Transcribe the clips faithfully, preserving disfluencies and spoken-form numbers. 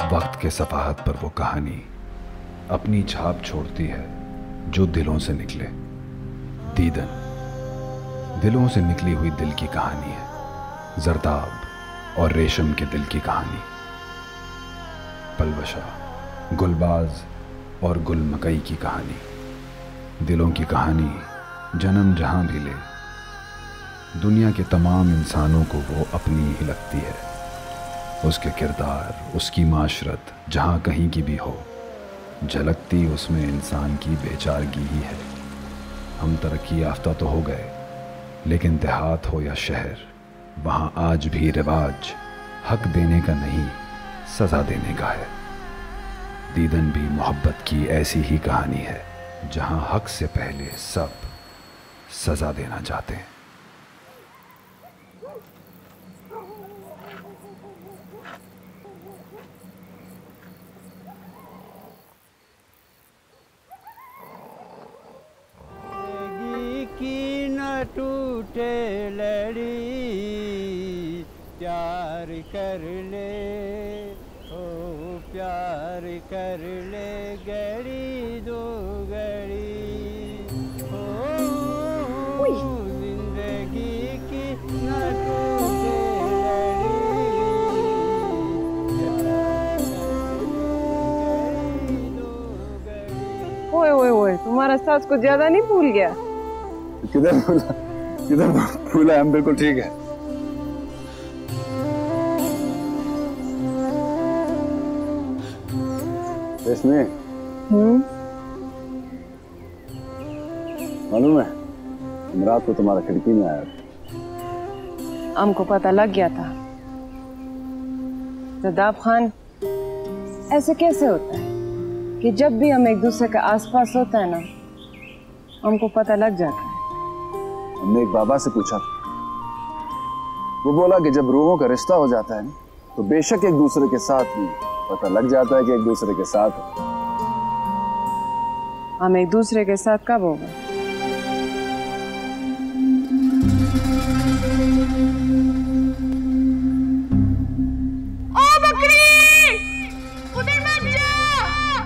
वक्त के सफाहत पर वो कहानी अपनी छाप छोड़ती है जो दिलों से निकले। दीदन दिलों से निकली हुई दिल की कहानी है, जरदाब और रेशम के दिल की कहानी। पलवशा, गुलबाज और गुल मकई की कहानी। दिलों की कहानी जन्म जहां भी ले, दुनिया के तमाम इंसानों को वो अपनी ही लगती है। उसके किरदार, उसकी माशरत जहां कहीं की भी हो, झलकती उसमें इंसान की बेचारगी ही है। हम तरक्की याफ्ता तो हो गए, लेकिन देहात हो या शहर, वहाँ आज भी रिवाज हक देने का नहीं, सज़ा देने का है। दीदन भी मोहब्बत की ऐसी ही कहानी है, जहाँ हक से पहले सब सज़ा देना चाहते हैं। टूटे लड़ी प्यार कर ले, ओ प्यार कर ले, गड़ी दो गड़ी, ओ जिंदगी की न टूटे लड़ी, दो गड़ी। ओए ओए ओए, तुम्हारा सास को ज्यादा नहीं भूल गया? किधर भूला, किधर भूला, हम बिल्कुल ठीक है। इसमें हम्म मालूम है, हम रात को तुम्हारा खिड़की में आया था। हमको पता लग गया था। जरदाब खान, ऐसे कैसे होता है कि जब भी हम एक दूसरे के आसपास होता है ना, हमको पता लग जाता है। हमने एक बाबा से पूछा, वो बोला कि जब रूहों का रिश्ता हो जाता है तो बेशक एक दूसरे के साथ ही पता लग जाता है कि एक दूसरे के साथ है। हम एक दूसरे के साथ कब होगा? ओ बकरी, उधर मत जा,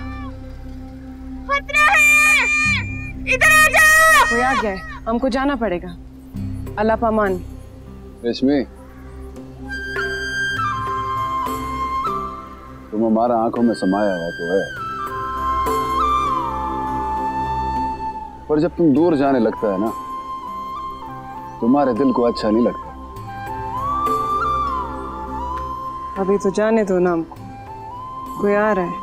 खतरा है, इधर आ जा। कोई आ गया, हमको जाना पड़ेगा। अल्लाह पामान। रेशमी, तुम हमारा आंखों में समाया हुआ तो है, पर जब तुम दूर जाने लगता है ना, तुम्हारे दिल को अच्छा नहीं लगता। अभी तो जाने दो ना हमको, कोई आ रहा है।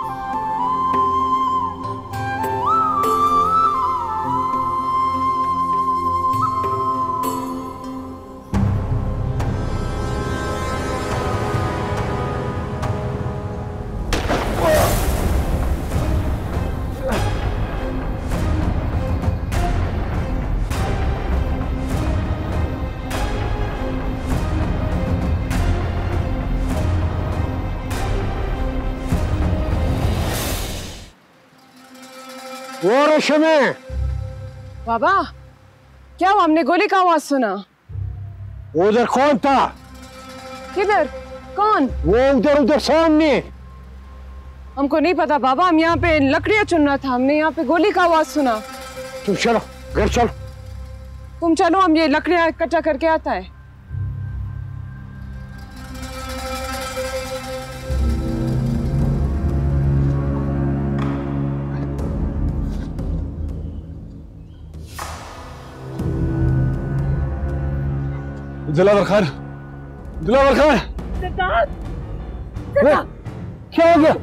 वो रेशमी, बाबा, क्या हुआ? हमने गोली का आवाज सुना। उधर कौन था? किधर? कौन? वो उधर उधर सामने। हमको नहीं पता बाबा, हम यहाँ पे लकड़ियाँ चुन रहा था, हमने यहाँ पे गोली का आवाज सुना। तुम चलो घर चलो। तुम चलो, हम ये लकड़ियाँ इकट्ठा करके आता है। दिलावर खान, दिलावर खान, सरदार, सरदार, क्या हो गया?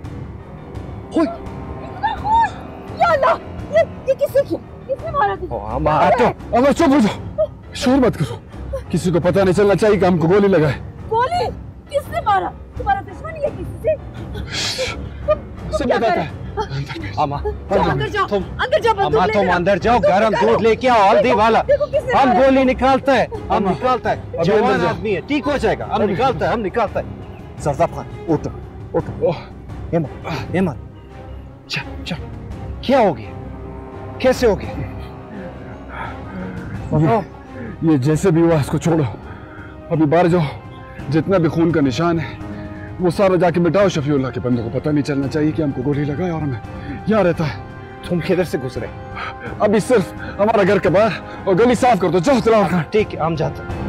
या अल्लाह, ये ये किसने किया? किसने मारा तुझे? मारा तो, अब चुप हो जाओ, शोर मत करो, किसी को पता नहीं चलना चाहिए कि हमको गोली लगाए। गोली? किसने मारा? तुम्हारा दुश्मन है किसी से? सब बताता है। अम्मा, अंदर जाओ, अंदर जाओ, अम्मा तुम अंदर जाओ, गरम दूध लेके आओ, हल्दी वाला। हम गोली निकालते हैं, हम निकालता है, जवान आदमी है, ठीक हो जाएगा, हम निकालता है, हम निकालता है। जरदाब खान, उठो, उठो, हिम्मत, हिम्मत, चल, चल, क्या हो गया? कैसे हो गया? ये, ये जैसे भी हुआ इसको छोड़ो, अभी बाहर जाओ, जितना भी खून का निशान है वो सारा जाके मिटाओ। शफीउल्लाह के बंदों को पता नहीं चलना चाहिए कि हमको गोली लगाए और हमें यहाँ रहता है। तुम किधर से गुजरे? अभी सिर्फ हमारा घर के बाहर और गली साफ कर दो। जाओ चलाओ। ठीक है, हम जाते हैं।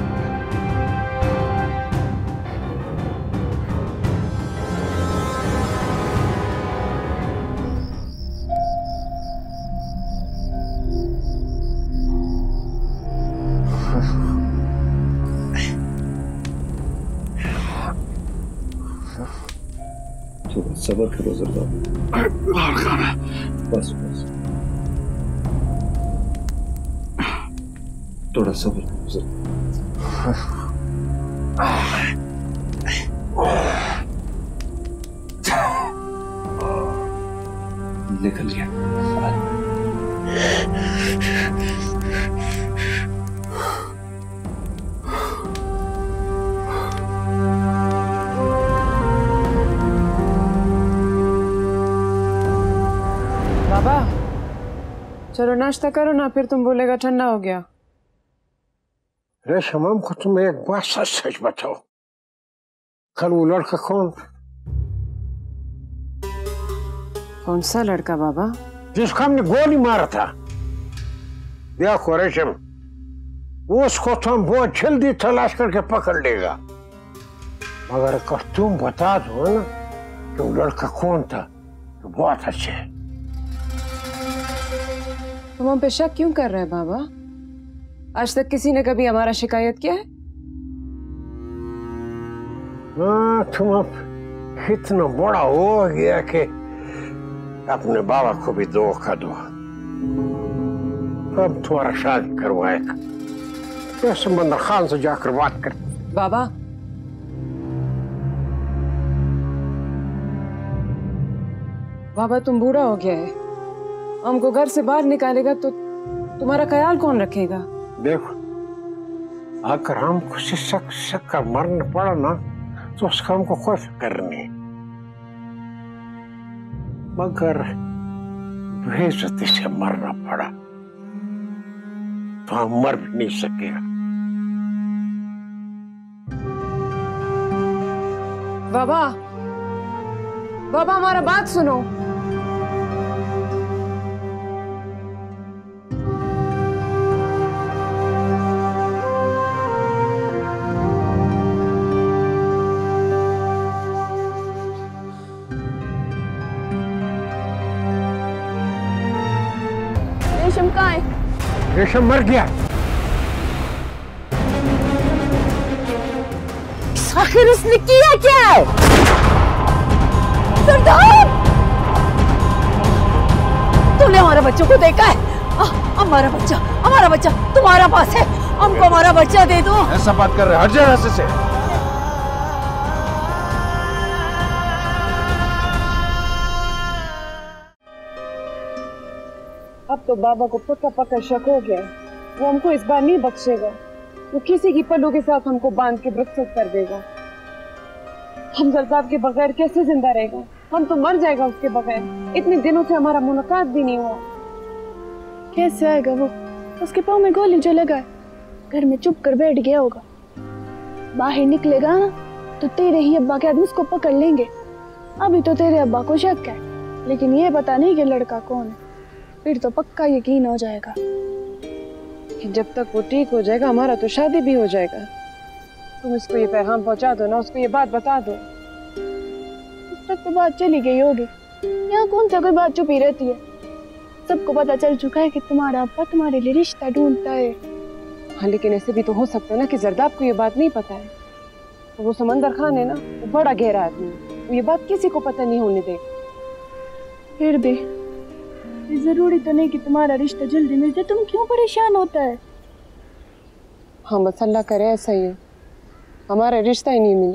सबर करो जरा। बस बस थोड़ा सबर करो जरा। निकल गया। बाबा चलो नाश्ता करो ना, फिर तुम बोलेगा ठंडा हो गया। रेशम, हमको तुम एक बात सच सच बताओ, कल वो लड़का कौन कौन सा लड़का बाबा? जिसको हमने गोली मारा था। देखो रेशम, उसको तो हम बहुत जल्दी तलाश करके पकड़ लेगा, मगर अगर तुम बता दो ना कि वो लड़का कौन था तो बहुत अच्छे है। तुम हम पे शक क्यों कर रहे हैं बाबा? आज तक किसी ने कभी हमारा शिकायत किया है? हाँ, तुम अब इतना बड़ा हो गया कि अपने बाबा को भी धोखा दो। अब तुम्हारा शादी करवाएगा। तो समंदर खान से जाकर बात कर। बाबा बाबा तुम बूढ़ा हो गया है, हमको घर से बाहर निकालेगा तो तुम्हारा ख्याल कौन रखेगा? देखो, अगर हमको सिसक सिसक कर मरना पड़ा ना तो उसका हमको कोई फिक्र नहीं, मगर बेइज्जती से मरना पड़ा तो हम मर भी नहीं सकेगा। बाबा बाबा हमारा बात सुनो। रेशम कहाँ है? रेशम मर गया। आखिर इसने किया क्या है? सरदार, तुमने हमारे बच्चों को देखा है? आ, हमारा बच्चा हमारा बच्चा तुम्हारा पास है, हमको हमारा बच्चा दे दो। ऐसा बात कर रहे, हट जा रास्ते से। अब तो बाबा को पक्का पक्का शक हो गया, वो हमको इस बार नहीं बख्शेगा। वो किसी की पल्लू के साथ हमको बांध के रुखसत कर देगा। हम जरदाब के बगैर कैसे जिंदा रहेगा? हम तो मर जाएगा उसके बगैर। इतने दिनों से हमारा मुलाकात भी नहीं हुआ। कैसे आएगा वो? उसके पाँव में गोली जो लगा है, घर में चुप कर बैठ गया होगा। बाहर निकलेगा ना तो तेरे ही अब्बा के आदमी उसको पकड़ लेंगे। अभी तो तेरे अब्बा को शक है, लेकिन ये पता नहीं कि लड़का कौन है। फिर तो पक्का यकीन हो जाएगा कि जब तक वो ठीक हो जाएगा हमारा तो शादी भी हो जाएगा। तुम इसको ये पैगाम पहुंचा दो ना, उसको ये बात बता दो। उस तक तो बात चली गई होगी, यहाँ कौन सा कोई बात छुपी रहती है। सबको पता चल चुका है कि तुम्हारा अब्बा तुम्हारे लिए रिश्ता ढूंढता है। हाँ, लेकिन ऐसे भी तो हो सकता है ना कि जरदाब को ये बात नहीं पता है। तो वो समंदर खान है ना, वो बड़ा गहरा आदमी है, वो ये बात किसी को पता नहीं होने दे। फिर भी ये जरूरी तो नहीं कि तुम्हारा रिश्ता जल्दी मिल जाए। तुम क्यों परेशान होता है? हाँ, बस अल्लाह करे ऐसा ही हो, हमारा रिश्ता ही नहीं मिले।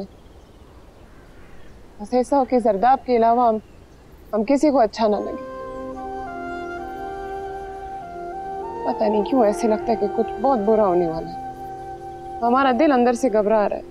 बस ऐसा हो कि जरदाब के अलावा हम हम किसी को अच्छा ना लगे। पता नहीं क्यों ऐसे लगता है कि कुछ बहुत बुरा होने वाला है। हमारा दिल अंदर से घबरा रहा है।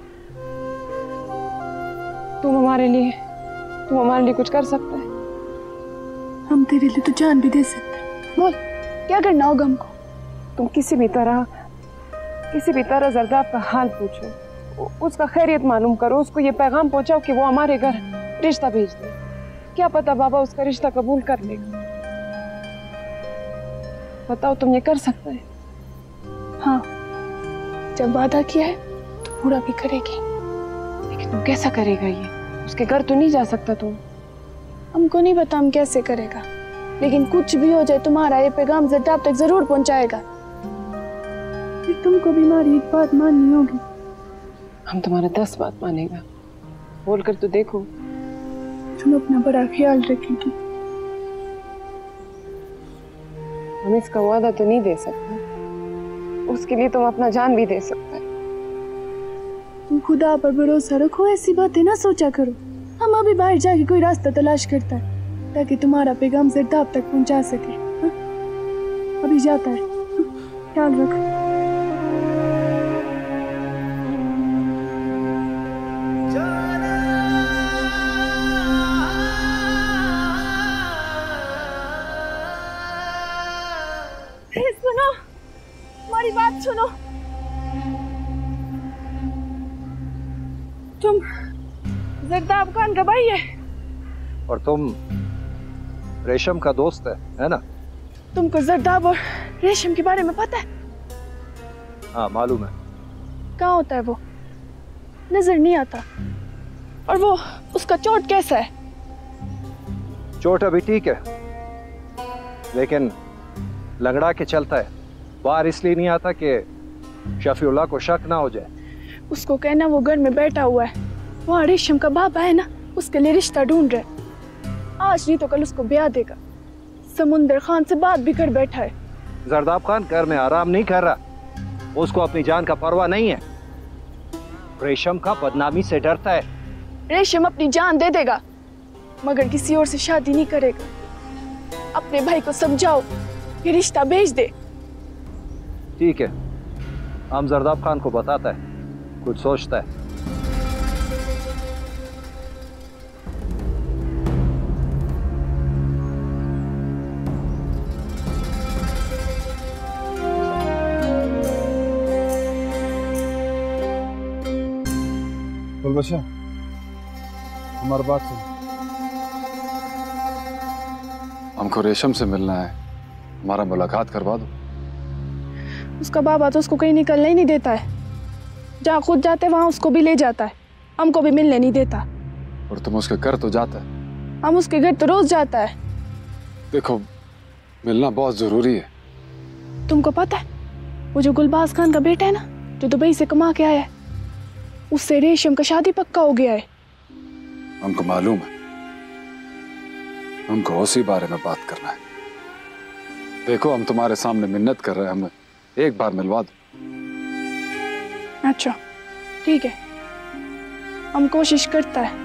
तुम हमारे लिए तुम हमारे लिए कुछ कर सकता है? हम तेरे लिए तो जान भी दे सकते हैं। बोल, क्या करना होगा हमको? तुम किसी भी तरह किसी भी तरह जरदाब का हाल पूछो, उसका खैरियत मालूम करो, उसको ये पैगाम पहुंचाओ कि वो हमारे घर रिश्ता भेज दे। क्या पता बाबा उसका रिश्ता कबूल कर लेगा। बताओ तुम ये कर सकते है? हाँ, जब वादा किया है तो पूरा भी करेगी। लेकिन तुम कैसा करेगा ये? उसके घर तो नहीं जा सकता तुम। हमको नहीं पता हम कैसे करेगा, लेकिन कुछ भी हो जाए तुम्हारा ये पैगाम ज़रदाब तक जरूर पहुंचाएगा। फिर तुमको भी हमारी एक बात माननी होगी। हम तुम्हारा दस बात मानेगा। बोल कर तो देखो। तुम अपना बड़ा ख्याल रखेगी। हम इसका वादा तो नहीं दे सकते, उसके लिए तुम अपना जान भी दे सकते। तुम खुदा पर भरोसा रखो, ऐसी बातें ना सोचा करो। हम अभी बाहर जाके कोई रास्ता तलाश करता है ताकि तुम्हारा पैगाम ज़रदाब तक पहुंचा सके। हा? अभी जाता है, ख्याल रखो। सुनो, हमारी बात सुनो। तुम ज़रदाब खान का भाई है और तुम रेशम का दोस्त है, है ना? तुमको ज़रदाब और रेशम के बारे में पता है? हाँ मालूम है। कहाँ होता है वो? नजर नहीं आता। और वो उसका चोट कैसा है? चोट अभी ठीक है, लेकिन लंगड़ा के चलता है। बाहर इसलिए नहीं आता कि शफीउल्लाह को शक ना हो जाए। उसको कहना वो घर में बैठा हुआ है, वहाँ रेशम का बाबा है ना, उसके लिए रिश्ता ढूंढ रहा है। आज नहीं तो कल उसको ब्याह देगा। समुंदर खान से बात भी कर बैठा है। ज़रदाब खान घर में आराम नहीं कर रहा, उसको अपनी जान का परवाह नहीं है। रेशम का बदनामी से डरता है। रेशम अपनी जान दे देगा मगर किसी और से शादी नहीं करेगा। अपने भाई को समझाओ कि रिश्ता भेज दे। ठीक है, हम ज़रदाब खान को बताता है, कुछ सोचता है। बच्चा, हमारी बात सुन। हमको रेशम से मिलना है, हमारा मुलाकात करवा दो। उसका बाबा तो उसको कहीं निकलने ही नहीं देता है। जहाँ खुद जाते वहाँ उसको भी ले जाता है, हमको भी मिलने नहीं देता। और तुम उसके घर तो जाता है? हम उसके घर तो रोज जाता है। देखो, मिलना बहुत जरूरी है। तुमको पता है वो जो गुलबाज खान का बेटा है ना, जो दुबई से कमा के आया है, उससे रेशम का शादी पक्का हो गया है। हमको मालूम है, हमको उसी बारे में बात करना है। देखो, हम तुम्हारे सामने मिन्नत कर रहे हैं, हमें एक बार मिलवा दो। अच्छा ठीक है, हम कोशिश करता है।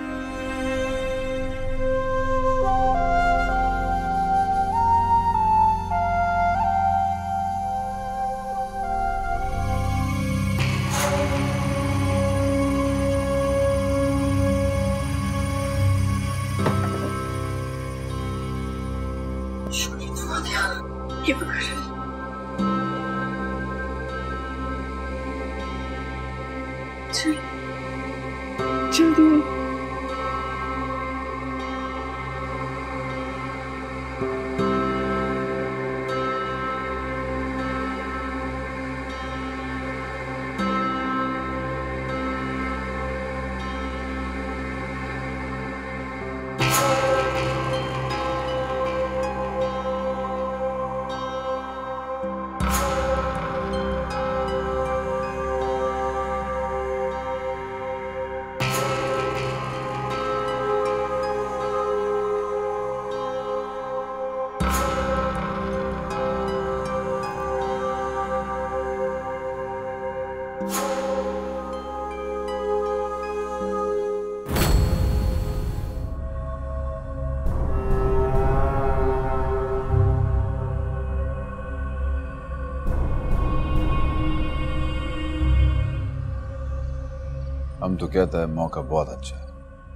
ये पकड़। चल, जल्दी। हम तो कहता है मौका बहुत अच्छा है,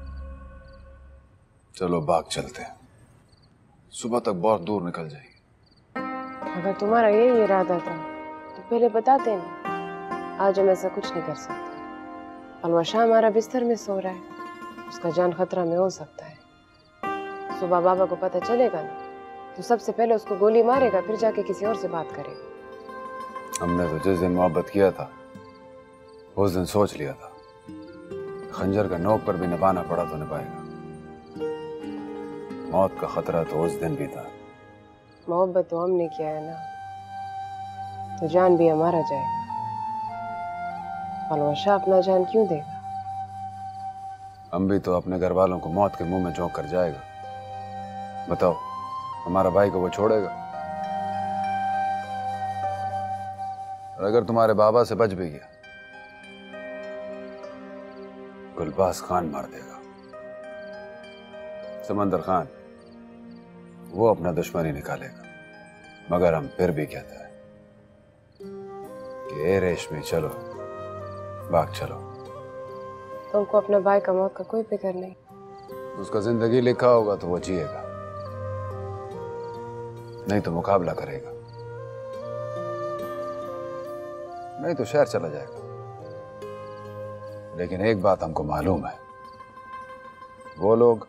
चलो बाग चलते हैं, सुबह तक बहुत दूर निकल जाएगी। अगर तुम्हारा यही इरादा था तो पहले बताते ना, आज हम ऐसा कुछ नहीं कर सकते। पलवाशाह हमारा बिस्तर में सो रहा है, उसका जान खतरा में हो सकता है। सुबह बाबा को पता चलेगा ना तो सबसे पहले उसको गोली मारेगा, फिर जाके किसी और से बात करेगा। हमने तो जिस दिन मोहब्बत किया था उस दिन सोच लिया था खंजर का नोक पर भी निभाना पड़ा तो निभाएगा। मौत का खतरा तो उस दिन भी था। मोहब्बत तो हमने किया है ना, तो जान भी हमारा जाएगा। पलवाशाह अपना जान क्यों देगा? हम भी तो अपने घर वालों को मौत के मुंह में झोंक कर जाएगा। बताओ, हमारा भाई को वो छोड़ेगा? और अगर तुम्हारे बाबा से बच भी गया, गुलबाज खान मार देगा। समंदर खान वो अपना दुश्मनी निकालेगा। मगर हम फिर भी कहते हैं कि ए रेशमी चलो, भाग चलो। तुमको अपने भाई का मौत का कोई फिक्र नहीं? उसका जिंदगी लिखा होगा तो वो जिएगा, नहीं तो मुकाबला करेगा, नहीं तो शहर चला जाएगा। लेकिन एक बात हमको मालूम है, वो लोग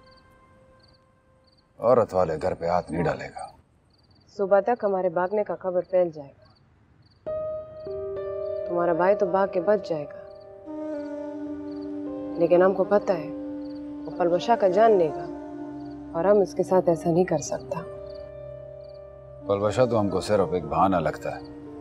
औरत वाले घर पे हाथ नहीं डालेगा। सुबह तक हमारे भागने का खबर फैल जाएगा, तुम्हारा भाई तो भाग के बच जाएगा। लेकिन हमको पता है वो पलवशा का जान लेगा और हम इसके साथ ऐसा नहीं कर सकता। पलवशा तो हमको सिर्फ एक बहाना लगता है।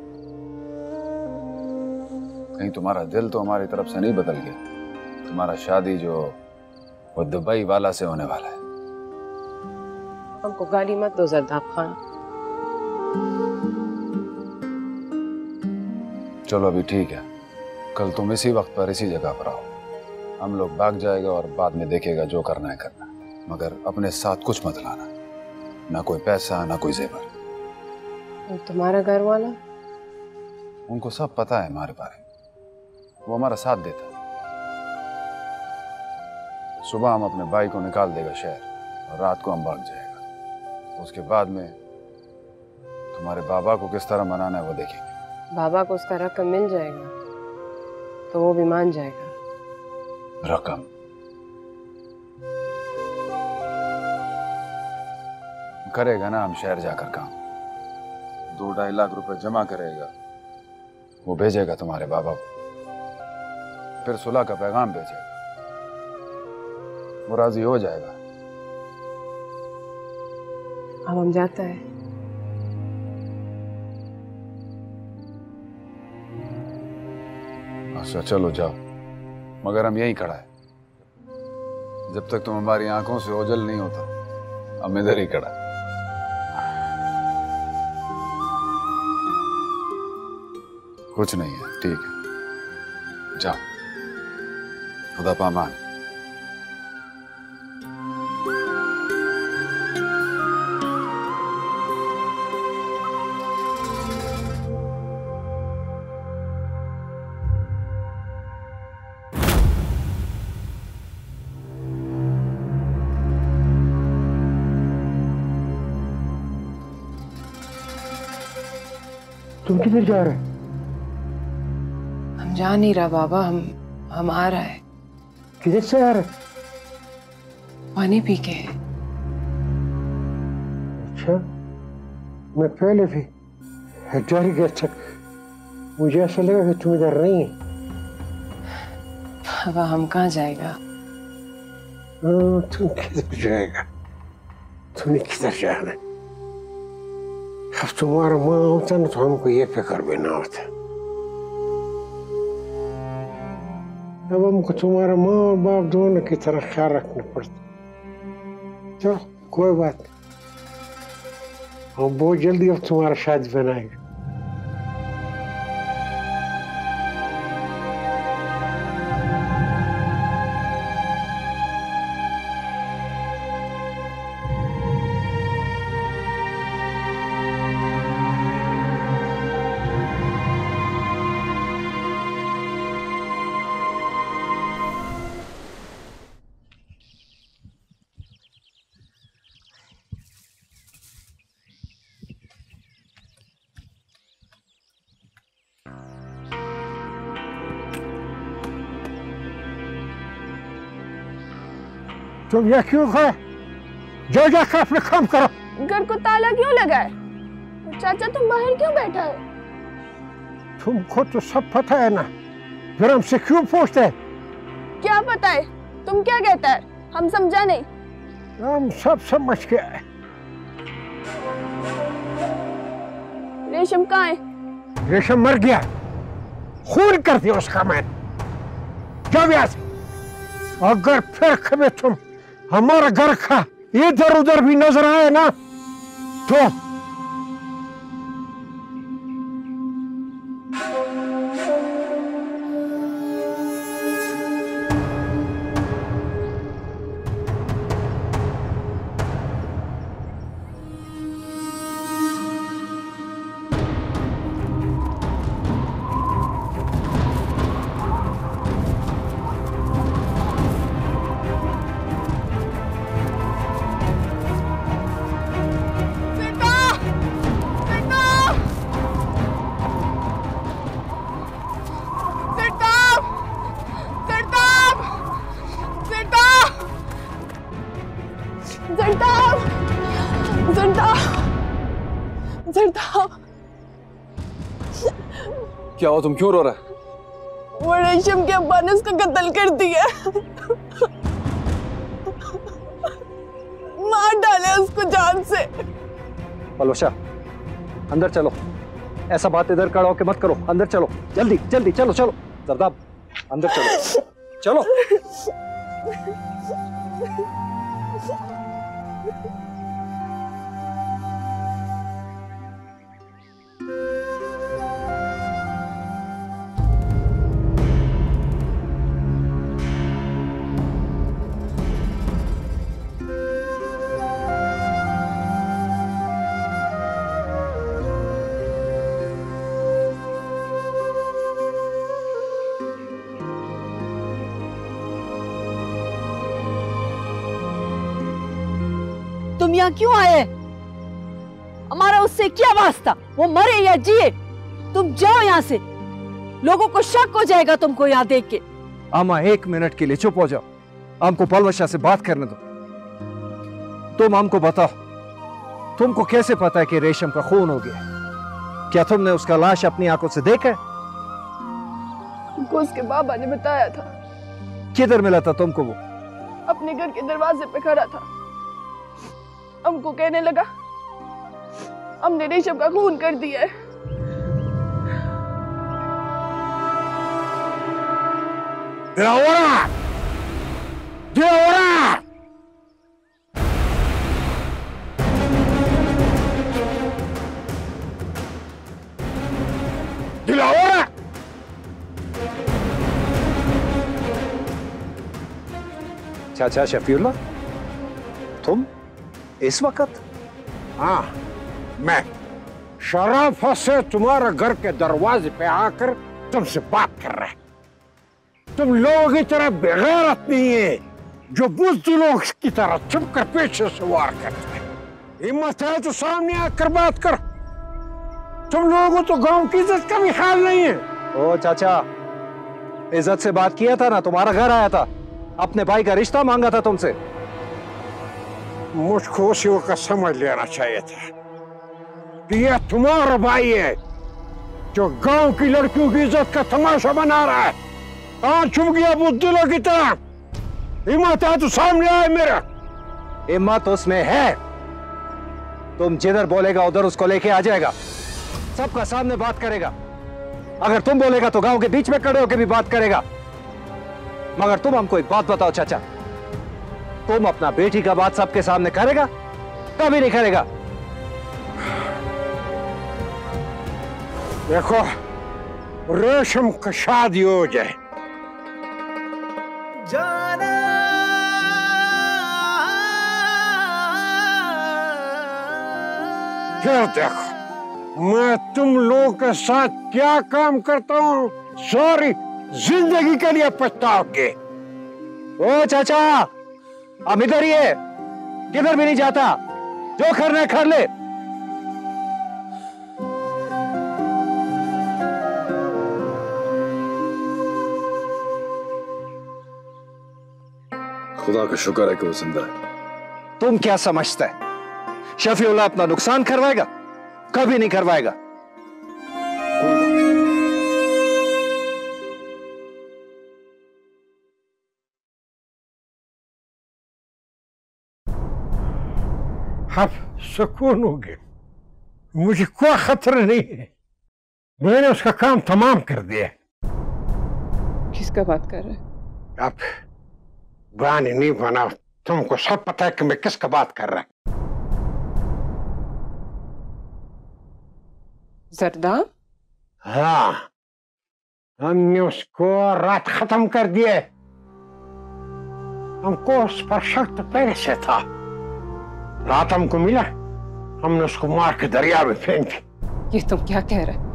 कहीं तुम्हारा दिल तो हमारी तरफ से नहीं बदल गया? तुम्हारा शादी जो वो दुबई वाला से होने वाला है। हमको गाली मत दो जरदाब खान। चलो अभी ठीक है, कल तुम इसी वक्त पर इसी जगह पर आओ। हम लोग भाग जाएगा और बाद में देखेगा जो करना है करना, मगर अपने साथ कुछ मत लाना, ना कोई पैसा ना कोई जेवर। तुम्हारा घर वाला? उनको सब पता है हमारे बारे में, वो हमारा साथ देता है। सुबह हम अपने भाई को निकाल देगा शहर और रात को हम भाग जाएगा। उसके बाद में तुम्हारे बाबा को किस तरह मनाना है वो देखेंगे। बाबा को उसका रकम मिल जाएगा तो वो भी मान जाएगा। रकम? करेगा ना हम शहर जाकर काम, दो ढाई लाख रुपए जमा करेगा, वो भेजेगा तुम्हारे बाबा को, फिर सुलह का पैगाम भेजेगा, वो राजी हो जाएगा। अब हम जाता है। अच्छा चलो जाओ, मगर हम यहीं खड़ा है। जब तक तुम हमारी आंखों से ओझल नहीं होता हम इधर ही खड़ा। कुछ नहीं है, ठीक है, जाओ, खुदा पामान। तुम किधर जा रहे? हम जा नहीं रहा बाबा, हम हम आ रहा है। किधर से आ रहे? पानी पी के। अच्छा, मैं पहले भी डर गया था, मुझे ऐसा लगा कि तुम इधर नहीं है। बाबा हम कहाँ जाएगा? हाँ, तुम किधर जाएगा? तुम्हें किधर जाना है? अब तुम्हारा माँ होता ना तो हमको ये फिक्र भी ना होता। अब हमको तुम्हारा माँ और बाप दोनों की तरह ख्याल रखना पड़ता। चलो कोई बात नहीं, हम बहुत जल्दी अब तुम्हारा शादी बनाएंगे। तुम ये क्यों खड़े? जो जाकर अपने काम करो। घर को ताला क्यों लगा है? चाचा तुम बाहर क्यों बैठा है? तुमको तो सब पता है ना, फिर हमसे क्यों पूछते हैं? क्या पता है? तुम क्या कहता है? हम समझा नहीं। हम सब समझ के आए। रेशम कहाँ है? रेशम मर गया, खून कर दिया उसका मैंने। जाओ यहाँ से। अगर फिर कभी तुम हमारा घर का इधर उधर भी नजर आए ना तो क्या हो, तुम क्यों रो रहे? वो रेशम के अब्बा ने उसका कत्ल कर दिया। मार डाले उसको जान से। पलोशा अंदर चलो, ऐसा बात इधर खड़ा होके मत करो, अंदर चलो जल्दी जल्दी, चलो चलो जरदाब अंदर चलो चलो। तुम यहाँ क्यों आए? हमारा उससे क्या वास्ता? वो मरे या जिए, तुम जाओ यहाँ से। लोगों को शक हो जाएगा तुमको यहाँ देख के। आमा एक मिनट के लिए चुप हो जाओ, हमको पलवशा से बात करने दो। तुम हमको बताओ, तुमको कैसे पता है कि रेशम का खून हो गया? क्या तुमने उसका लाश अपनी आंखों से देखा है? हमको उसके बाबा ने बताया था। किधर मिला था तुमको वो? अपने घर के दरवाजे पे खड़ा था। हमको कहने लगा हमने रेशम का खून कर दिया है। दिलावरा, दिलावरा, दिलावरा। चाचा शफीउल्लाह, तुम इस वक्त? हाँ, मैं शराफत से तुम्हारे घर के दरवाजे पे आकर तुमसे बात कर रहा है। तुम लोगों की तरह बेगैरत नहीं है जो बुज़दिलों की तरह चुप कर पीछे से वार करते हैं। हिम्मत है तो सामने आकर बात कर। तुम लोगों को तो गांव की इज्जत का भी ख्याल नहीं है। ओ चाचा, इज्जत से बात किया था ना, तुम्हारा घर आया था, अपने भाई का रिश्ता मांगा था तुमसे। मुझको उसी वक्त समझ लेना चाहिए था कि यह तुम्हारा भाई है जो गांव की लड़कियों की इज्जत का तमाशा बना रहा है। आज चुप गया बुज़दिलों की तरह। हिम्मत है तो सामने आए मेरा। हिम्मत उसमें है, तुम जिधर बोलेगा उधर उसको लेके आ जाएगा, सबका सामने बात करेगा। अगर तुम बोलेगा तो गांव के बीच में खड़े होकर भी बात करेगा। मगर तुम हमको एक बात बताओ चाचा, तुम अपना बेटी का बात सबके सामने करेगा? कभी नहीं करेगा। देखो, रेशम का शादी हो जाए, फिर देखो मैं तुम लोगों के साथ क्या काम करता हूँ। सारी जिंदगी के लिए पछताओगे। ओ चाचा, अब इधर ही है, किधर भी नहीं जाता, जो करना है कर ले। खुदा का शुक्र है कि वो जिंदा है। तुम क्या समझता है शफीउल्लाह अपना नुकसान करवाएगा? कभी नहीं करवाएगा। अब सुकून हो गया, मुझे कोई खतरा नहीं है। मैंने उसका काम तमाम कर दिया। किसका बात कर रहे हैं? अब बहाने नहीं बना, तुमको सब पता है कि मैं किसका बात कर रहा हूं। जरदा? हाँ, हमने उसको रात खत्म कर दिया। हमको उस पर शक तो पहले से था। रात हमको मिला, हमने उसको मार के दरिया में फेंक दिया। ये तुम क्या कह रहे?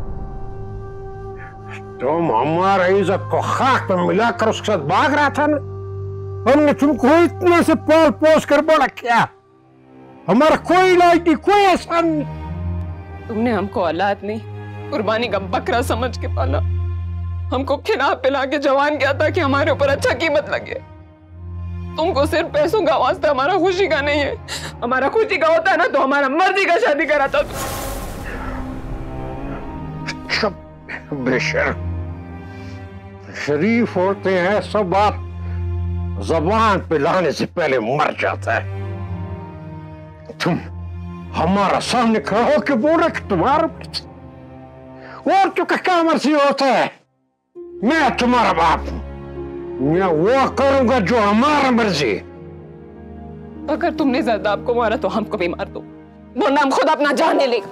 तुम हमारा इज्जत को खाक में मिलाकर उसके साथ भाग रहा था ना। हमने तुमको इतने से पाल पोस कर बोला क्या? हमारा कोई इलाज नहीं, कोई आसान नहीं। तुमने हमको औलाद नहीं, कुर्बानी का बकरा समझ के पाला। हमको खिला पिला के जवान किया था कि हमारे ऊपर अच्छा कीमत लगे। तुमको सिर्फ पैसों का वास्ता हमारा खुशी का नहीं है। हमारा खुशी का होता है ना तो हमारा मर्जी का शादी कराता तू। बेशर्म, शरीफ होते हैं सब बात जबान पे लाने से पहले मर जाता है। तुम हमारा सामने खड़ा होकर बोल रहे कि तुम्हारा और तो क्या मर्जी होता है। मैं तुम्हारा बाप हूं, मैं वो करूंगा जो हमारा मर्जी। अगर तुमने जरदाब को मारा तो हमको भी मार दो, वरना हम खुद अपना जान ले लेगा।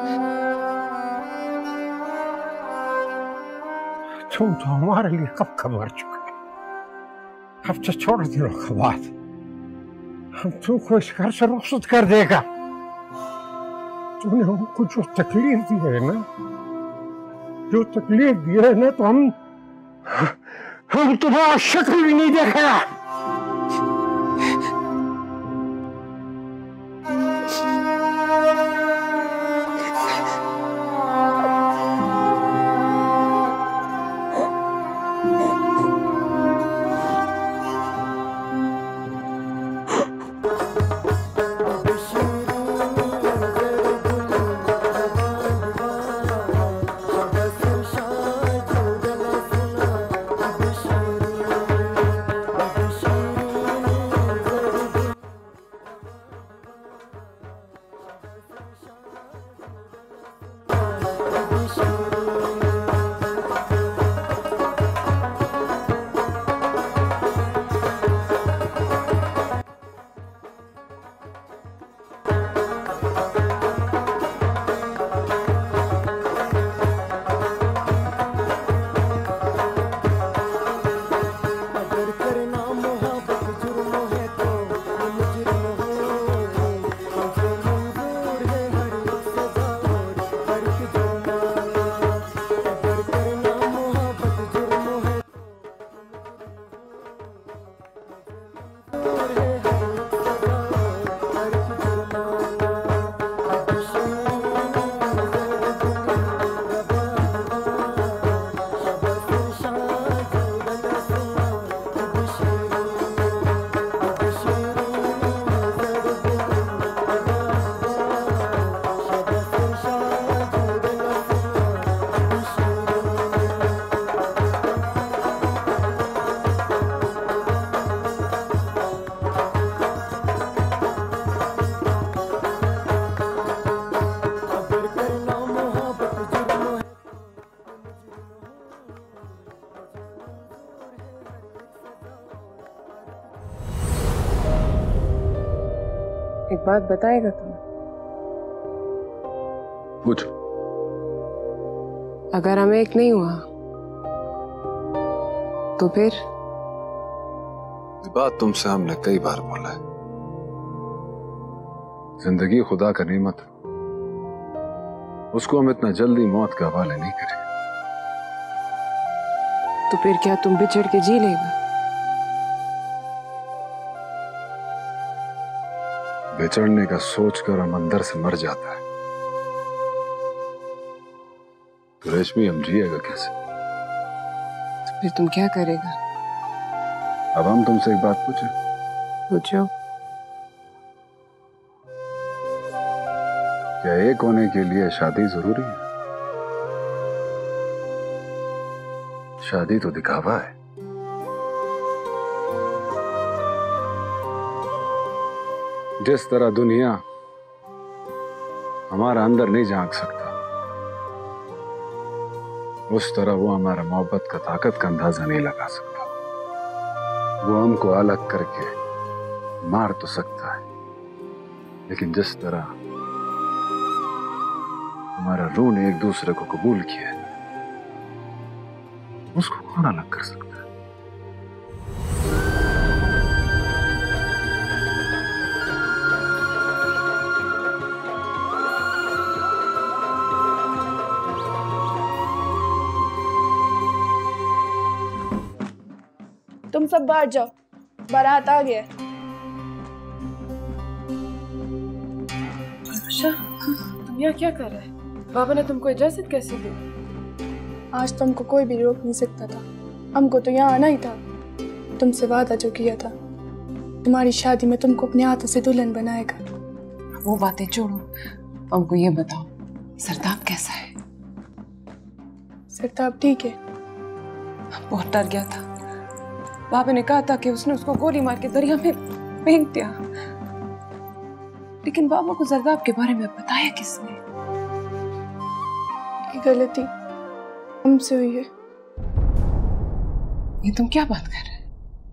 तुम तो हमारे लिए कब का मर चुके। अब तो छोड़ दिनों के बाद हम तुमको इस घर से रुखसत कर देगा। तूने हमको जो तकलीफ दी है ना, जो तकलीफ दी है ना, तो हम हम तुम्हारा शक्ल भी नहीं देखा। एक बात बताएगा तुम्हें? पूछ। अगर हमें एक नहीं हुआ तो फिर? ये बात तुमसे हमने कई बार बोला है। जिंदगी खुदा का नेमत है, उसको हम इतना जल्दी मौत के हवाले नहीं करें। तो फिर क्या तुम बिछड़ के जी लेगा? बिछड़ने का सोचकर हम अंदर से मर जाता है, तो रेशमी हम जिएगा कैसे? तो फिर तुम क्या करेगा? अब हम तुमसे एक बात पूछें, पूछो। क्या एक होने के लिए शादी जरूरी है? शादी तो दिखावा है। जिस तरह दुनिया हमारा अंदर नहीं झांक सकता, उस तरह वो हमारा मोहब्बत का ताकत का अंदाजा नहीं लगा सकता। वो हमको अलग करके मार तो सकता है, लेकिन जिस तरह हमारा रूह ने एक दूसरे को कबूल किया है, उसको कौन अलग कर सकता है? तुम सब बाहर जाओ, बारात आ गया। अच्छा, तुम यहाँ क्या कर रहे हैं? बाबा ने तुमको इजाजत कैसे दी? आज तुमको कोई भी रोक नहीं सकता था। हमको तो यहाँ आना ही था। तुमसे वादा जो किया था, तुम्हारी शादी में तुमको अपने हाथों से दुल्हन बनाएगा। वो बातें छोड़ो, हमको ये बताओ, सरताप कैसा है? सरताप ठीक है। बहुत डर गया था। बाबा ने कहा था कि उसने उसको गोली मार के दरिया में फेंक दिया, लेकिन बाबा को जरदाब के बारे में बताया किसने? ये गलती हमसे हुई है। ये तुम क्या बात कर रहे हो?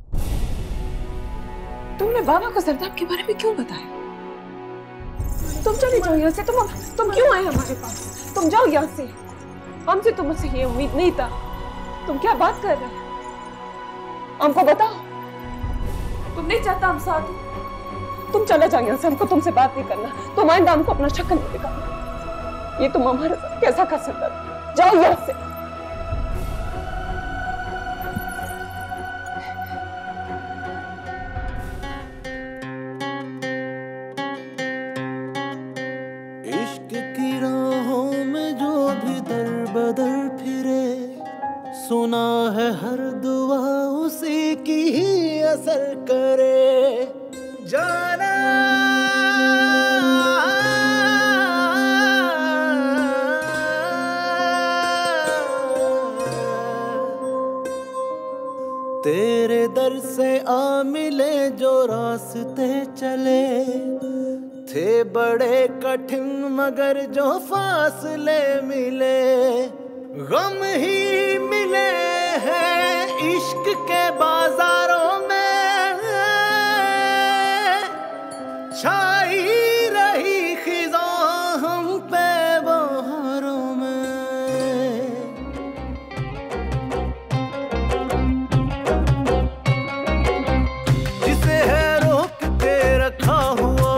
तुमने बाबा को जरदाब के बारे में क्यों बताया? तुम चले जाओ यहाँ से। तुम तुम क्यों आए हमारे पास? तुम जाओ यहाँ से। हमसे तुमसे ये उम्मीद नहीं था। तुम क्या बात कर रहे हो? हमको बताओ। तुम नहीं चाहता हम साथ हो? तुम चले जाओ यहाँ से। हमको तुमसे बात नहीं करना। तुम आइंदा हमको अपना शक्ल नहीं दिखाना। ये तुम हमारे साथ कैसा कर सकते हो? जाओ यहाँ से। इश्क की राहों में जो भी दर बदर फिरे, सुना है हर दुआ उसी की ही असर करे। जाना तेरे दर से आ मिले जो रास्ते चले, थे बड़े कठिन मगर जो फासले मिले, गम ही मिले हैं इश्क के बाजारों में, छाई रही खिज़ां हम पे बहारों में। जिसे है रोक के रखा हुआ,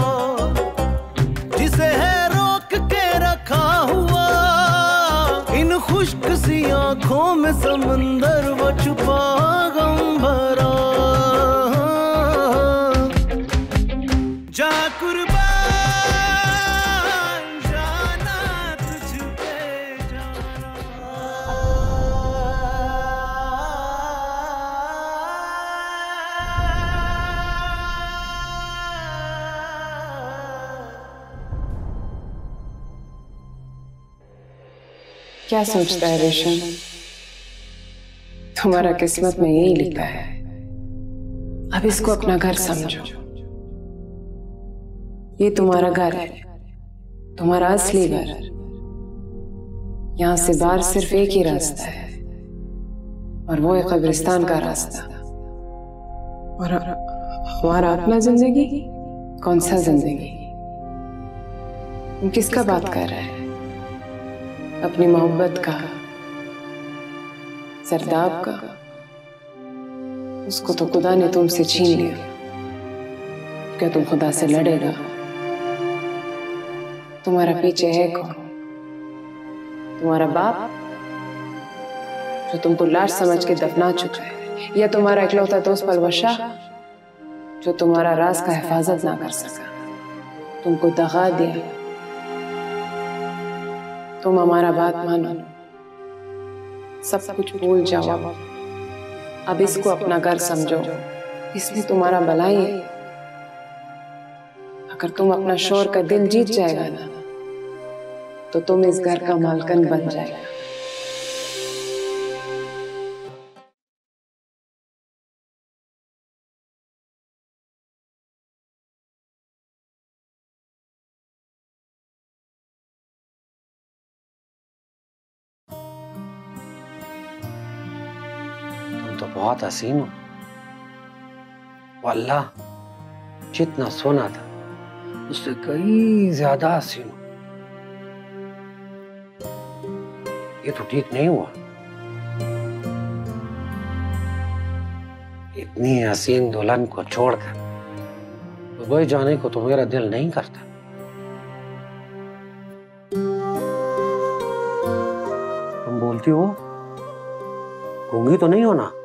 जिसे है रोक के रखा हुआ, इन खुश्क सी आंखों में समंदर वो छुपा गम भरा। जा कुर्बान जाना तुझ पे जाना। क्या सोचता है रेशम? तुम्हारा किस्मत में यही लिखा है। अब इसको अपना घर समझो। ये तुम्हारा घर है, तुम्हारा असली घर। यहां से बाहर सिर्फ एक ही रास्ता है, और वो है कब्रिस्तान का रास्ता। और हमारा अपना जिंदगी? कौन सा जिंदगी? तुम किसका बात कर रहे हैं? अपनी मोहब्बत का, सरदाब का? उसको तो खुदा ने तुमसे छीन लिया। क्या तुम खुदा से लड़ेगा? तुम्हारा पीछे है कौन? तुम्हारा बाप जो तुमको लाश समझ के दफना चुका है, या तुम्हारा इकलौता दोस्त परवशा जो तुम्हारा राज का हिफाजत ना कर सका, तुमको दगा दिया? तुम हमारा बात मानो, सब कुछ भूल जाओ। अब इसको अपना घर समझो, इसमें तुम्हारा भलाई है। अगर तुम अपना शौहर का दिल जीत जाएगा ना, तो तुम इस घर का मालकन बन जाएगा। तुम तो बहुत हसीन हो। अल्लाह जितना सोना था उससे कई ज्यादा हसीन हो। ये तो ठीक नहीं हुआ। इतनी हसीन दुल्हन को छोड़कर दुबई जाने को तो मेरा दिल नहीं करता। तुम बोलती हो गूंगी तो नहीं हो ना?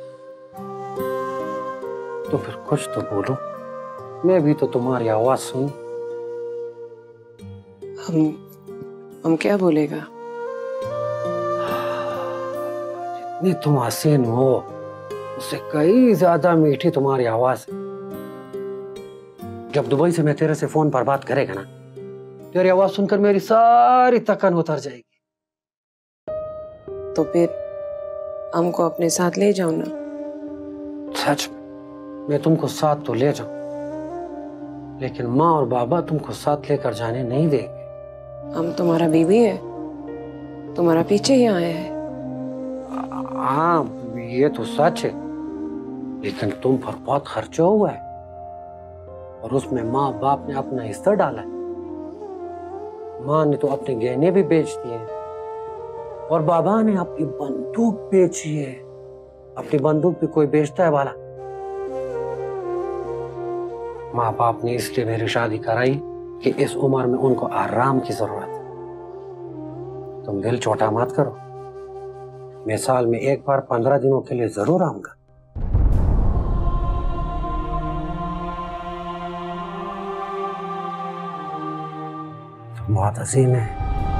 तो फिर कुछ तो बोलो, मैं भी तो तुम्हारी आवाज सुन। हम हम क्या बोलेगा? जितनी तुम हसीन हो उससे कई ज्यादा मीठी तुम्हारी आवाज है। जब दुबई से मैं तेरे से फोन पर बात करेगा ना, तेरी आवाज सुनकर मेरी सारी थकान उतर जाएगी। तो फिर हमको अपने साथ ले जाओ ना। सच में मैं तुमको साथ तो ले जाऊं, लेकिन माँ और बाबा तुमको साथ लेकर जाने नहीं देंगे। हम तुम्हारा बीवी है, तुम्हारा पीछे ही आए हैं। हाँ ये तो सच है, लेकिन तुम पर बहुत खर्चा हुआ है और उसमें माँ बाप ने अपना हिस्सा डाला है। माँ ने तो अपने गहने भी बेच दिए और बाबा ने अपनी बंदूक बेची है। अपनी बंदूक भी कोई बेचता है वाला? माँ बाप ने इसलिए मेरी शादी कराई कि इस उम्र में उनको आराम की जरूरत है। तुम दिल छोटा मत करो, मैं साल में एक बार पंद्रह दिनों के लिए जरूर आऊंगा। तुम बहुत हसीन है।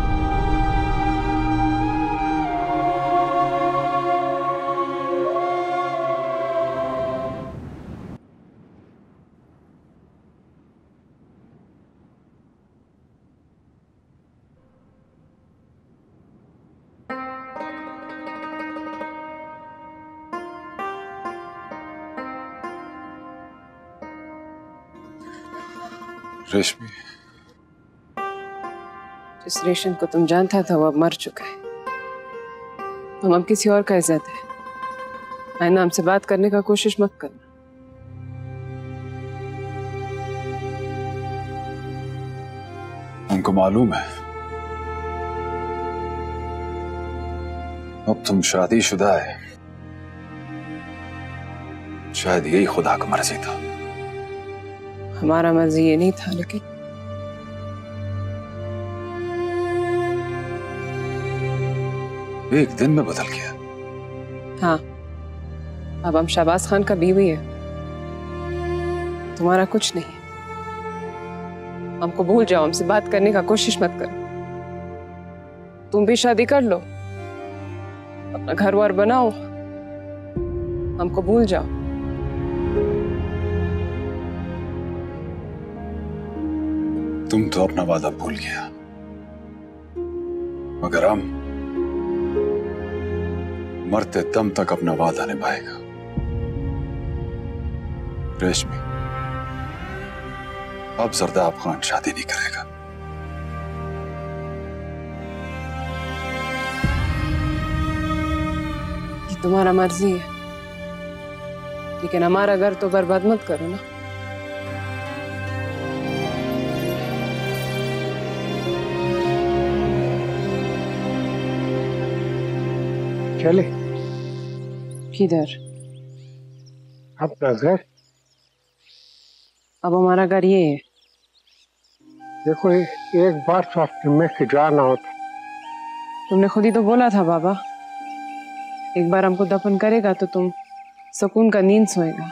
रेशमी, जिस रेशम को तुम जानता था वो अब मर चुका है। हम अब किसी और का इज्जत है। आईना हमसे बात करने का कोशिश मत करना। उनको मालूम है अब तुम शादीशुदा है। शायद यही खुदा का मर्जी था। हमारा मर्जी ये नहीं था, लेकिन एक दिन में बदल गया। हाँ, अब हम शहबाज खान का बीवी है, तुम्हारा कुछ नहीं। हमको भूल जाओ, हमसे बात करने का कोशिश मत करो। तुम भी शादी कर लो, अपना घर वार बनाओ, हमको भूल जाओ। तुम तो अपना वादा भूल गया, मगर हम मरते दम तक अपना वादा निभाएगा। रेशमी, अब जरदाब खान शादी नहीं करेगा। ये तुम्हारा मर्जी है, लेकिन हमारा घर तो बर्बाद मत करो ना। चले किधर? अपना घर। अब हमारा घर ये है। देखो एक बार तो आपने में के जाना होता। तुमने खुद ही तो बोला था बाबा, एक बार हमको दफन करेगा तो तुम सुकून का नींद सोएगा।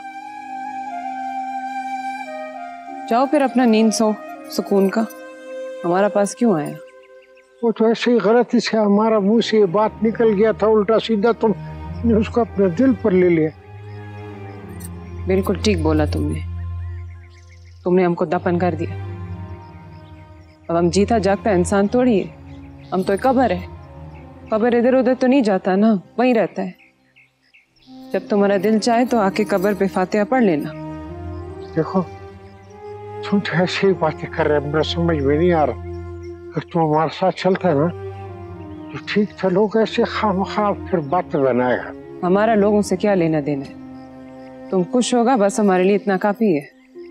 जाओ फिर अपना नींद सो सुकून का। हमारा पास क्यों आया? वो तो ऐसे ही गलती से हमारा मुंह से ये बात निकल गया था, उल्टा सीधा तुमने उसको अपने दिल पर ले लिया। बिल्कुल ठीक बोला तुमने। तुमने हमको दफन कर दिया। अब हम जीता जागता इंसान थोड़ी है, हम तो एक कब्र है। कब्र इधर उधर तो नहीं जाता ना, वहीं रहता है। जब तुम्हारा दिल चाहे तो आके कब्र पे फातिहा पढ़ लेना। देखो तुम तो ऐसी बातें कर रहे, मेरा समझ में नहीं आ रहा। अगर तुम हमारे साथ चलता है ना तो ठीक था, लोग ऐसे खामखा फिर बातें बनाएगा। हमारा लोगों से क्या लेना देना है? तुम खुश होगा बस हमारे लिए इतना काफी है।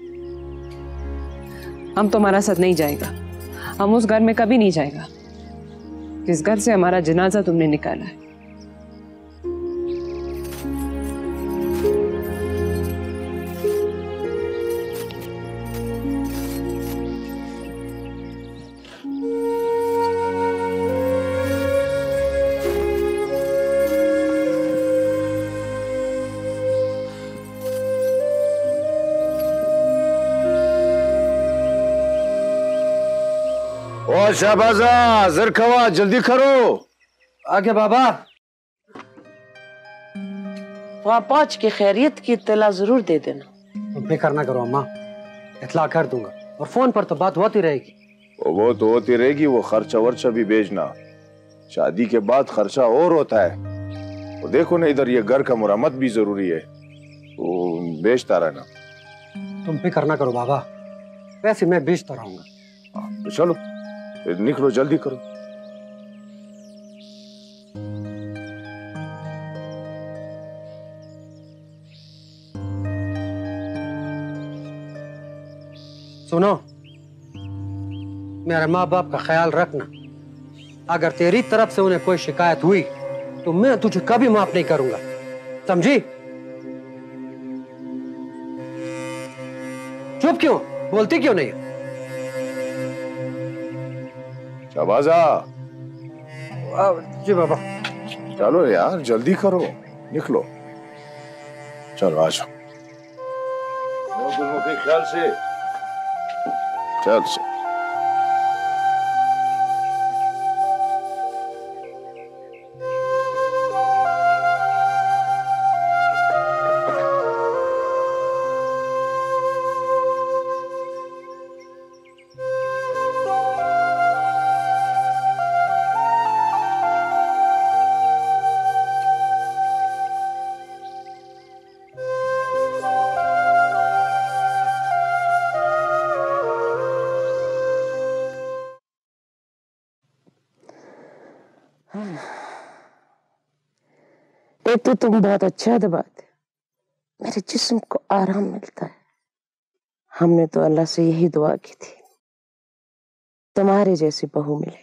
हम तुम्हारा साथ नहीं जाएगा, हम उस घर में कभी नहीं जाएगा जिस घर से हमारा जनाजा तुमने निकाला है। ओ शहबाजा जरखवा जल्दी करो। आगे बाबा। वहां पहुंच के खैरियत की इत्तला जरूर दे देना। तुम फिक्र ना करो अम्मा, इत्तला कर दूंगा और फोन पर तो बात होती रहेगी। वो तो होती रहेगी, वो खर्चा वर्चा भी भेजना। शादी के बाद खर्चा और होता है। वो देखो ना इधर ये घर का मुरम्मत भी जरूरी है, तो बेचता रहना। तुम फिक्र ना करो बाबा, वैसे मैं बेचता रहूंगा। तो चलो निकलो, जल्दी करो। सुनो, मेरे माँ बाप का ख्याल रखना। अगर तेरी तरफ से उन्हें कोई शिकायत हुई तो मैं तुझे कभी माफ नहीं करूंगा, समझी? चुप क्यों, बोलती क्यों नहीं? शहबाजा। जी बाबा। चलो यार जल्दी करो, निकलो। चलो आ जाओ। गुलमुखी ख्याल से चल से। एक तो तुम बहुत अच्छा दबाते, मेरे जिस्म को आराम मिलता है। हमने तो अल्लाह से यही दुआ की थी तुम्हारे जैसी बहू मिले।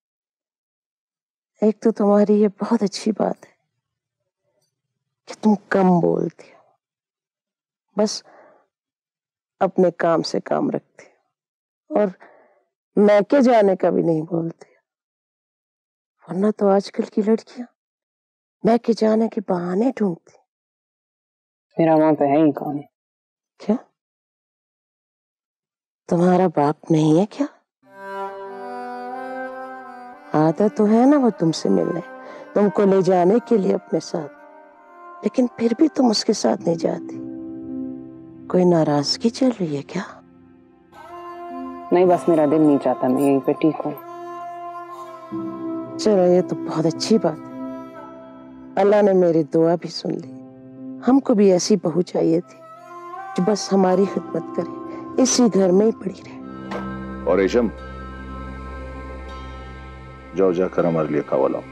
एक तो तुम्हारी ये बहुत अच्छी बात है कि तुम कम बोलती हो, बस अपने काम से काम रखती हो और मैं के जाने का भी नहीं बोलती। वरना तो आजकल की लड़कियां मैं के जाने के बहाने ढूंढती। मेरा वहां पे है ही कौन? क्या तुम्हारा बाप नहीं है क्या? आता तो है ना वो तुमसे मिलने, तुमको ले जाने के लिए अपने साथ, लेकिन फिर भी तुम उसके साथ नहीं जाती। कोई नाराजगी चल रही है क्या? नहीं, बस मेरा दिल नहीं चाहता मैं यहीं पे ठीक हूँ। चलो ये तो बहुत अच्छी बात है, अल्लाह ने मेरी दुआ भी सुन ली। हमको भी ऐसी बहू चाहिए थी जो बस हमारी खिदमत करे, इसी घर में ही पड़ी रहे। और रेशम जाओ जाकर हमारे लिए खावा लाओ।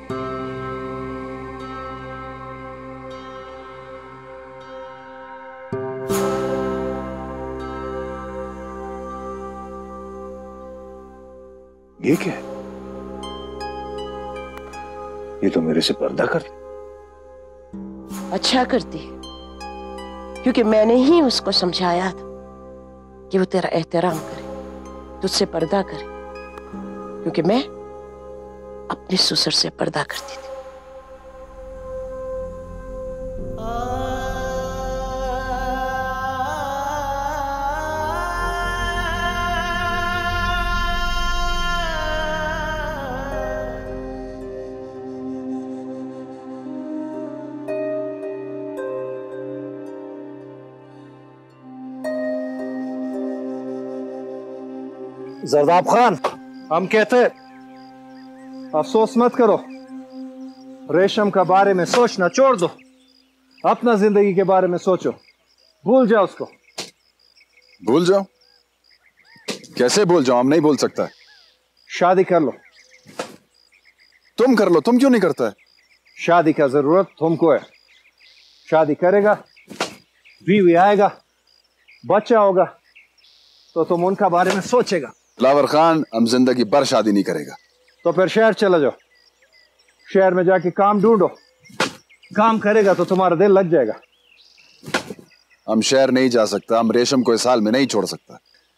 ये क्या है? ये तो मेरे से पर्दा करती। अच्छा करती है, क्योंकि मैंने ही उसको समझाया था कि वो तेरा एहतराम करे, तुझसे पर्दा करे, क्योंकि मैं अपने ससुर से पर्दा करती थी। जरदाब खान, हम कहते अफसोस मत करो, रेशम का बारे में सोचना छोड़ दो, अपना जिंदगी के बारे में सोचो, भूल जाओ उसको। भूल जाओ? कैसे भूल जाओ? हम नहीं भूल सकता। शादी कर लो। तुम कर लो, तुम क्यों नहीं करता है? शादी का जरूरत तुमको है। शादी करेगा, बीवी आएगा, बच्चा होगा, तो तुम उनका बारे में सोचेगा। लावर खान, हम जिंदगी भर शादी नहीं करेगा। तो फिर शहर चला जाओ, शहर में जाके काम ढूंढो, काम करेगा तो तुम्हारा दिल लग जाएगा। हम शहर नहीं जा सकता, हम रेशम को इस हाल में नहीं छोड़ सकता।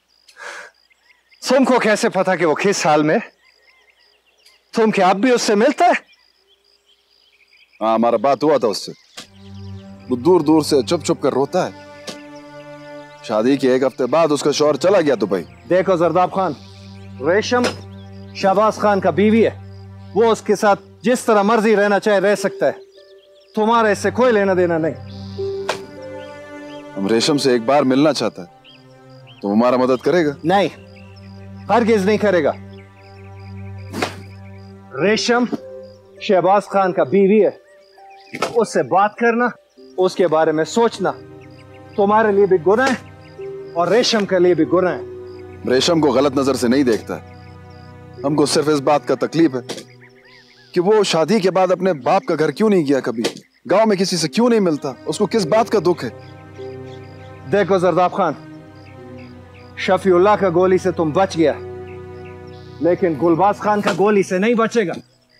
तुमको कैसे पता कि वो किस हाल में? तुम क्या अब भी उससे मिलता है? हाँ, हमारा बात हुआ था उससे। वो दूर दूर से चुप चुप कर रोता है। शादी के एक हफ्ते बाद उसका शौहर चला गया दुबई। देखो जरदाब खान, रेशम शहबाज खान का बीवी है, वो उसके साथ जिस तरह मर्जी रहना चाहे रह सकता है, तुम्हारा इससे कोई लेना देना नहीं। हम रेशम से एक बार मिलना चाहता है, तो हमारा मदद करेगा? नहीं, हरगिज नहीं करेगा। रेशम शहबाज खान का बीवी है, उससे बात करना, उसके बारे में सोचना तुम्हारे लिए भी गुनाह है और रेशम के लिए भी गुनाह है। रेशम को गलत नजर से नहीं देखता है। हमको सिर्फ इस बात का तकलीफ है कि वो शादी के बाद अपने बाप का घर क्यों नहीं गया, कभी गांव में किसी से क्यों नहीं मिलता, उसको किस बात का दुख है? देखो जरदाब खान, शफीउल्लाह का गोली से तुम बच गया, लेकिन गुलबाज खान का गोली से नहीं बचेगा।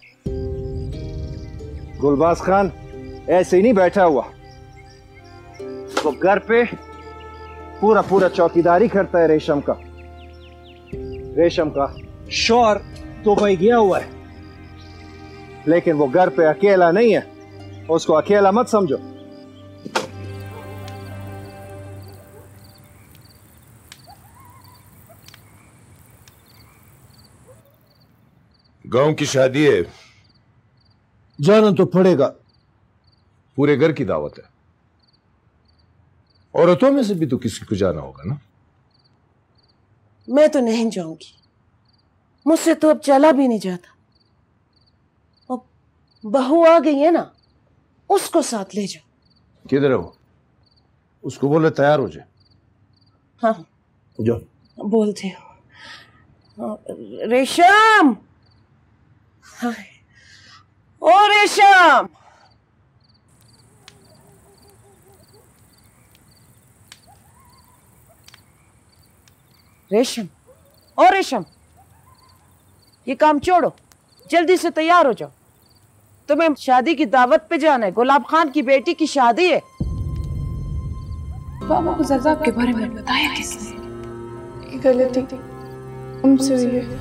गुलबाज खान ऐसे ही नहीं बैठा हुआ, वो घर पे पूरा पूरा चौकीदारी करता है रेशम का। रेशम का शौहर दुबई गया हुआ है, लेकिन वो घर पे अकेला नहीं है, उसको अकेला मत समझो। गांव की शादी है, जाना तो पड़ेगा। पूरे घर की दावत है, औरतों में से भी तो किसी को जाना होगा ना। मैं तो नहीं जाऊंगी, मुझसे तो अब चला भी नहीं जाता। अब बहू आ गई है ना, उसको साथ ले जाओ। किधर है वो? उसको बोले तैयार हो जाए। हाँ जाओ। बोलते हो। रेशम, हाँ। ओ रेशम, रेशम, ओ रेशम, ये काम छोड़ो, जल्दी से तैयार हो जाओ। तुम्हें शादी की दावत पे जाना है, गुलाब खान की बेटी की शादी है। बाबा को जरदाब के बारे में बताया किसने? गलती हमसे हुई है।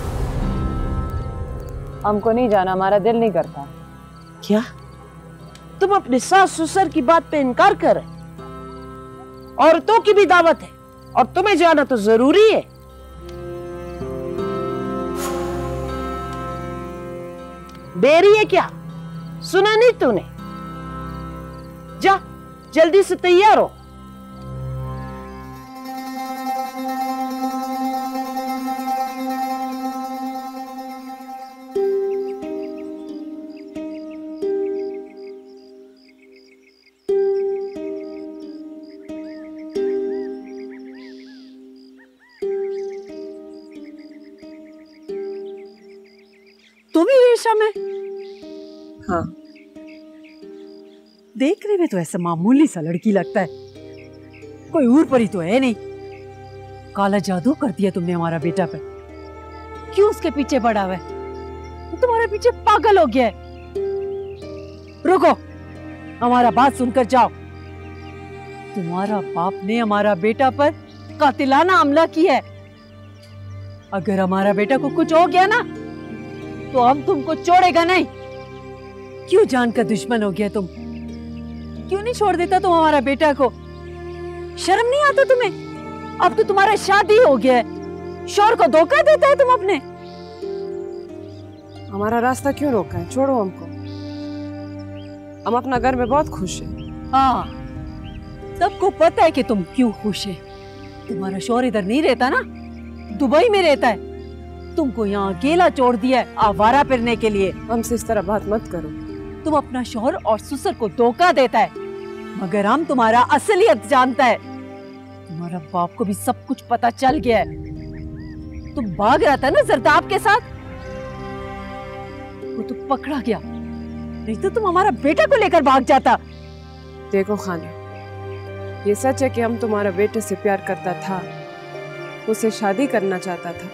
हमको नहीं जाना, हमारा दिल नहीं करता। क्या तुम अपने सास ससुर की बात पे इनकार कर रहे? औरतों की भी दावत है और तुम्हें जाना तो जरूरी है। देरी है क्या? सुना नहीं तूने? जा जल्दी से तैयार हो। तू भी रेशम है? हाँ। देखने में तो ऐसा मामूली सा लड़की लगता है, कोई ऊर परी तो है नहीं। काला जादू कर दिया तुमने हमारा बेटा पे। क्यों उसके पीछे पड़ा हुआ है? वो तुम्हारे पीछे पागल हो गया है। रुको, हमारा बात सुनकर जाओ। तुम्हारा बाप ने हमारा बेटा पर कातिलाना हमला किया है। अगर हमारा बेटा को कुछ हो गया ना, तो हम तुमको छोड़ेगा नहीं। क्यों जान का दुश्मन हो गया तुम? क्यों नहीं छोड़ देता तुम हमारा बेटा को? शर्म नहीं आता तुम्हें? अब तो तुम्हारा शादी हो गया है, शौहर को धोखा देता है तुम अपने। हमारा रास्ता क्यों रोका है? छोड़ो हमको, हम अपना घर में बहुत खुश हैं। हाँ, सबको पता है कि तुम क्यों खुश है। तुम्हारा शौहर इधर नहीं रहता ना, दुबई में रहता है, तुमको यहाँ अकेला छोड़ दिया है आवारा फिरने के लिए। हमसे इस तरह बात मत करो। तुम अपना शौहर और ससुर को धोखा देता है, मगर हम तुम्हारा असलियत जानता है। तुम्हारा बाप को भी सब कुछ पता चल गया है। तुम भाग रहा था ना जरदाब के साथ, वो तो पकड़ा गया, नहीं तो तुम हमारा बेटा को लेकर भाग जाता। देखो खाने, ये सच है कि हम तुम्हारा बेटे से प्यार करता था, उसे शादी करना चाहता था।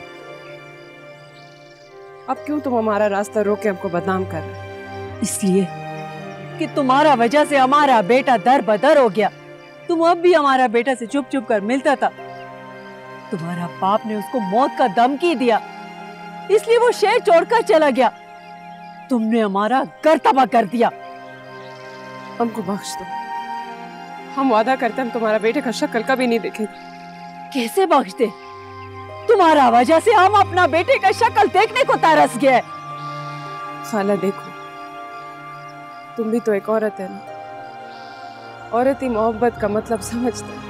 अब क्यों तुम हमारा रास्ता रोके हमको बदनाम कर रहे? इसलिए कि तुम्हारा वजह से हमारा बेटा दर बदर हो गया। तुम अब भी हमारा बेटा से चुप चुप कर मिलता था। तुम्हारा बाप ने उसको मौत का धमकी दिया, इसलिए वो शहर छोड़कर चला गया। तुमने हमारा घर तबाह कर दिया। हमको बख्श दो, हम वादा करते हम तुम्हारा बेटे का शक्ल कभी नहीं देखेंगे। कैसे बख्श दे? तुम्हारा वजह से हम अपना बेटे का शक्ल देखने को तरस गए। खाला देखो, तुम भी तो एक औरत है ना, औरत ही मोहब्बत का मतलब समझते हैं।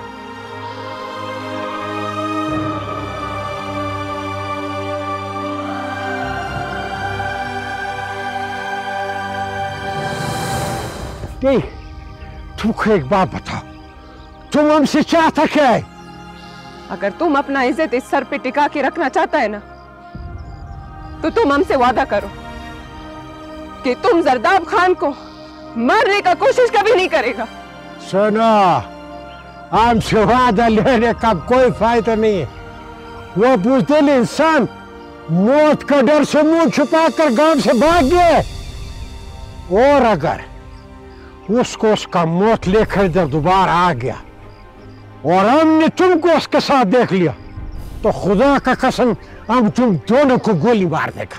नहीं, तुमको एक बात बताओ, तुम हमसे चाहता क्या है? अगर तुम अपना इज्जत इस सर पे टिका के रखना चाहता है ना, तो तुम हमसे वादा करो कि तुम जरदाब खान को मारने का कोशिश कभी नहीं करेगा। सुनो, हमसे वादा लेने का कोई फायदा नहीं है। वो बुज़दिल इंसान मौत का डर से मुंह छुपाकर गांव से भाग गए, और अगर उसको उसका मौत लेकर जब दोबारा आ गया और हमने तुमको उसके साथ देख लिया, तो खुदा का कसम हम तुम दोनों को गोली मार देगा।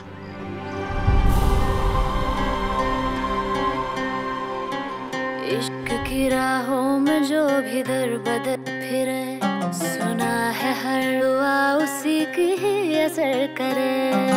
इश्क की राहों में जो भी दर बदर फिरे, सुना है हर दुआ उसी की ही असर करे।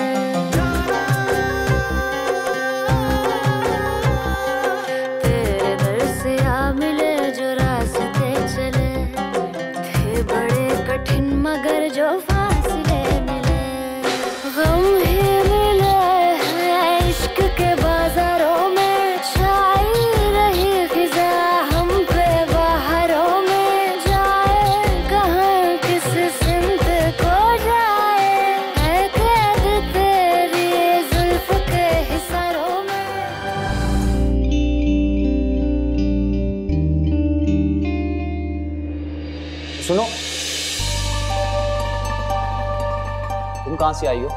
तेरे दर से आ मिले जो रास्ते चले, थे बड़े कठिन मगर जो फासले मिले, गम ही मिले हैं इश्क के बाजारों में, छाई रही फिजा हम पे बाहरों में, जाए कहाँ किस सिमत को जाए, है कैद तेरी जुल्फ के हिसारों में। सुनो, तुम कहाँ से आई हो?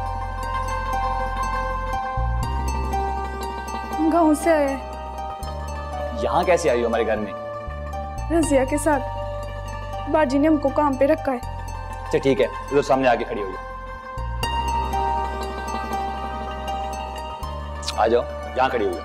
हम गाँव से आए, यहाँ कैसे आई हो हमारे घर में? रजिया के साथ। बाजी ने हमको काम पे रखा है। अच्छा ठीक है, तो सामने आके खड़ी हो जाओ। आ जाओ, यहाँ खड़ी हो जाओ।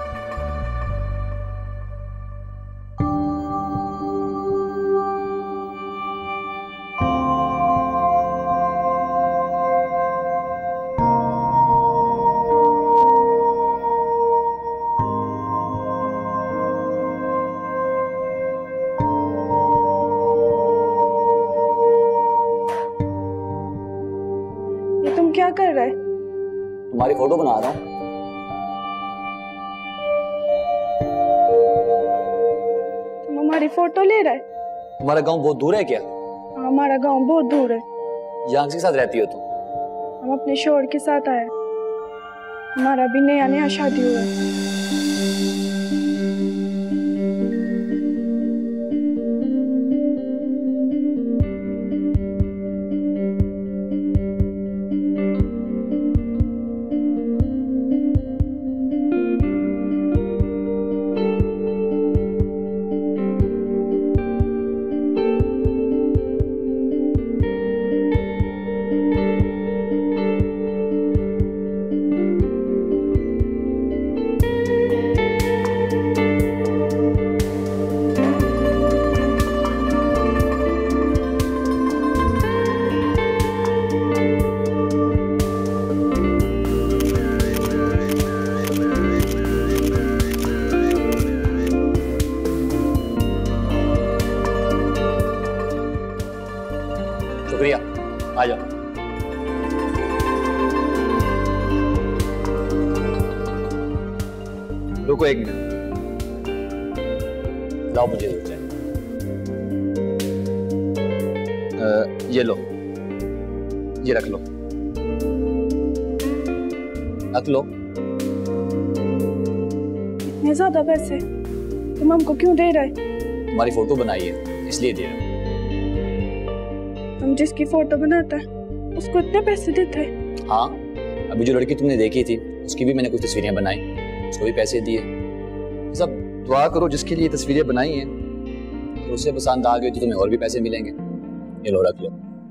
ये तुम क्या कर रहे? तुम्हारी फोटो बना रहा हूँ। तुम हमारी फोटो ले रहे? तुम्हारा गांव बहुत दूर है क्या? हमारा गांव बहुत दूर है। यहाँ किसके साथ रहती हो तुम? हम अपने शोहर के साथ आए, हमारा भी नया नया शादी हुआ है। आ जाओ। रुको एक मिनट, लाओ मुझे दो चाय। ये लो, ये रख लो, रख लो। इतने ज्यादा पैसे तुम हमको क्यों दे रहे? तुम्हारी फोटो बनाई है इसलिए दे रहा हूं। तुम जिसकी फोटो बनाता है उसको इतने पैसे देते हैं? हाँ, अभी जो लड़की तुमने देखी थी उसकी भी मैंने कुछ तस्वीरें बनाई, उसको भी पैसे दिए। सब दुआ करो जिसके लिए तस्वीरें बनाई हैं, और उसे पसंद आ गई तो तुम्हें और भी पैसे मिलेंगे। ये लो, रख लो।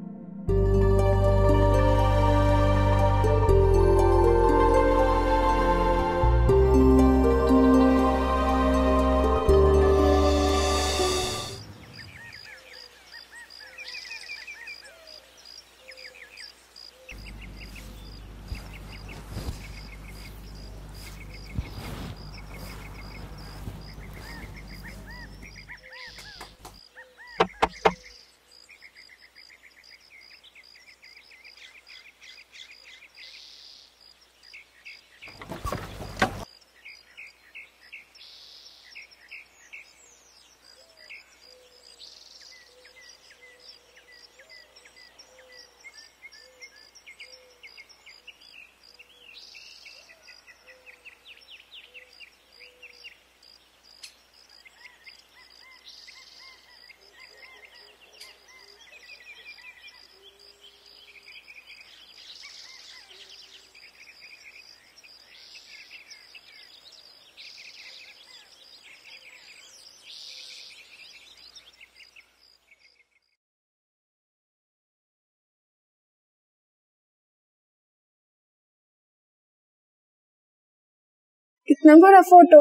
इतना बड़ा फोटो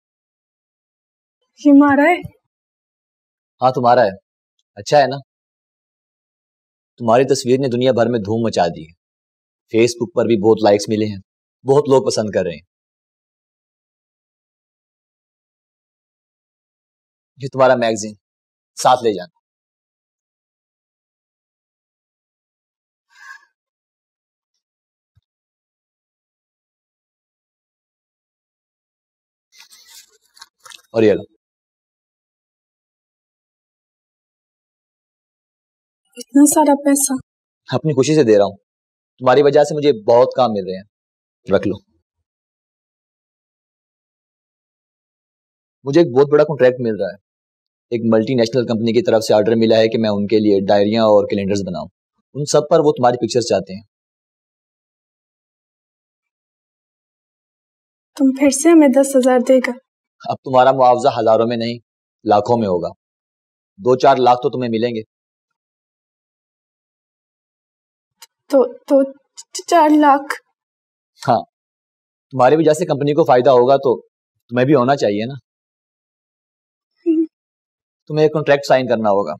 ये हमारा है? हाँ तुम्हारा है। अच्छा है ना, तुम्हारी तस्वीर ने दुनिया भर में धूम मचा दी है। फेसबुक पर भी बहुत लाइक्स मिले हैं, बहुत लोग पसंद कर रहे हैं। ये तुम्हारा मैगजीन साथ ले जाना। और ये लो। इतना सारा पैसा अपनी खुशी से दे रहा हूं, तुम्हारी वजह से मुझे बहुत काम मिल रहे हैं। रख लो। मुझे एक बहुत बड़ा कॉन्ट्रैक्ट मिल रहा है। एक मल्टीनेशनल कंपनी की तरफ से ऑर्डर मिला है कि मैं उनके लिए डायरियां और कैलेंडर्स बनाऊं। उन सब पर वो तुम्हारी पिक्चर्स चाहते हैं। तुम फिर से हमें दस हजार देगा? अब तुम्हारा मुआवजा हजारों में नहीं लाखों में होगा। दो चार लाख तो तुम्हें मिलेंगे। तो तो चार लाख? हाँ, तुम्हारी वजह से कंपनी को फायदा होगा तो तुम्हें भी होना चाहिए ना। तुम्हें एक कॉन्ट्रैक्ट साइन करना होगा।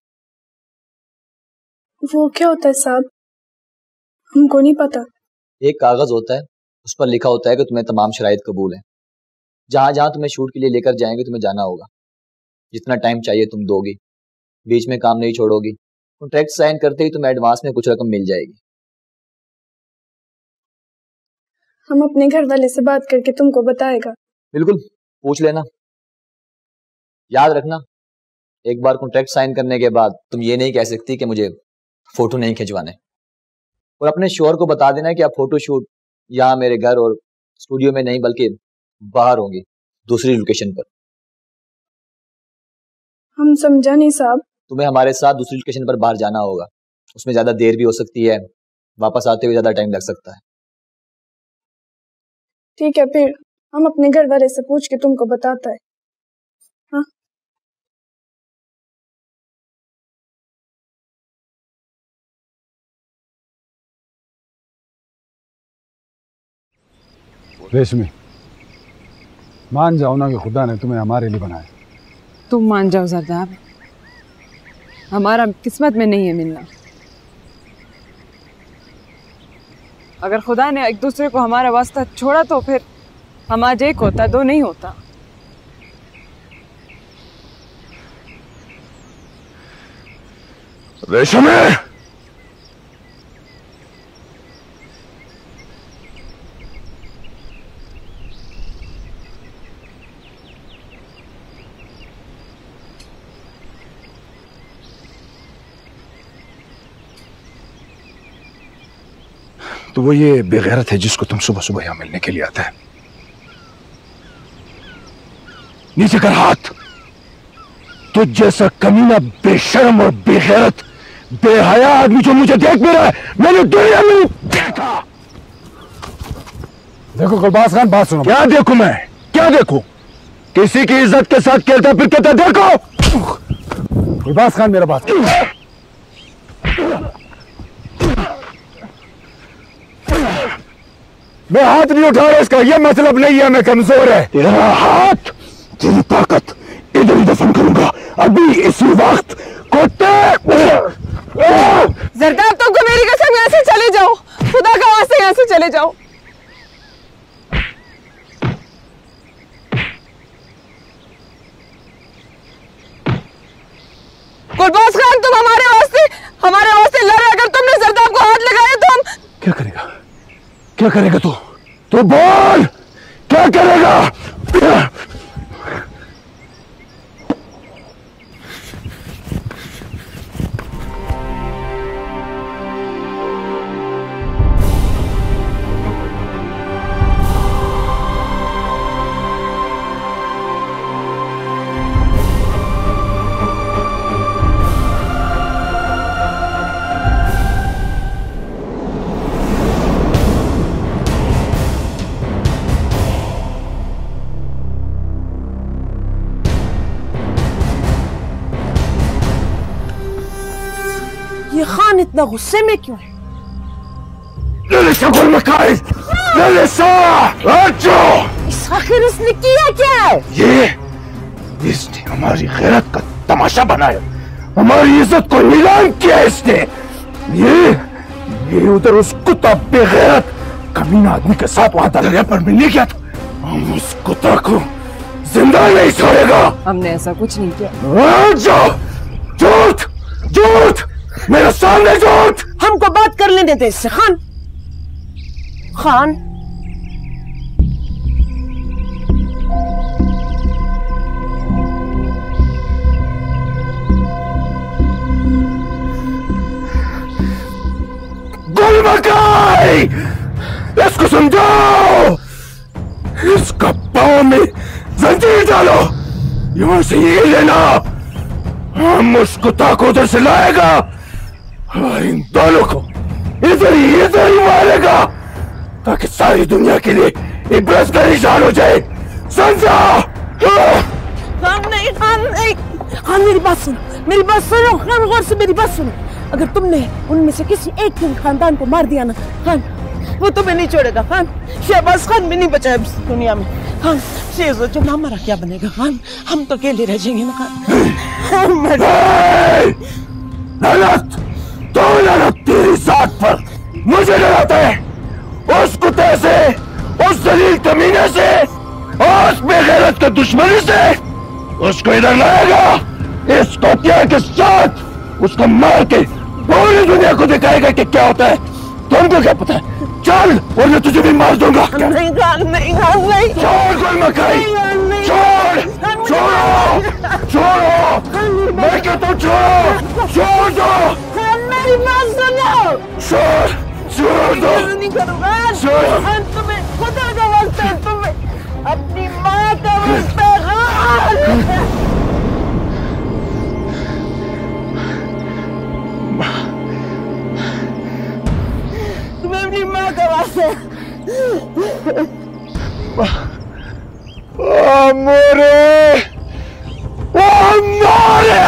वो क्या होता है साहब? हमको नहीं पता। एक कागज होता है, उस पर लिखा होता है कि तुम्हें तमाम शराइत कबूल है। जहां जहां तुम्हें शूट के लिए लेकर जाएंगे तुम्हें जाना होगा। जितना टाइम चाहिए तुम दोगी, बीच में काम नहीं छोड़ोगी। कॉन्ट्रैक्ट साइन करते ही तुम्हें एडवांस में कुछ रकम मिल जाएगी। हम अपने घर वाले से बात करके तुमको बताएगा। बिल्कुल, पूछ लेना। याद रखना, एक बार कॉन्ट्रैक्ट साइन करने के बाद तुम ये नहीं कह सकती कि मुझे फोटो नहीं खिंचवाने। और अपने शोहर को बता देना कि आप फोटो शूट यहाँ मेरे घर और स्टूडियो में नहीं बल्कि बाहर होंगी, दूसरी लोकेशन पर। हम समझा नहीं साहब। तुम्हें हमारे साथ दूसरी लोकेशन पर बाहर जाना होगा। उसमें ज्यादा देर भी हो सकती है, वापस आते हुए ज्यादा टाइम लग सकता है। ठीक है, फिर हम अपने घर वाले से पूछ के तुमको बताता है। हाँ? रेशमी, मान जाओ ना कि खुदा ने तुम्हें हमारे लिए बनाया। तुम मान जाओ जरदाब, हमारा किस्मत में नहीं है मिलना। अगर खुदा ने एक दूसरे को हमारा वास्ता छोड़ा तो फिर हम आज एक होता, दो नहीं होता। रेशमी, तो वो ये बेगैरत है जिसको तुम सुबह सुबह यहां मिलने के लिए आता है। नीचे कर हाथ। तुझ जैसा कमीना, बेशर्म और बेगैरत, बेहया आदमी जो मुझे देख भी रहा है, मैंने दुनिया में देखा। देखो गुलबाज खान, बात सुनो। क्या देखूं मैं? क्या देखूं? किसी की इज्जत के साथ खेलता फिर कहता देखो। गुलबाज खान मेरा बात, मैं हाथ नहीं उठा रहा, इसका ये मतलब नहीं है मैं कमजोर है। तेरा हाथ, तेरी ताकत इधर ही दफन करूंगा अभी इसी वक्त। कुत्ते! जरदाब, तुमको मेरी कसम, यहाँ से चले जाओ, खुदा का वास्ते यहाँ से चले जाओ। गुलबाज खान, तुम हमारे वास्ते हमारे वास्ते लड़े। अगर तुमने जरदाब को हाथ लगाया तो हम क्या करेगा? क्या करेगा तू? तू बोल, क्या करेगा? ये खान इतना गुस्से में क्यों है? इस आखिर इसने किया क्या है? ये इसने हमारी गैरत का तमाशा बनाया, हमारी इज्जत को नीलाम किया इसने। ये ये उधर उस कुत्ता बेगैरत कमीना आदमी के साथ वहां दरिया पर मिलने गया था। हम उस कुत्ता को जिंदा नहीं छोड़ेगा। हमने ऐसा कुछ नहीं किया। झूठ, झूठ, मेरे सामने झूठ। हमको बात कर लेने दे इससे। खान, खान, गुलमकाई, इसको समझाओ, इसका पांव में जंजीर डालो, यहां से ये लेना। हम उस कुत्ता को उधर से लाएगा और इन दोनों को इधर ही इधर ही मारेगा ताकि सारी दुनिया के लिए इब्रत का निशान हो जाए। समझा? खान नहीं, खान नहीं, खान मेरी बात सुनो, मेरी बात सुनो, खान गौर से मेरी बात सुनो। अगर तुमने उनमें से किसी एक के खानदान को मार दिया ना खान, वो तुम्हें नहीं छोड़ेगा खान। शहबाज खान भी नहीं बचा है इस दुनिया में खान। शेर जो ना मरा क्या बनेगा खान? हम तो अकेले रह जाएंगे ना खान। लानत, तो लानत तेरी जात पर। मुझे डराता है उस कुत्ते से, उस जलील कमीने से, उस बेगैरत के दुश्मनी से। उसको इधर लाएगा, इस कोतिया के साथ उसको मार के पूरी दुनिया को दिखाएगा कि क्या होता है। तुमको क्या पता है? चल, वरना तुझे भी मार दूंगा। नहीं खान, नहीं खान, नहीं। छोड़ गुलमकाई, छोड़, छोड़ो, छोड़ो, मैं कहता हूँ छोड़ो, छोड़ दो। खान मेरी बात सुनो। छोड़, छोड़ दो। नहीं करूँगा। छोड़। खान तुम्हें खुदा का वक्त है, तुम्हें अपनी माँ का वक्त है खान। तुम्हें अपनी माँ का वक्त है। मोरे, मोरे।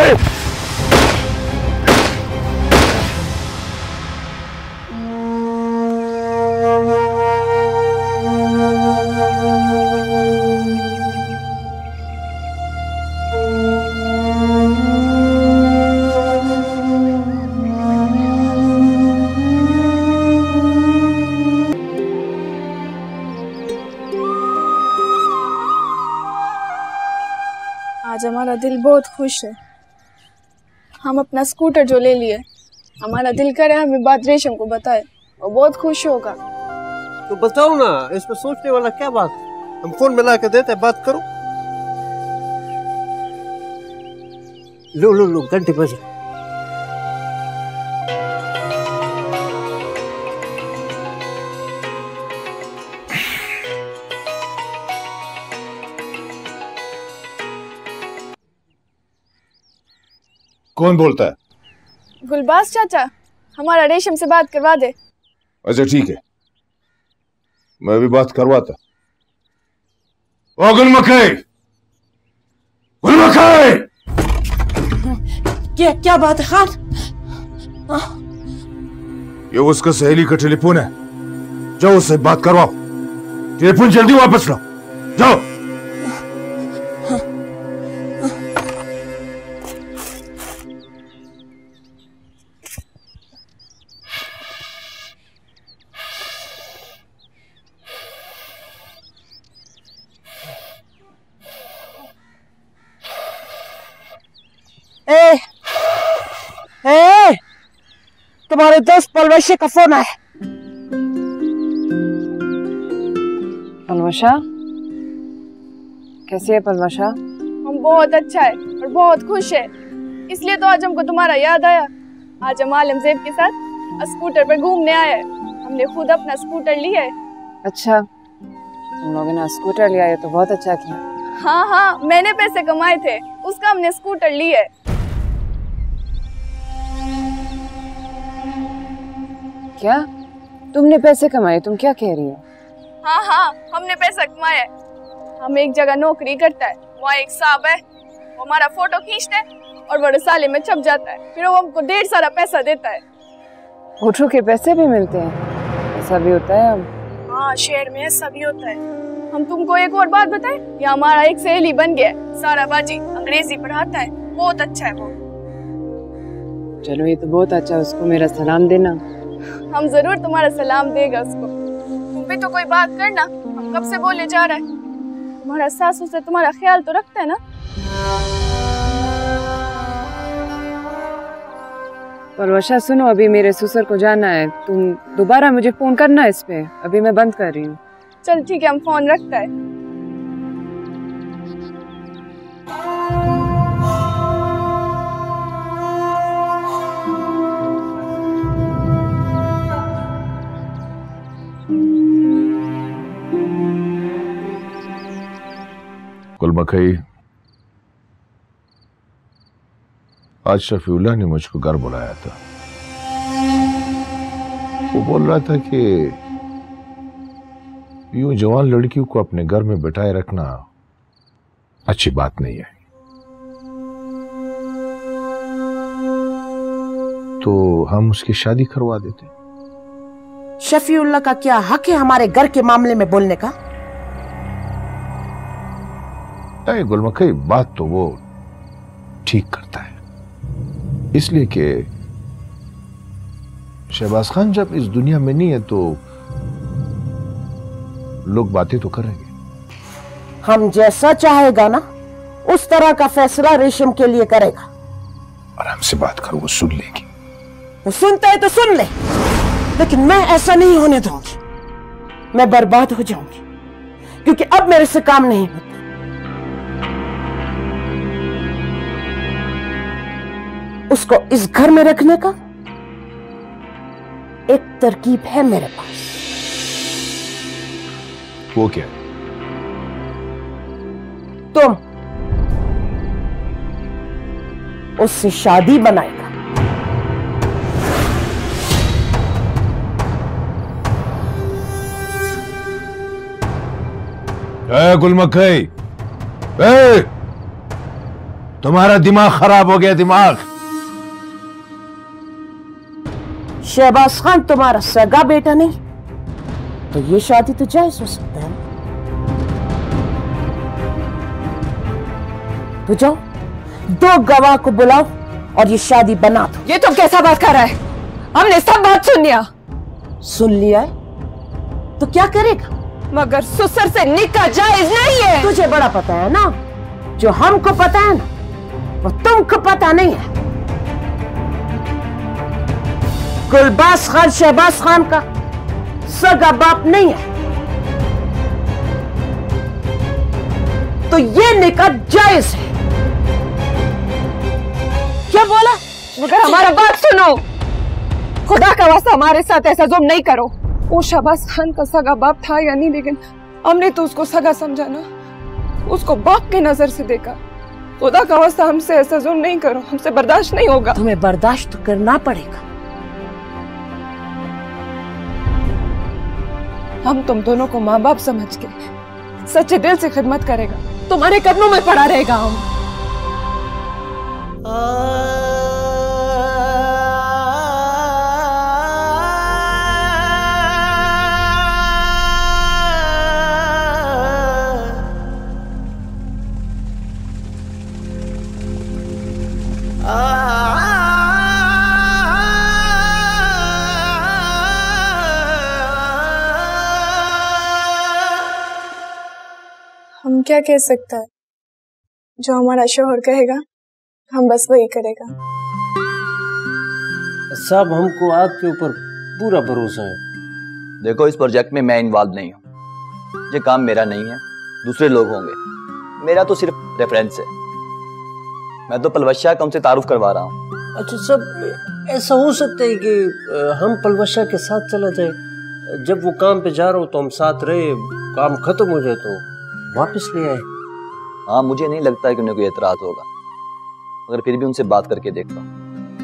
आज हमारा दिल बहुत खुश है। हम अपना स्कूटर जो ले लिए, हमारा दिल करे हमें बात रेशम को बताए, वो बहुत खुश होगा। तो बताओ ना, इसमें सोचने वाला क्या बात? हम फोन मिला के देते, बात करो। लो लो लो, घंटे बजे। कौन बोलता है? गुलबाज चाचा, हमारा रेशम से बात करवा दे। अच्छा ठीक है, मैं भी बात करवाता। ओ गुलमकई, गुलमकई! क्या क्या बात है खान? ये उसका सहेली का टेलीफोन है, जाओ उससे बात करवाओ। टेलीफोन जल्दी वापस लो, जाओ। ए, ए, तुम्हारे दोस्त पलवशी का फोन है। पलवशा, कैसी है पलवशा? हम बहुत अच्छा है और बहुत खुश है, इसलिए तो आज हमको तुम्हारा याद आया। आज हम आलम ज़ेब के साथ स्कूटर पर घूमने आए हैं। हमने खुद अपना स्कूटर लिया है। अच्छा, तुम लोगों ने स्कूटर लिया है तो बहुत अच्छा किया। हाँ हाँ, मैंने पैसे कमाए थे, उसका हमने स्कूटर लिया है। क्या तुमने पैसे कमाए? तुम क्या कह रही हो? हाँ हाँ, हमने पैसा कमाया है। हम एक जगह नौकरी करता है, वहाँ एक साहब है, वो हमारा फोटो खींचता है और वो रसाले में छप जाता है, फिर वो हमको ढेर सारा पैसा देता है। फोटो के पैसे भी मिलते हैं? ऐसा भी होता है अब? हाँ, शहर में ऐसा भी होता है। हम तुमको एक और बात बताएं, ये हमारा एक सहेली बन गया है, सारा बाजी, अंग्रेजी पढ़ाता है, बहुत अच्छा है वो। चलो ये तो बहुत अच्छा, उसको मेरा सलाम देना। हम जरूर तुम्हारा सलाम देगा उसको। तुम भी तो कोई बात करना, हम कब से बोले जा रहे हैं। तुम्हारा सासू से तुम्हारा ख्याल तो रखता है ना? पलवशा सुनो, अभी मेरे ससुर को जाना है, तुम दोबारा मुझे फोन करना इस पे, अभी मैं बंद कर रही हूँ। चल ठीक है, हम फोन रखता है। गुलमकई, आज शफीउल्लाह ने मुझको घर बुलाया था। वो बोल रहा था कि यूं जवान लड़कियों को अपने घर में बिठाए रखना अच्छी बात नहीं है, तो हम उसकी शादी करवा देते। शफीउल्लाह का क्या हक है हमारे घर के मामले में बोलने का? अरे गुलमकई, बात तो वो ठीक करता है, इसलिए कि शहबाज खान जब इस दुनिया में नहीं है तो लोग बातें तो करेंगे। हम जैसा चाहेगा ना उस तरह का फैसला रेशम के लिए करेगा। आराम से बात करो, वो सुन लेगी। वो सुनता है तो सुन ले, लेकिन मैं ऐसा नहीं होने दूंगी। मैं बर्बाद हो जाऊंगी, क्योंकि अब मेरे से काम नहीं होता। उसको इस घर में रखने का एक तरकीब है मेरे पास। वो क्या? तुम उससे शादी बनाएगा। ए गुलमकई, ए, तुम्हारा दिमाग खराब हो गया, दिमाग। शहबाज खान तुम्हारा सगा बेटा नहीं, तो ये शादी तो जायज हो सकता है। तो जाओ, दो गवाह को बुलाओ और ये शादी बना दो। ये तो कैसा बात कर रहा है? हमने सब बात सुन लिया। सुन लिया है तो क्या करेगा? मगर ससुर से निकाह जायज नहीं है। तुझे बड़ा पता है ना, जो हमको पता है ना वो तुमको पता नहीं है। गुलबाज खान शहबाज खान का सगा बाप नहीं है, तो ये निकाह जायज है। क्या बोला? मगर हमारा बात सुनो, खुदा का वास्ता हमारे साथ ऐसा जुल्म नहीं करो। वो शहबाज खान का सगा बाप था या नहीं, लेकिन हमने तो उसको सगा समझा ना, उसको बाप की नजर से देखा। खुदा का वास्ता हमसे ऐसा जुल्म नहीं करो, हमसे बर्दाश्त नहीं होगा। तुम्हें बर्दाश्त तो करना पड़ेगा। हम तुम दोनों को माँ बाप समझ के सच्चे दिल से खिदमत करेगा, तुम्हारे कदमों में पड़ा रहेगा हम। हम क्या कह सकता है, जो हमारा शोहर कहेगा हम बस वही करेगा। साहब हमको आपके ऊपर पूरा भरोसा है। देखो इस प्रोजेक्ट में मैं इन्वॉल्व नहीं हूँ, ये काम मेरा नहीं है, दूसरे लोग होंगे, मेरा तो सिर्फ रेफरेंस है। मैं तो पलवशा का उनसे तारुफ करवा रहा हूँ। अच्छा सब ऐसा हो सकता है कि हम पलवशा के साथ चला जाए, जब वो काम पे जा रहा हो तो हम साथ रहे, काम खत्म हो जाए तो वापस ले आए। हाँ मुझे नहीं लगता है कि उन्हें कोई एतराज होगा, मगर फिर भी उनसे बात करके देखता हूँ।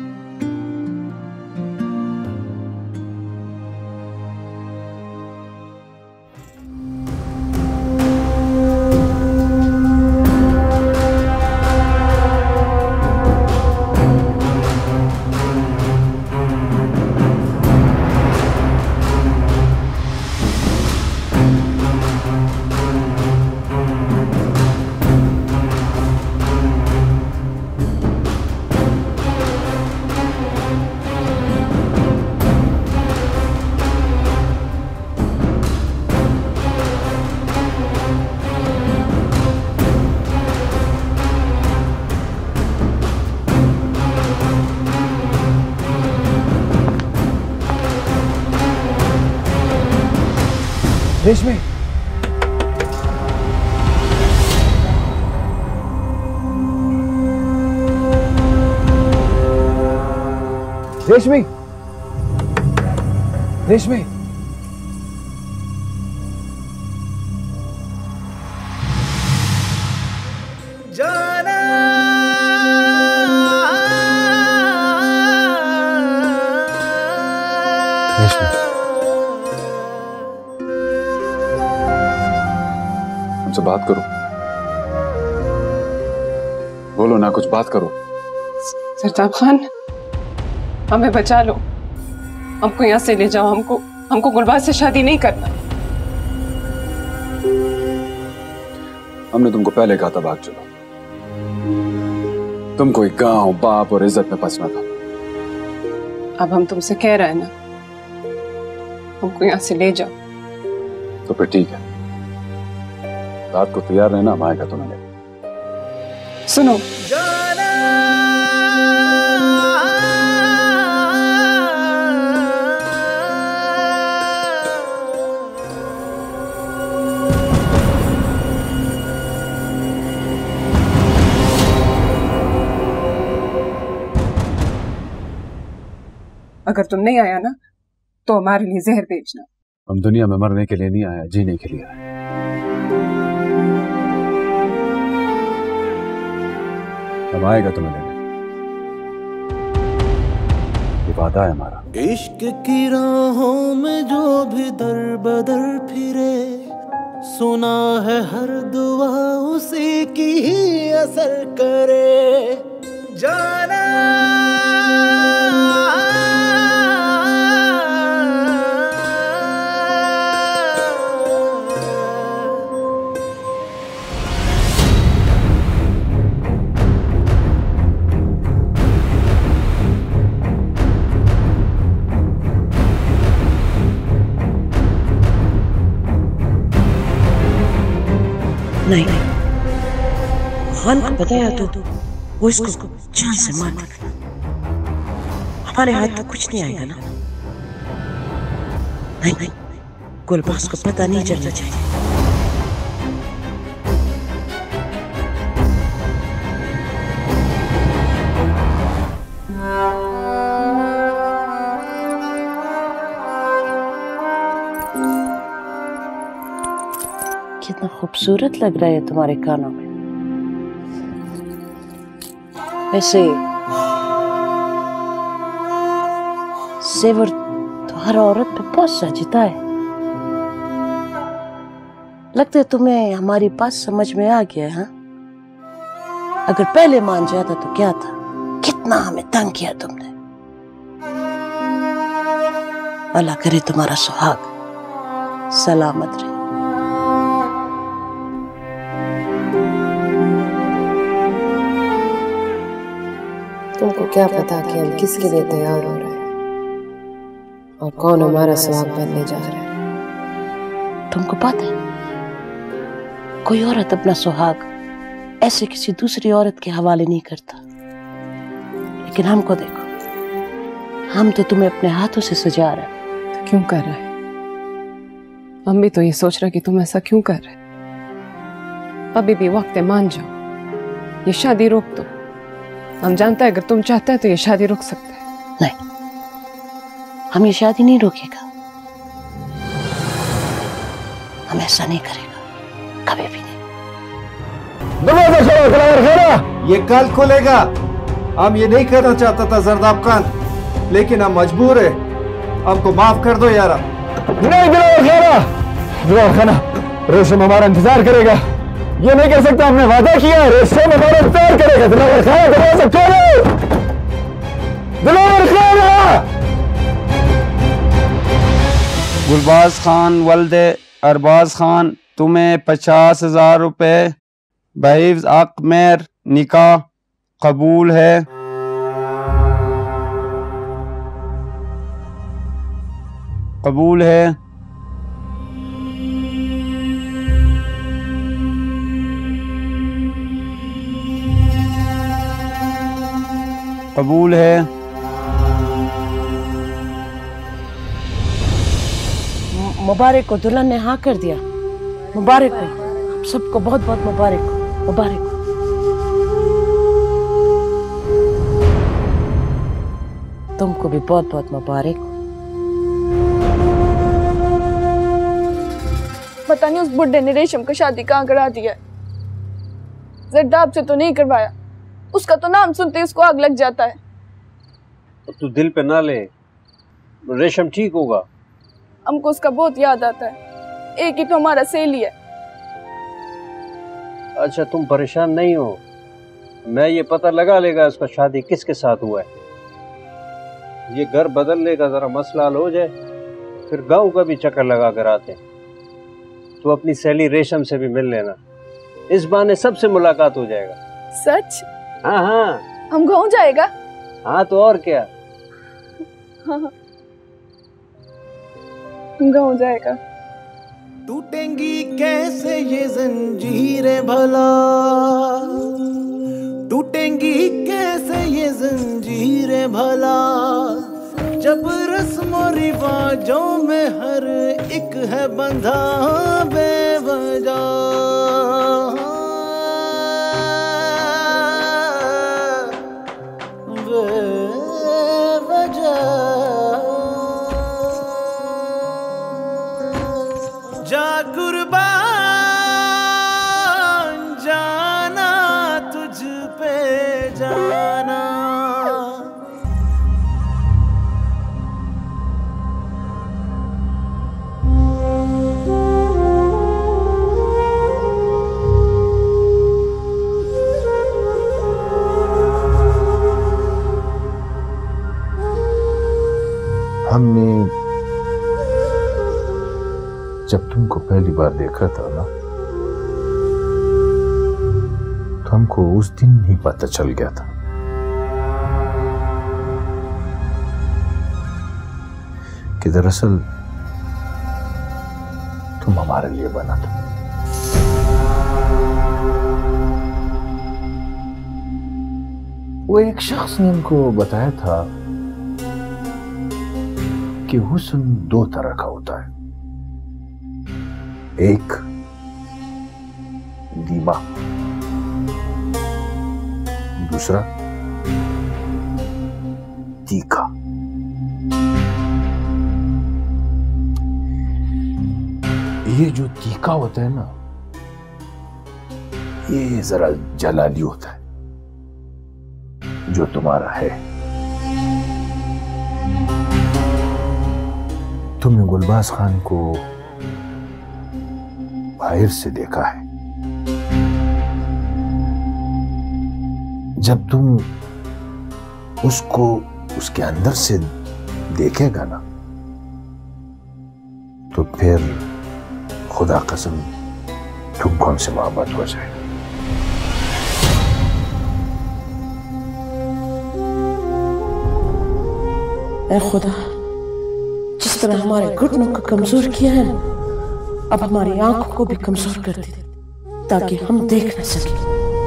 रेशमी, रेशमी, रेशमी, जाना हमसे बात करो, बोलो ना, कुछ बात करो। सरताब खान हमें बचा लो, हमको यहाँ से ले जाओ, हमको हमको गुलबाज से शादी नहीं करना। हमने तुमको पहले कहा था भाग चलो, तुम कोई गांव बाप और इज्जत में फंसना था। अब हम तुमसे कह रहे हैं ना, हमको यहाँ से ले जाओ। तो फिर ठीक है, रात को तैयार रहना, हम आएगा तुम्हें लेकर। सुनो, अगर तुम नहीं आया ना तो हमारे लिए जहर भेजना। हम दुनिया में मरने के लिए नहीं आया, जीने के लिए आए। अब आएगा तुम्हें लेने, ये वादा है हमारा। इश्क की राहों में जो भी दर बदर फिरे, सुना है हर दुआ उसी की ही असर करे। जाना नहीं, खान को बताया तो वो इसको जान से मार देगा। हमारे हाथ तो कुछ नहीं आएगा ना। नहीं नहीं, गुलबाज को पता नहीं चलना चाहिए। कितना खूबसूरत लग रहा है तुम्हारे कानों में। वैसे सेवर तो हर औरत पे बहुत सजता है। लगता है तुम्हें हमारी बात समझ में आ गया है। हाँ? अगर पहले मान जाता तो क्या था, कितना हमें तंग किया तुमने। अल्लाह करे तुम्हारा सुहाग सलामत रहे। तुमको क्या पता कि हम किसके लिए तैयार हो रहे हैं और कौन हमारा सुहाग बनने जा रहा है। तुमको पता है कोई औरत अपना सुहाग ऐसे किसी दूसरी औरत के हवाले नहीं करता, लेकिन हमको देखो, हम तो तुम्हें अपने हाथों से सजा रहे हैं। तो क्यों कर रहे हैं? हम भी तो ये सोच रहे कि तुम ऐसा क्यों कर रहे? अभी भी वक्त है, मान जाओ, ये शादी रोक दो। हम जानते हैं अगर तुम चाहते हैं तो ये शादी रुक सकते हैं। नहीं, हम ये शादी नहीं रोकेगा, हम ऐसा नहीं करेगा, कभी भी नहीं। ये कल खुलेगा। हम ये नहीं करना चाहता था जरदाब खान, लेकिन हम मजबूर है। हमको माफ कर दो यारा। नहीं दिलावर खाना, दिलावर खाना, रेशम हमारा इंतजार करेगा। ये नहीं कर सकता, हमने वादा किया है, रेशम हमारा इंतजार करेगा। दिलावर खाना दरवाजा खोलो, दिलावर खाना। गुलबाज खान वल्दे अरबाज खान, तुम्हें पचास हजार रुपए बहिव्ज अक मेर निकाह कबूल है। कबूल है। कबूल है। मुबारक हो, दुल्हन ने हाँ कर दिया। मुबारक हो, आप सबको बहुत बहुत मुबारक हो, मुबारक हो। तुमको भी बहुत बहुत मुबारक हो। पता नहीं उस बुड्ढे ने रेशम को शादी कहाँ करा दिया। जरदाब से तो नहीं करवाया, उसका तो नाम सुनते ही उसको आग लग जाता है। तो तू दिल पे ना ले, रेशम ठीक होगा। हमको उसका बहुत याद आता है, एक ही तो हमारा सहेली है। अच्छा तुम परेशान नहीं हो, मैं ये पता लगा लेगा उसका शादी किसके साथ हुआ है। ये घर बदलने का जरा मसला हल हो जाए, फिर गांव का भी चक्कर लगा कर आते हैं। तो अपनी सहेली रेशम से भी मिल लेना, इस बहाने सबसे मुलाकात हो जाएगा। सच? हाँ हाँ। हम गाँव जाएगा? हाँ तो और क्या। हाँ हम गाँव जाएगा। टूटेंगी कैसे ये जंजीरें भला, टूटेंगी कैसे ये जंजीरें भला, जब रस्म रिवाजों में हर एक है बंधा बेवजह। जा कुर्बान जाना तुझ पे जाना। हमने जब तुमको पहली बार देखा था ना, तो हमको उस दिन ही पता चल गया था कि दरअसल तुम हमारे लिए बना था। वो एक शख्स ने हमको बताया था कि हुस्न दो तरह का होता है, एक धीमा, दूसरा तीखा। ये जो तीखा होता है ना, ये जरा जलाली होता है, जो तुम्हारा है। तुमने गुलबाज खान को बाहर से देखा है। जब तुम उसको उसके अंदर से देखेगा ना, तो फिर खुदा कसम तुमको हमसे मोहब्बत हो जाए। ऐ खुदा, जिस तरह हमारे घुटनों को कमजोर किया है, अब हमारी आंखों को भी कमजोर कर दे, ताकि हम देख न सकें।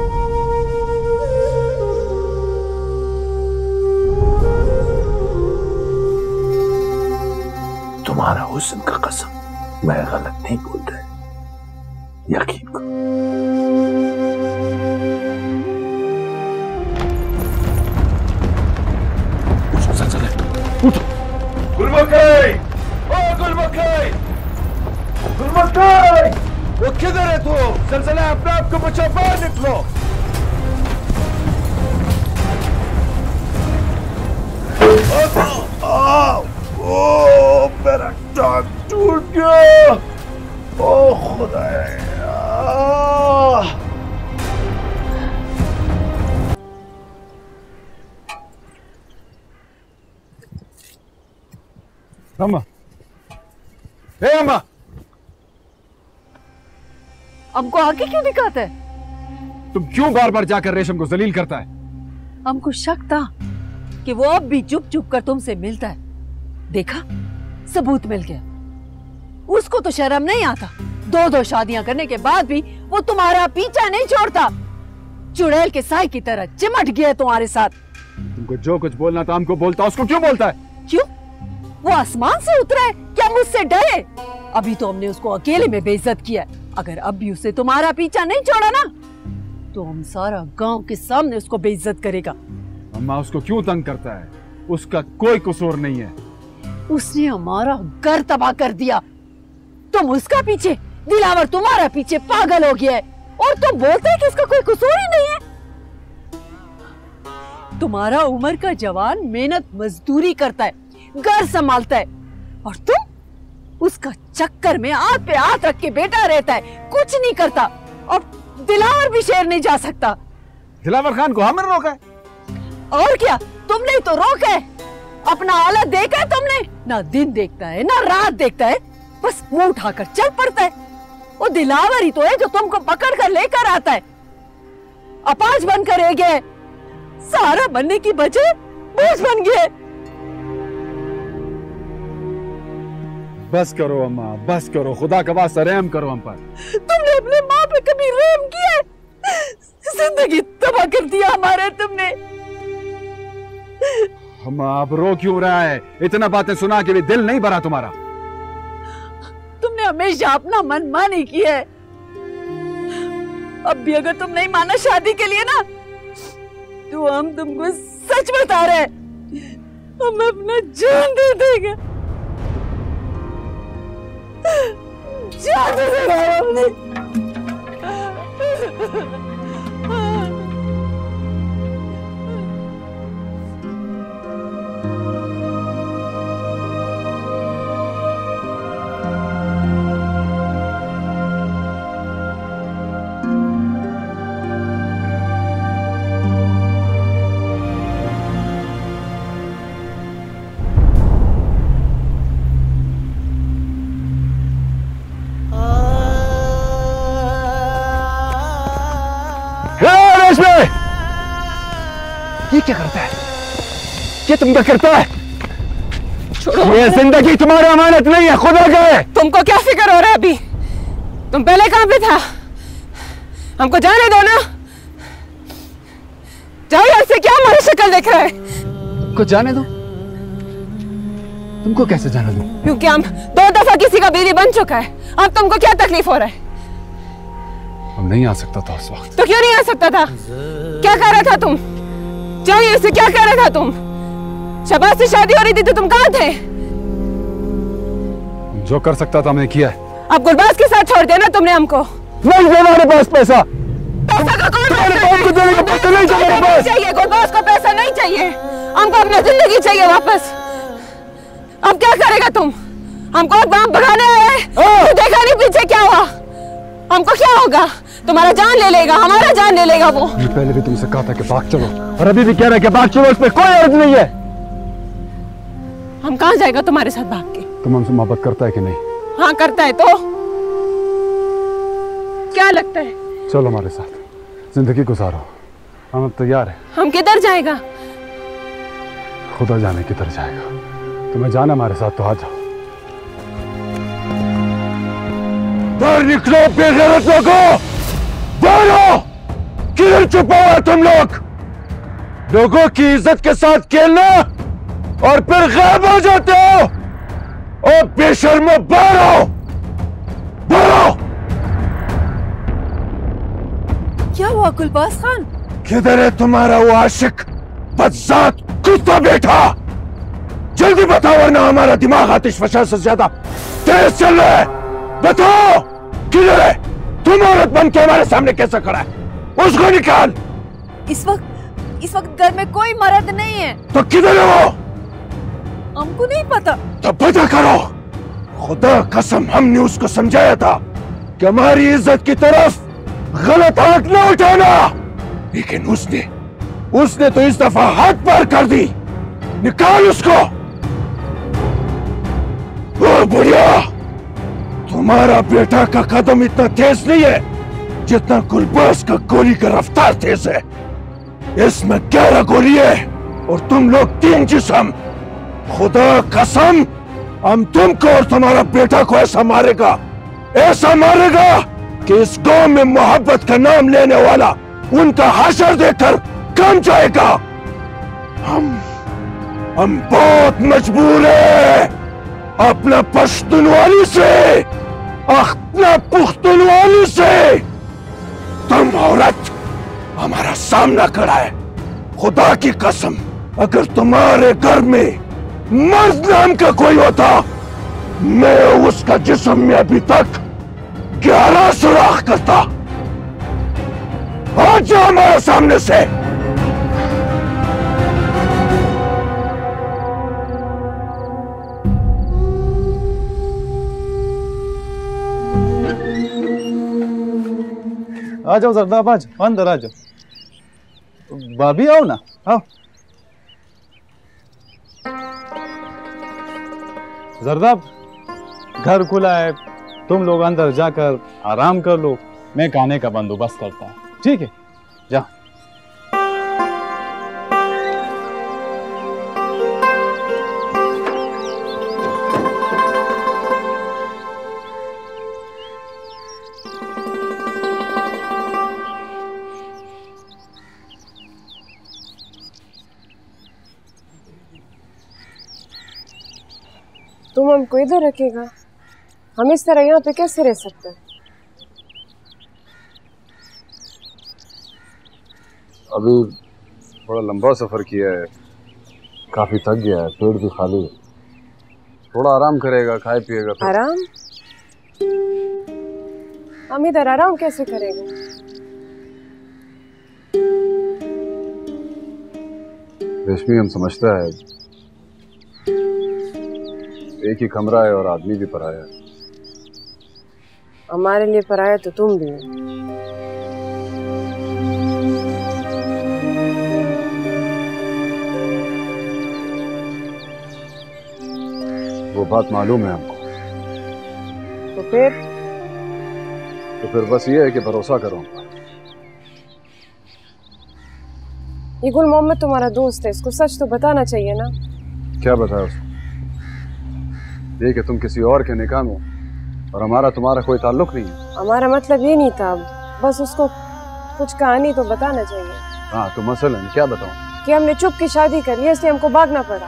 तुम्हारा हुस्न का कसम, मैं गलत नहीं बोल रहा, यकीन करो। उठो। गुलमकई! ओ गुलमकई! गुलमकई! वो किधर है तू? सलसला अपने आप को बचाओ, बाहर निकलो। ओ मेरा टांग टूट गया। ओ खुदा। अम्मा, ए अम्मा, हमको आगे क्यों दिखाता है? तुम क्यों बार बार जाकर रेशम को जलील करता है? हमको शक था कि वो अब भी चुप चुप कर तुमसे मिलता है। देखा, सबूत मिल गया। उसको तो शर्म नहीं आता, दो दो शादियां करने के बाद भी वो तुम्हारा पीछा नहीं छोड़ता। चुड़ैल के साए की तरह चिमट गया तुम्हारे साथ। तुमको जो कुछ बोलना था हमको बोलता, उसको क्यों बोलता है? क्यों? वो आसमान से उतरा है क्या मुझसे डरे? अभी तो हमने उसको अकेले में बेइज्जत किया। अगर अब भी उसे तुम्हारा पीछा नहीं छोड़ा ना, तो हम सारा गांव के सामने उसको बेइज्जत करेगा। अम्मा, उसको क्यों तंग करता है? उसका कोई कसूर नहीं है। उसने हमारा घर तबाह कर दिया। तुम उसका पीछे, दिलावर तुम्हारा पीछे पागल हो गया है, और तुम बोलते हैं कि इसका कोई कसूर ही नहीं है। तुम्हारा उम्र का जवान मेहनत मजदूरी करता है, घर संभालता है, और तुम उसका चक्कर में हाथ पे हाथ रख के बैठा रहता है, कुछ नहीं करता। और दिलावर भी शहर नहीं जा सकता। दिलावर खान को हमने रोका है। और क्या, तुमने तो रोका है। अपना हालत देखा है तुमने? ना दिन देखता है ना रात देखता है, बस मुंह उठाकर चल पड़ता है। वो दिलावर ही तो है जो तुमको पकड़ कर लेकर आता है। अपाज बनकर रह गए, सारा बनने की बजाय बोझ बन गए। बस करो अम्मा, बस करो, खुदा का वास्ता रहम करो हम पर। तुमने अपने माँ पे कभी रहम किया? जिंदगी तबाह कर दिया हमारे तुमने। अम्मा, आप रो क्यों रहा है? इतना बातें सुना के भी दिल नहीं भरा तुम्हारा? तुमने हमेशा अपना मन मानी किया है। अब भी अगर तुम नहीं माना शादी के लिए ना, तो हम तुमको सच बता रहे हैं, हम अपना जान दे देंगे। जान दे देंगे हमने। ये क्या करता है? ये तुम क्या करता है? छोड़ो। ये जिंदगी तुम्हारी अमानत नहीं है, खुदा का है। तुमको क्या फिक्र हो रहा है अभी? तुम पहले कहां पे था? हमको जाने दो ना। जाओ यहाँ से, क्या हमारी शक्ल देख रहा है? तुमको जाने दो? तुमको कैसे जाने दो? क्योंकि हम दो दफा किसी का बीवी बन चुका है। अब तुमको क्या तकलीफ हो रहा है? हम नहीं आ सकता था उस वक्त। तो क्यों नहीं आ सकता था? क्या कर रहा था तुम? चाहिए से क्या कर रहा था तुम? शबाज से शादी हो रही थी तो तुम कहाँ थे? जो कर सकता था मैंने किया है। अब गुलबाज के साथ छोड़ दिया ना तुमने हमको। नहीं है हमारे पास पैसा। पैसा का कौन तुम्हारे बाप को देने का पैसा नहीं चाहिए मेरे पास। चाहिए गुलबाज को पैसा नहीं चाहिए, हमको अपनी जिंदगी चाहिए वापस। अब क्या करेगा तुम? हमको अब बाप भगाने आए, तो देखा नहीं पीछे क्या हुआ? हमको क्या होगा? तुम्हारा जान ले लेगा, हमारा जान ले लेगा वो। ये पहले भी तुमसे कहा था कि भाग चलो, और अभी भी कह रहा है कि भाग चलो, इसमें कोई अर्थ नहीं है। हम कहाँ जाएगा तुम्हारे साथ भाग के? तुम हमसे मोहब्बत करता है कि नहीं? हाँ करता है तो क्या लगता है? चलो हमारे साथ, जिंदगी गुजारो, हम अब तैयार हैं। हम किधर जाएगा? खुदा जाने किधर जाएगा। तुम्हें जाना हमारे साथ तो आ जाओ। बाहर निकलो बेगैरत लोगों, बाहर! किधर छुपा हुआ तुम लोग? लोगों की इज्जत के साथ खेलना और फिर गायब हो जाते हो। और बेशर्मो बाहर आओ, बाहर आओ। क्या हुआ गुलबाज खान? किधर है तुम्हारा वो आशिक बदजात कुत्ता बेटा? जल्दी बताओ वरना हमारा दिमाग आतिश फशा से ज्यादा तेज चल रहा है। बताओ किधर है? तुम औरत बन के हमारे सामने कैसे खड़ा है? उसको निकाल। इस वक्त इस वक्त घर में कोई मर्द नहीं है। तो किधर है वो? हमको नहीं पता। तो पता करो। खुदा कसम हमने उसको समझाया था कि हमारी इज्जत की तरफ गलत आंख न उठाना, लेकिन उसने उसने तो इस दफा हाथ पार कर दी। निकाल उसको। ओ बुढ़िया, तुम्हारा बेटा का कदम इतना तेज नहीं है जितना गुलबाज का गोली का रफ्तार तेज है। इसमें ग्यारह गोली है और तुम लोग तीन जिस्म। खुदा कसम हम तुमको और तुम्हारा बेटा को ऐसा मारेगा, ऐसा मारेगा कि इस गांव में मोहब्बत का नाम लेने वाला उनका हाशर देखकर कम जाएगा। हम हम बहुत मजबूर हैं अपना पश्तूनवाली से, अपना पुख्तनवाली से। तुम औरत हमारा सामना खड़ा है। खुदा की कसम अगर तुम्हारे घर में मर्द नाम का कोई होता, मैं उसका जिस्म में अभी तक ग्यारह सुराख करता। आ जाओ हमारे सामने से। आ जाओ जरदाब, आ जाओ अंदर आ जाओ। भाभी आओ ना, आओ। जरदाब घर खुला है, तुम लोग अंदर जाकर आराम कर लो, मैं खाने का बंदोबस्त करता हूँ। ठीक है, जा। तुम हमको इधर रखेगा? हम इस तरह यहाँ पे कैसे रह सकते हैं? अभी बड़ा लंबा सफर किया है, काफी थक गया है, पेट भी खाली है। थोड़ा आराम करेगा, खाए पिएगा फिर। आराम? हम इधर आराम कैसे करेंगे? रेशमी हम समझता है एक ही कमरा है और आदमी भी पराया है। हमारे लिए पराया तो तुम भी हो। वो बात मालूम है हमको। तो फिर तो फिर बस ये है कि भरोसा करो। ये गुल मोहम्मद तुम्हारा दोस्त है, इसको सच तो बताना चाहिए ना। क्या बताया उसको? ये कि तुम किसी और के निकाह में और हमारा तुम्हारा कोई ताल्लुक नहीं है। हमारा मतलब ये नहीं था, बस उसको कुछ कहानी तो बताना चाहिए। हाँ तो मसलन क्या बताऊं? कि हमने चुप की शादी कर ली इसलिए हमको भागना पड़ा।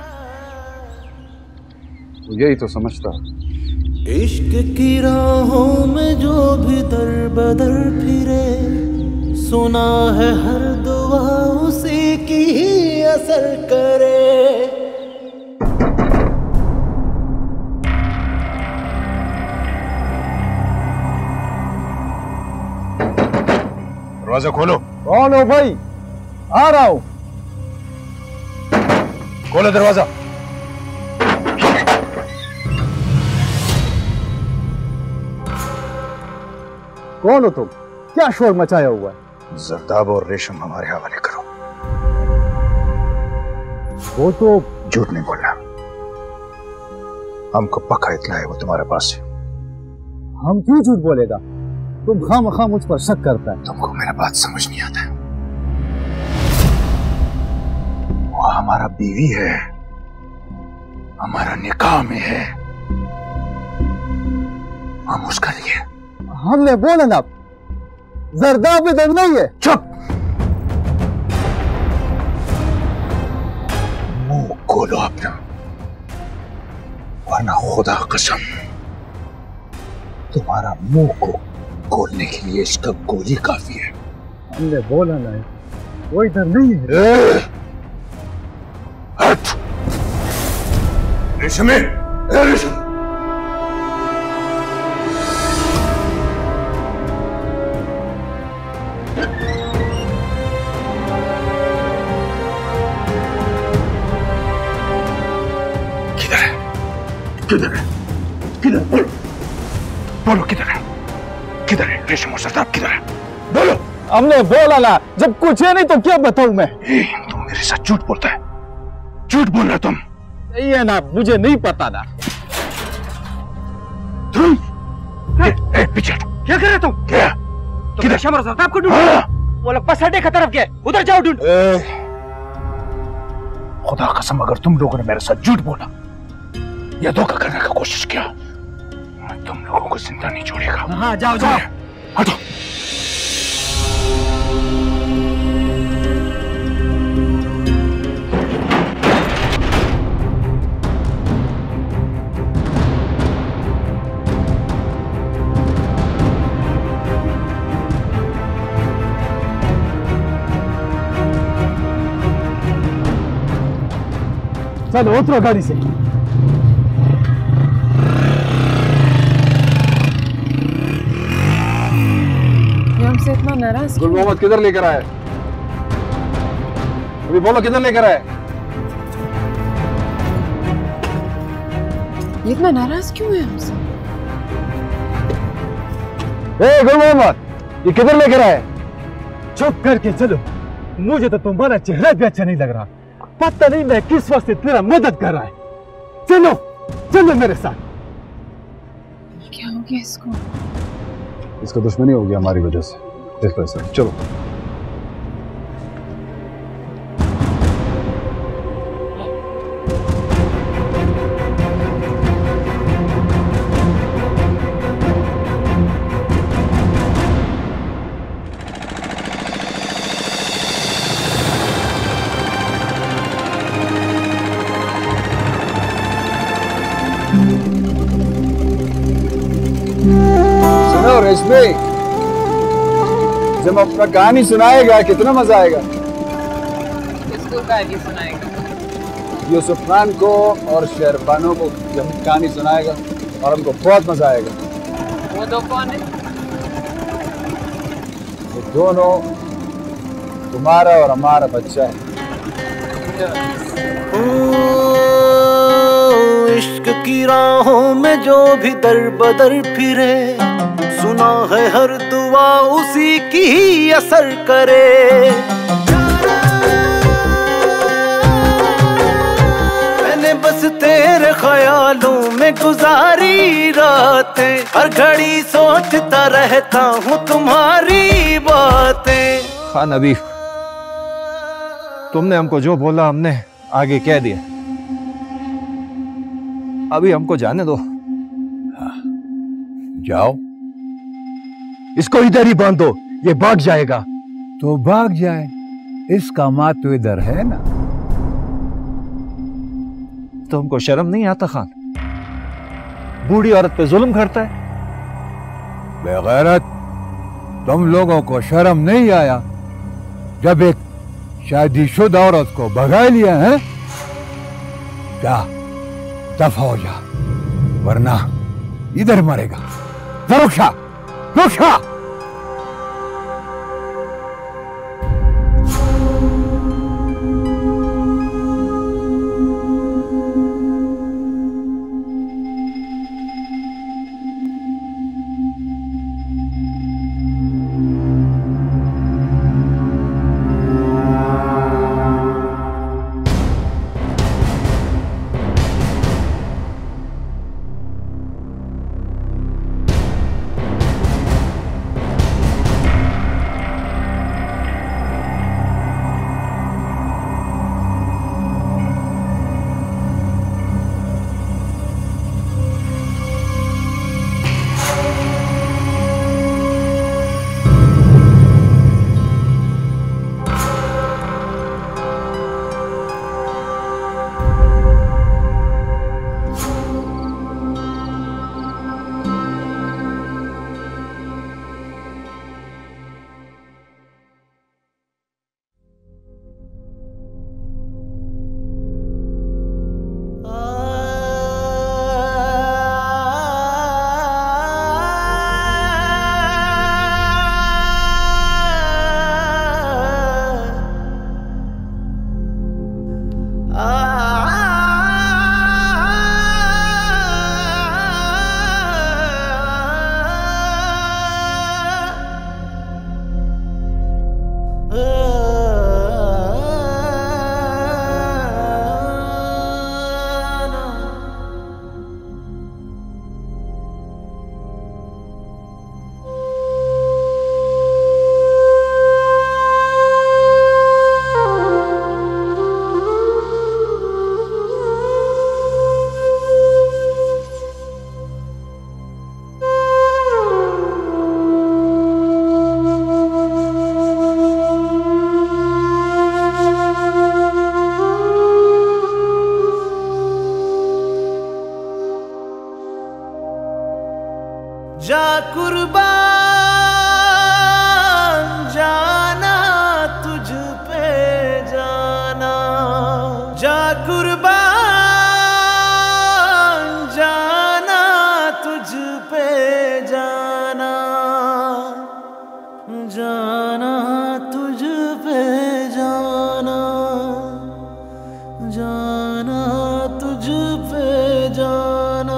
यही तो समझता। इश्क की राहों में जो भी दर बदर फिरे, सुना है हर दुआ उसी की ही असर करे। दरवाजा खोलो। कौन हो भाई? आ रहा हूं। खोलो दरवाजा। कौन हो तुम? क्या शोर मचाया हुआ है? जरदाब और रेशम हमारे हवाले करो। वो तो झूठ नहीं बोलना, हमको पक्का इत्ला है वो तुम्हारे पास है। हम क्यों झूठ बोलेगा? तुम खामखा मुझ पर शक करता है। तुमको मेरा बात समझ नहीं आता है। वो हमारा बीवी है, हमारा निकाह में है, हम उसका लिए। हमने बोला ना, जरदाब इधर नहीं है। चुप। मुंह खोलो अपना, वरना खुदा कसम तुम्हारा मुंह को खोलने के लिए इसका गोली काफी है। हमने बोला ना, वो इधर नहीं है। हट। रेशम, रेशम। किधर है? किधर? बोलो, बोलो किधर है? किधर है रेशम और सरदार? किधर है? बोलो। हमने बोला ना, जब कुछ है नहीं तो क्या बताऊं मैं? ए, तुम मेरे साथ झूठ बोलता है, झूठ बोल रहे तुम। नहीं है ना, मुझे नहीं पता ना। तुम ए, ए, पीछे हटो। क्या कर रहे तुम? क्या? तुम रेशम और सरदार को ढूंढो। वो लोग बस अड्डे की तरफ गए, उधर जाओ ढूंढ। खुदा कसम अगर तुम लोगों ने मेरे साथ झूठ बोला या धोखा करने का कोशिश किया, मैं तुम लोगों को जिंदा नहीं छोड़ेगा। हाँ, जाओ जाओ। हटो। चलो उतरो गाड़ी से। हमसे इतना नाराज गुल मोहम्मद किधर लेकर आए? अभी बोलो किधर लेकर आए? ये इतना नाराज क्यों है हमसे? ए गुल मोहम्मद, ये किधर लेकर आए? चुप करके चलो, मुझे तो तुम्हारा चेहरा भी अच्छा नहीं लग रहा। पता नहीं मैं किस वक्त से तेरा मदद कर रहा है। चलो चलो मेरे साथ। क्या हो गया इसको? इसका दुश्मनी हो गया हमारी वजह से। देखो ऐसा, चलो। सुनो रेशमी, जब अपना कहानी सुनाएगा कितना मजा आएगा। किसको कहानी सुनाएगा? यूसुफ खान को और शेरबानो को जब कहानी सुनाएगा और हमको बहुत मजा आएगा। वो दो कौन है? वो दोनों तुम्हारा और हमारा बच्चा है। इश्क की राहों में जो भी दर बदर फिरे, सुना है हर दुआ उसी की ही असर करे। मैंने बस तेरे ख्यालों में गुजारी रातें, हर घड़ी सोचता रहता हूँ तुम्हारी बातें। खान अबीफ, तुमने हमको जो बोला हमने आगे कह दिया, अभी हमको जाने दो। जाओ, इसको इधर ही बांध दो, ये भाग जाएगा। तो भाग जाए, इसका माँ तो इधर है ना। तो हमको शर्म नहीं आता खान? बूढ़ी औरत पे जुल्म करता है। बेगैरत, तुम लोगों को शर्म नहीं आया जब एक शादीशुदा औरत को भगा लिया है? जा, दफा हो जा, वरना इधर मरेगा। रुक जा, रुक जा। जा कुर्बान जाना तुझ पे जाना, जा कुर्बान जाना तुझ पे जाना, जाना तुझ पे जाना, जाना तुझ पे जाना।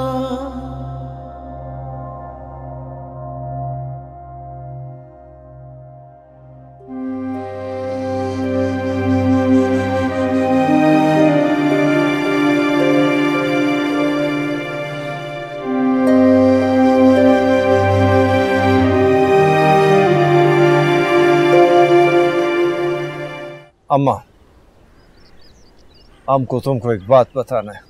अम्मा, हमको तुमको एक बात बताना है।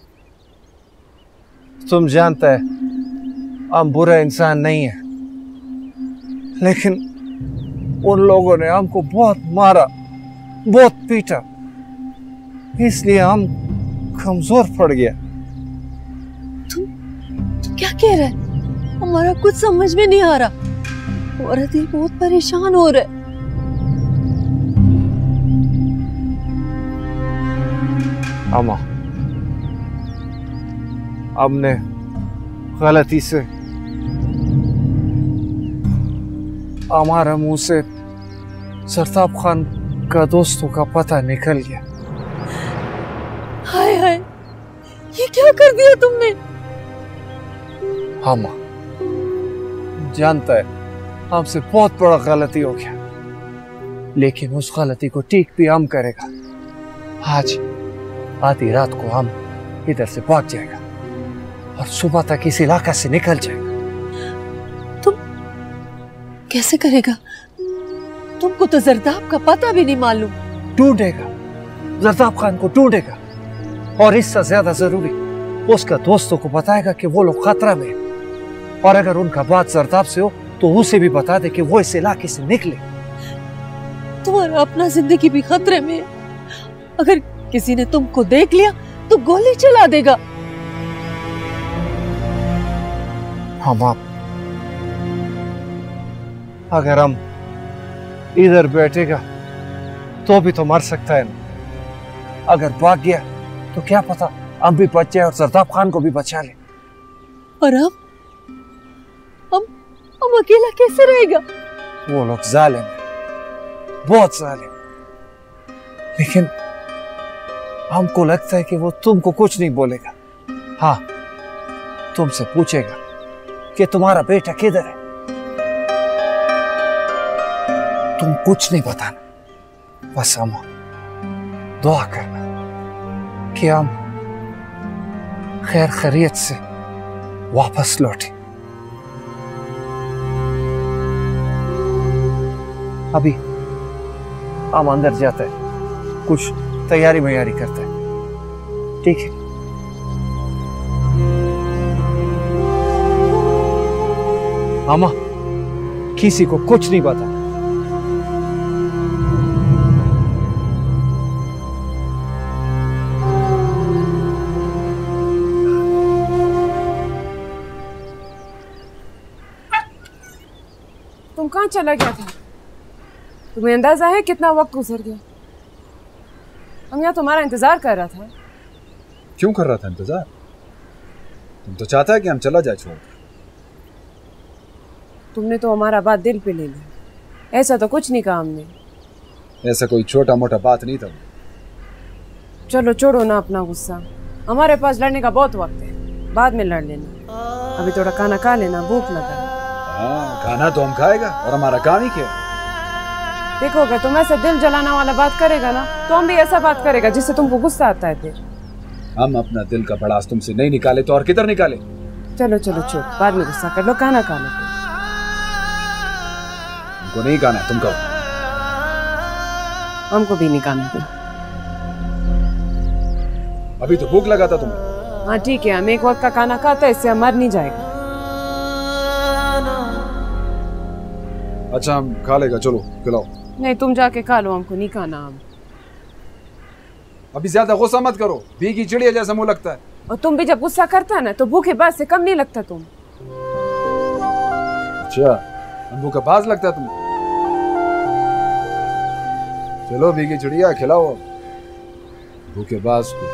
तुम जानते हैं हम बुरा इंसान नहीं है, लेकिन उन लोगों ने हमको बहुत मारा, बहुत पीटा, इसलिए हम कमजोर पड़ गया। तुम तुम क्या कह रहे? हमारा कुछ समझ में नहीं आ रहा। हमारा दिल बहुत परेशान हो रहा है। अम्मा, हमने गलती से हमारा मुंह से सरताब खान का दोस्तों का पता निकल गया। हाय हाय, ये क्या कर दिया तुमने? अम्मा, जानता है हमसे बहुत बड़ा गलती हो गया, लेकिन उस गलती को ठीक भी हम करेगा। आज आधी रात को हम इधर से भाग जाएगा और सुबह तक इस इलाका से निकल जाएगा। तुम कैसे करेगा? तुमको तो जरदाब का पता भी नहीं मालूम। ढूंढेगा, जरदाब खान को ढूंढेगा, और इससे ज्यादा जरूरी उसका दोस्तों को बताएगा कि वो लोग खतरा में हैं। और अगर उनका बात जरदाब से हो तो उसे भी बता दे कि वो इस इलाके से निकले। तुम्हारा अपना जिंदगी भी खतरे में है। अगर किसी ने तुमको देख लिया तो गोली चला देगा। हम आप अगर हम इधर बैठेगा तो भी तो मर सकता है ना। अगर भाग गया तो क्या पता हम भी बच जाए और सरदाब खान को भी बचा ले। और हम हम हम अकेला कैसे रहेगा? वो लोग जालिम हैं, बहुत जालिम, लेकिन हमको लगता है कि वो तुमको कुछ नहीं बोलेगा। हाँ, तुमसे पूछेगा कि तुम्हारा बेटा किधर है। तुम कुछ नहीं बताना, बस हम दुआ करना कि हम खैर खैरियत से वापस लौटे। अभी हम अंदर जाते हैं, कुछ तैयारी मैयारी करते हैं, ठीक है? मामा, किसी को कुछ नहीं पता। तुम कहाँ चला गया था? तुम्हें अंदाजा है कितना वक्त गुजर गया? हम यहाँ तुम्हारा इंतजार कर रहा था। क्यों कर रहा था इंतजार? तुम तो चाहता है कि हम चला जाए छोड़कर। तुमने तो हमारा बात दिल पे ले लिया। ऐसा तो कुछ नहीं कहा हमने। ऐसा कोई छोटा मोटा बात नहीं था। चलो छोड़ो ना अपना गुस्सा। हमारे पास लड़ने का बहुत वक्त है, बाद में लड़ लेना। अभी थोड़ा खाना खा लेना, भूख लगा है। हाँ, खाना तो हम खाएगा और हमारा काम ही क्या। देखो अगर तुम ऐसा दिल जलाना वाला बात करेगा ना तो हम भी ऐसा बात करेगा जिससे तुमको गुस्सा आता है। फिर हम अपना दिल का भड़ास तुमसे नहीं निकाले तो और किधर निकाले? चलो चलो छोड़, बाद में गुस्सा कर लो, खाना खा लो। हमको नहीं खाना, तुम कहो। हमको भी नहीं खाना। अभी तो भूख लगा था तुम्हें। हाँ ठीक है, हम एक वक्त का खाना खाते हैं, इससे हम मर नहीं जाएगा। अच्छा हम खा लेगा, चलो खिलाओ। नहीं तुम जाके खा लो, हमको नहीं खाना। अब अभी ज्यादा गुस्सा मत करो, भीगी चिड़िया जैसा मुंह लगता है। और तुम भी जब गुस्सा करता है ना तो भूखे बाद से कम नहीं लगता तुम। अच्छा, बंदूक का बाज लगता है तुम्हें। चलो भीगी चिड़िया खिलाओ धोखेबाज को।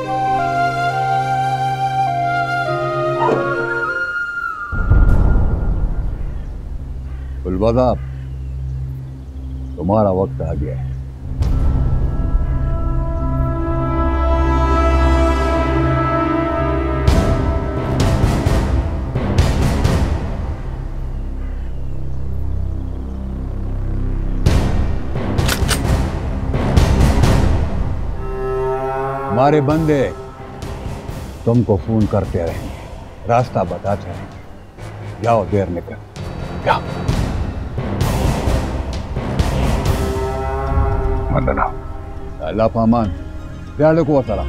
गुलबाज साहब, तुम्हारा वक्त आ गया है। हमारे बंदे तुमको फोन करते रहेंगे, रास्ता बताते रहेंगे। जाओ, देर न कर, जाओ। वंदना, अल्लाह पामान, ध्यान को वसला।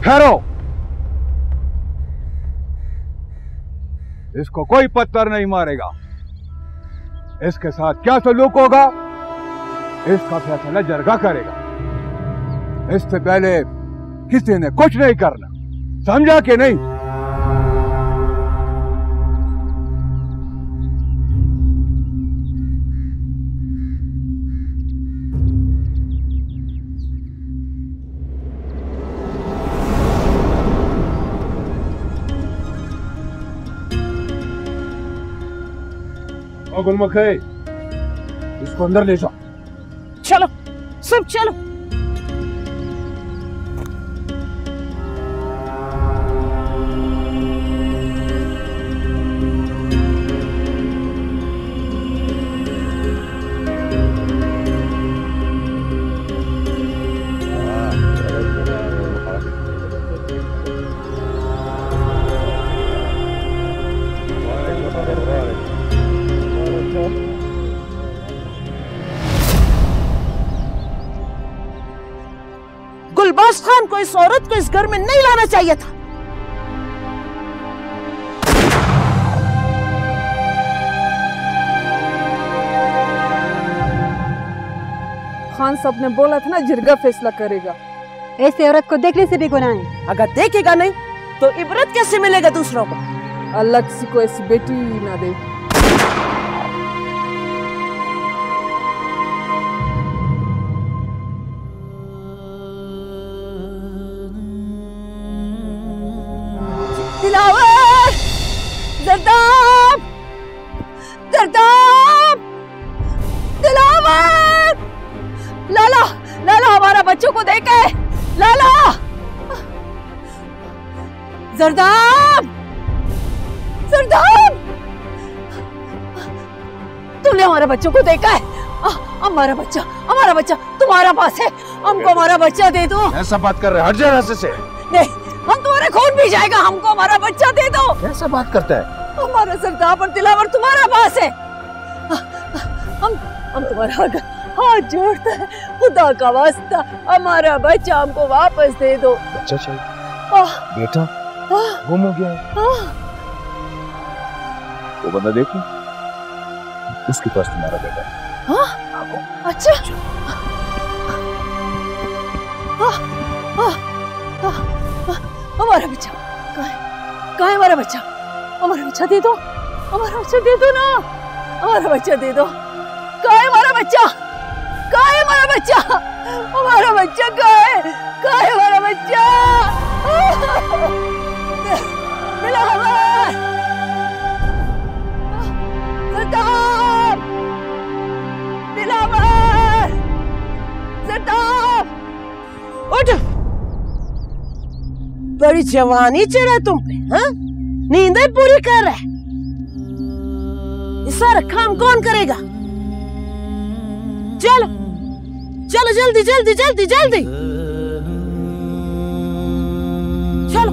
ठहरो, इसको कोई पत्थर नहीं मारेगा। इसके साथ क्या सलूक होगा इसका फैसला जरगा करेगा। इससे पहले किसी ने कुछ नहीं करना, समझा कि नहीं? गुलमखे, इसको अंदर ले जाओ। चलो सब चलो। गुलबाज खान को इस औरत को इस घर में नहीं लाना चाहिए था। खान साहब ने बोला था ना, जिरगा फैसला करेगा। ऐसे औरत को देखने से भी गुनाह है। अगर देखेगा नहीं तो इबरत कैसे मिलेगा दूसरों को? अल्लाह किसी को ऐसी बेटी ना दे। दिलावर, जरदाब, जरदाब, दिलावर, लाला, लाला हमारा बच्चों को देखे, लाला, जरदाब, जरदाब, तुमने हमारे बच्चों को देखा है? आ, हमारा बच्चा, हमारा बच्चा तुम्हारा पास है, हमको हमारा बच्चा दे दो। ऐसा बात कर रहे, हट जा रास्ते से। नहीं, हम तुम्हारे खून पी जाएगा, हमको हमारा बच्चा दे दो। कैसा बात करता है? हमारा सरदार और दिलावर तुम्हारा पास है। हम हम तुम्हारा हाथ जोड़ते हैं, खुदा का वास्ता हमारा बच्चा हमको वापस दे दो। बच्चा चाहिए? बेटा गुम हो गया है। वो बंदा देखो, उसके पास तुम्हारा बेटा है। हाँ? अच्छा। हाँ, हाँ, हाँ, हमारा बच्चा कहाँ है? कहाँ है हमारा बच्चा? हमारा बच्चा दे दो, हमारा बच्चा दे दो ना, हमारा बच्चा दे दो। कहाँ है हमारा बच्चा? कहाँ है हमारा बच्चा? हमारा बच्चा कहाँ है? कहाँ है हमारा बच्चा? दिलावर, सरदार, दिलावर, सरदार, उठ। बड़ी जवानी चढ़ा तुम पे, हाँ? नींदें पूरी कर रहे। ये सारा काम कौन करेगा? चलो चलो जल्दी जल्दी जल्दी जल्दी चलो।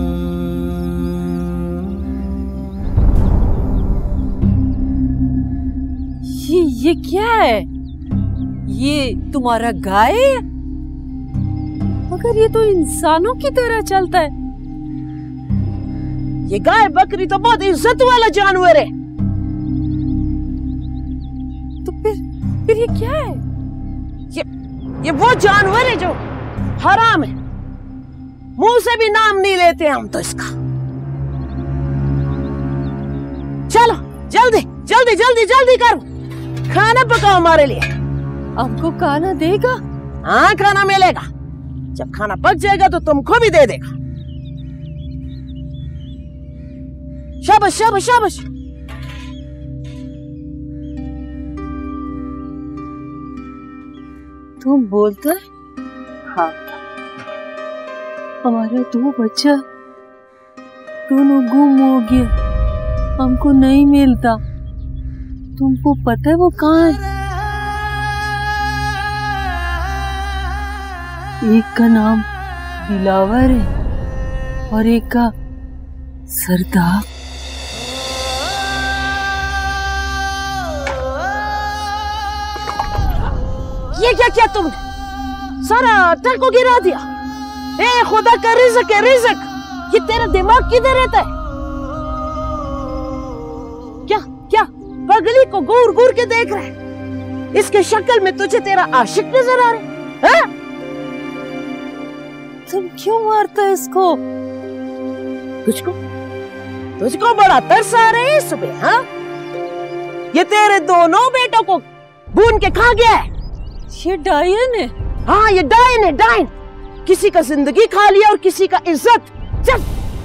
ये ये क्या है? ये तुम्हारा गाय है? मगर ये तो इंसानों की तरह चलता है। ये गाय बकरी तो बहुत इज्जत वाला जानवर है। तो फिर फिर ये क्या है? ये ये वो जानवर है जो हराम है, मुंह से भी नाम नहीं लेते हम तो इसका। चलो जल्दी जल्दी जल्दी जल्दी करो, खाना पकाओ हमारे लिए। हमको खाना देगा? हाँ खाना मिलेगा, जब खाना पक जाएगा तो तुमको भी दे देगा। शाबाश शाबाश शाबाश। तुम बोलते? हाँ। हमारा दो बच्चा दोनों गुम हो गया, हमको नहीं मिलता। तुमको पता है वो कहाँ है? एक का नाम दिलावर है और एक का सरदार। ये क्या किया तुमने? सारा ट्रक को गिरा दिया। ए खुदा का रिज़्क है, रिज़्क। ये तेरा दिमाग किधर रहता है? क्या क्या पगली को घूर घूर के देख रहा है? इसके शक्ल में तुझे तेरा आशिक नजर आ रहा है? तुम क्यों मारते है इसको? तुझको तुझको बड़ा तरस आ रहा है सुबह? हाँ, ये तेरे दोनों बेटों को भून के खा गया है। ये डायन है। हाँ, ये डायन है, डायन। किसी का जिंदगी खा लिया और किसी का इज्जत। चल।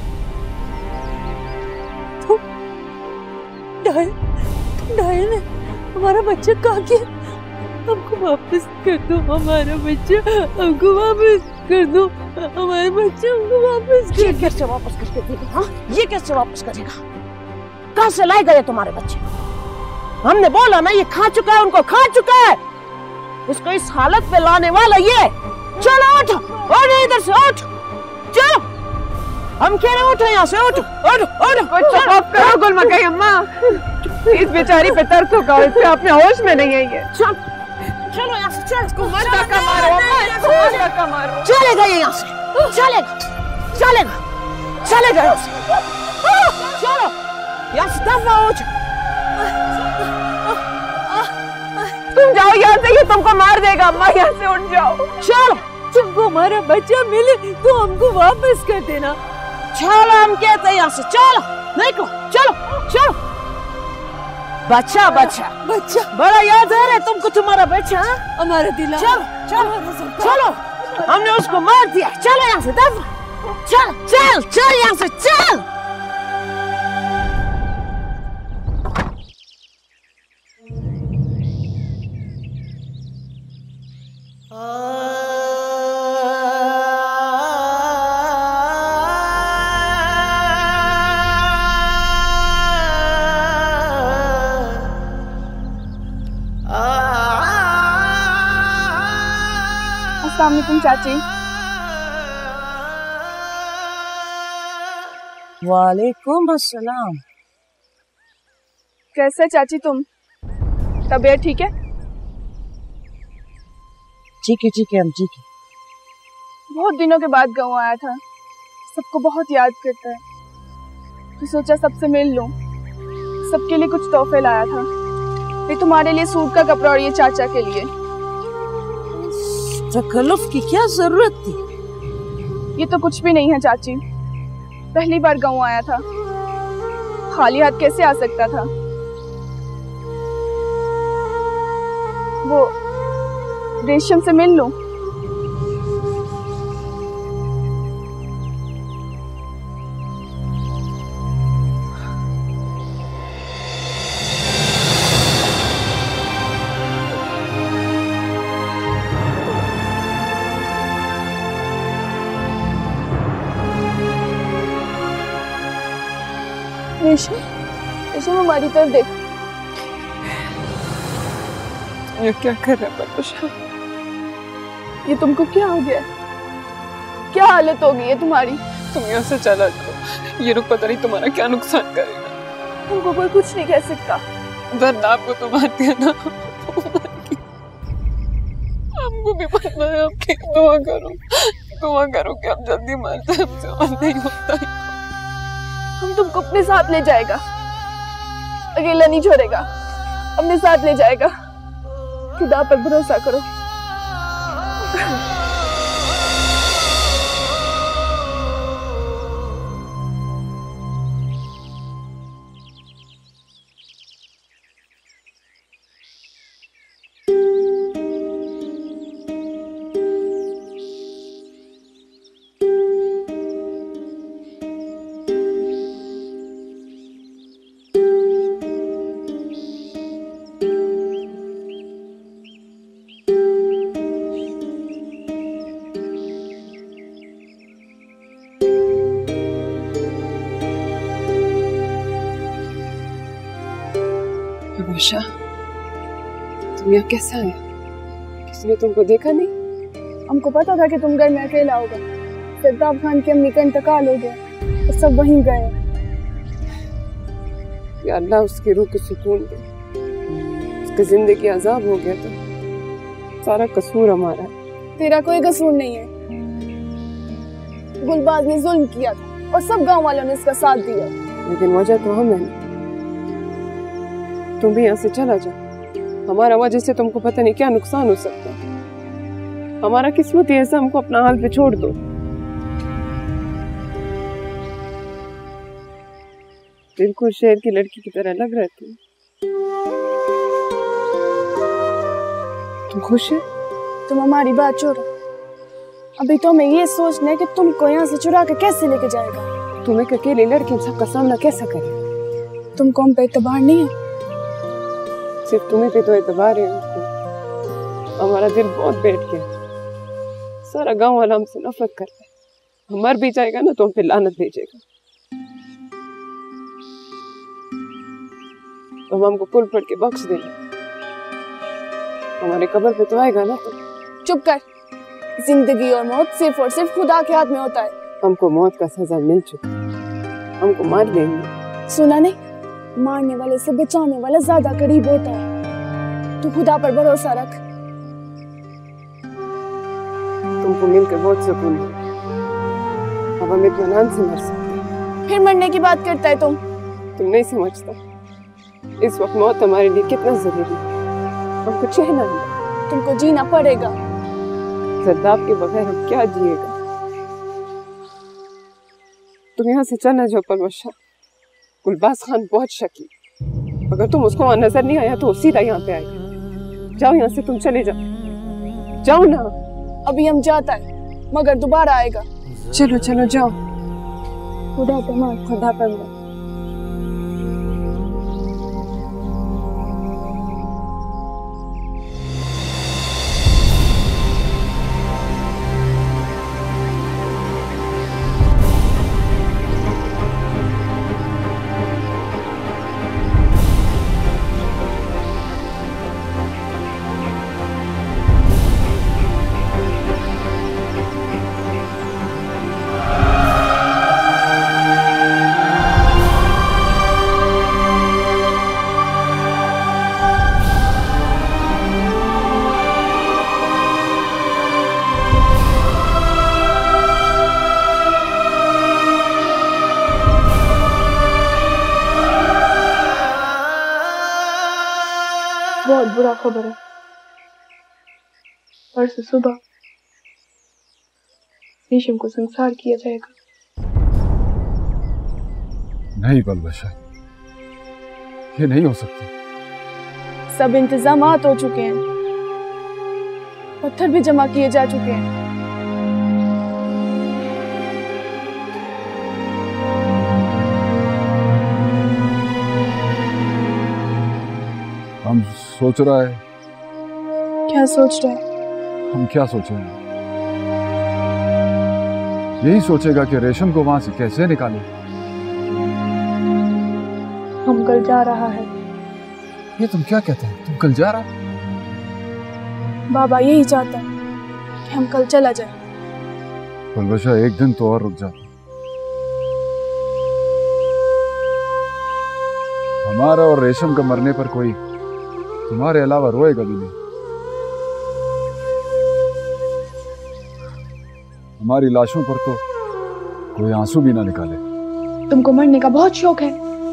तुम डायन, तुम डायन है। हमारा बच्चा कहाँ गया? हमको वापस कर दो हमारा बच्चा, हमको वापस कर दो हमारे बच्चे, हमको वापस कर। ये कैसे वापस करके देगा? हाँ, ये कैसे वापस करेगा? कहाँ से लाए गए तुम्हारे बच्चे? हमने बोला ना, ये खा चुका है, उनको खा चुका है। उसको इस हालत पे लाने वाला ये। चलो उठ, उठ इधर से, उठ, चलो। हम कह रहे उठो यहाँ से, उठ, उठ, उठ। कुछ माफ करो गुलमकई अम्मा, इस बेचारी पे तरसो का, इससे अपने होश में नहीं आई है। चल, चलो यहाँ से, चल। इसको मत धक्का मारो अम्मा, इसको मत धक्का मारो। चलेगा ये यहाँ से, चलेगा, चलेगा, चलेगा यहाँ से। चलो यहाँ से, दफा हो जाओ। तुम जाओ यहाँ से, ये तुमको मार देगा अम्मा, यहाँ से उठ जाओ। चलो, तुमको हमारा बच्चा मिले तो हमको वापस कर देना। चलो, हम कहते हैं यहाँ से, चलो, निकलो, चलो, चलो। बच्चा, बच्चा, बच्चा बड़ा याद आ रहा है तुमको तुम्हारा बच्चा? हमारा दिला। चलो, चलो, चलो, हमने उसको मार दिया। चलो यहाँ से, दफा, चल, चल, चल यहाँ से, चल। अस्सलाम वालेकुम चाची। वालेकुम अस्सलाम। कैसे चाची तुम? तबीयत ठीक है? ठीक है, ठीक है, हम ठीक है। बहुत दिनों के बाद गाँव आया था, सबको बहुत याद करता है, तो सोचा सबसे मिल लूं। सबके लिए कुछ तोहफे लाया था, ये तुम्हारे लिए सूट का कपड़ा और ये चाचा के लिए। तकल्लुफ की क्या जरूरत थी? ये तो कुछ भी नहीं है चाची, पहली बार गाँव आया था, खाली हाथ कैसे आ सकता था? वो रेशम से मिल लूं? रेशम, रेशम हमारी तरफ देख। ये क्या कर रहा है बतूशा? ये तुमको क्या हो गया? क्या हालत हो गई है तुम्हारी? तुम यहाँ से चला जाओ, ये लोग पता नहीं तुम्हारा क्या नुकसान करेगा। हमको कोई कुछ नहीं कह सकता। दर्द आपको तो मारती है ना, हमको भी पता है। आपकी दुआ करो, दुआ करो कि आप जल्दी मर जाए, हमसे और नहीं होता है। हम तुमको अपने साथ ले जाएगा, अकेला नहीं छोड़ेगा, अपने साथ ले जाएगा। खुदा पर भरोसा करो। आशा, तुम यहाँ कैसे आए? किसी ने तुमको देखा नहीं? हमको पता था कि तुम घर में अकेला होगा। सिद्धार्थ खान की अम्मी का इंतकाल हो गया तो सब वहीं गए। या अल्लाह उसकी रूह को सुकून दे। उसकी जिंदगी अजाब हो गया तो सारा कसूर हमारा है। तेरा कोई कसूर नहीं है। गुलबाज ने जुल्म किया था और सब गांव वालों ने इसका साथ दिया। लेकिन वजह तो हम है ना। तुम भी यहाँ से चला जाओ, हमारा वजह से तुमको पता नहीं क्या नुकसान हो सकता है। हमारा किस्मत ही ऐसा, हमको अपना हाल पे छोड़ दो। बिल्कुल शेर की लड़की की तरह लग रहा है तुम। तुम खुश है? तुम हमारी बात छोड़ो, अभी तो हमें ये सोचना है कि तुमको यहाँ से चुरा के कैसे लेके जाएगा। तुम एक अकेली लड़की सबका सामना कैसे करे? तुमको हम पे एतबार नहीं है? सिर्फ तुम्हें पे तो एतबार है हमको। हमारा दिल बहुत बैठ गया, सारा गांव वाला हमसे नफरत करता है। हम मर भी जाएगा ना तो हम पे लानत भेजेगा। तो हमको कुल पड़ के बख्श देना, हमारे कब्र पे तो आएगा ना तो। चुप कर, जिंदगी और मौत सिर्फ और सिर्फ खुदा के हाथ में होता है। हमको मौत का सजा मिल चुका, हमको मार देंगे। सुना नहीं, मारने वाले से बचाने वाला ज्यादा करीब होता है। तू खुदा पर भरोसा रख। तुमको मिलकर बहुत सुकून है, अब हम इत्मीनान से मर सकते। फिर मरने की बात करता है तुम। तुम नहीं समझता इस वक्त मौत हमारे लिए कितना जरूरी है। हमको चहना है, तुमको जीना पड़ेगा। जर्दाब के बगैर हम क्या जिएगा। तुम यहाँ से चलना जाओ परवशा। गुलबाज खान बहुत शकी, अगर तुम उसको वहां नजर नहीं आया तो वो सीधा यहाँ पे आएगा। जाओ यहाँ से, तुम चले जाओ, जाओ ना। अभी हम जाता है मगर दोबारा आएगा। चलो चलो जाओ। खुदा पे मार, खुदा पे मार। बहुत बुरा खबर है, परसों सुबह रेशम को संसार किया जाएगा। नहीं बलबशा, ये नहीं हो सकता। सब इंतजामात हो चुके हैं, पत्थर भी जमा किए जा चुके हैं। हम सोच रहा है। क्या सोच रहे हैं? हम क्या सोचेंगे? यही सोचेगा कि रेशम को वहां से कैसे निकाले। हम कल जा रहा है। ये तुम क्या कहते हैं? तुम कल जा रहा? बाबा यही चाहता है कि हम कल चला जाए। बलबशा एक दिन तो और रुक जा। हमारा और रेशम का मरने पर कोई तुम्हारे अलावा रोएगा भी नहीं। हमारी लाशों पर तो कोई आंसू भी ना निकाले। तुमको मरने का बहुत शौक है।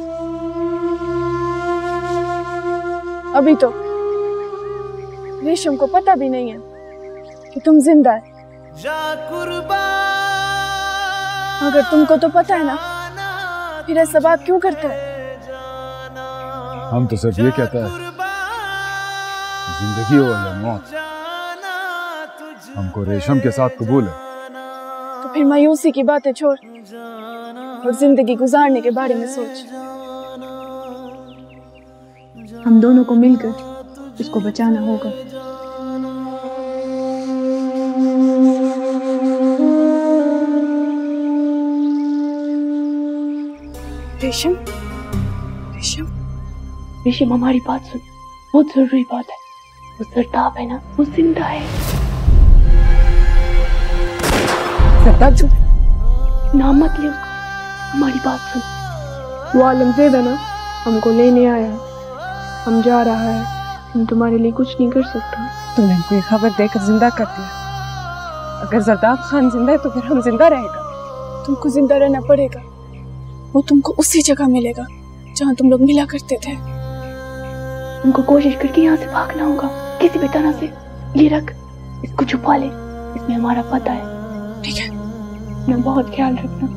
अभी तो रेशम को पता भी नहीं है कि तुम जिंदा है। अगर तुमको तो पता है ना, फिर ऐसा बात क्यों करता है? हम तो सिर्फ ये कहता है, जिंदगी हो या मौत, हमको रेशम के साथ कबूल है। तो फिर मायूसी की बातें छोड़ और जिंदगी गुजारने के बारे में सोच। हम दोनों को मिलकर उसको बचाना होगा। रेशम, रेशम, रेशम हमारी बात सुन, बहुत जरूरी बात है। वो सरताप है ना, वो जिंदा है। सरताप चुप, नाम मत ले उसका, हमारी बात सुन। वो आलमजेब है ना, हमको लेने आया है, हम जा रहा है। हम तुम्हारे लिए कुछ नहीं कर सकता। तुमने हमको ये खबर देकर जिंदा कर दिया। अगर जरदाब खान जिंदा है तो फिर हम जिंदा रहेगा। तुमको जिंदा रहना पड़ेगा। वो तुमको उसी जगह मिलेगा जहाँ तुम लोग मिला करते थे। तुमको कोशिश करके यहाँ से भागना होगा किसी भी तरह से। ये रख, इसको छुपा ले, इसमें हमारा पता है। ठीक है, मैं बहुत ख्याल रखना।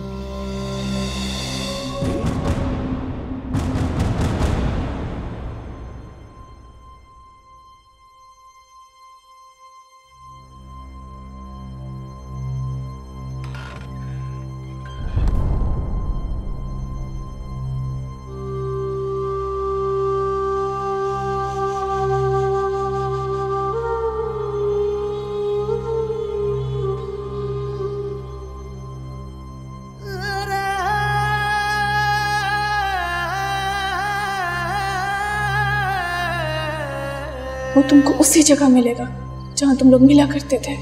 वो तुमको उसी जगह मिलेगा जहाँ तुम लोग मिला करते थे।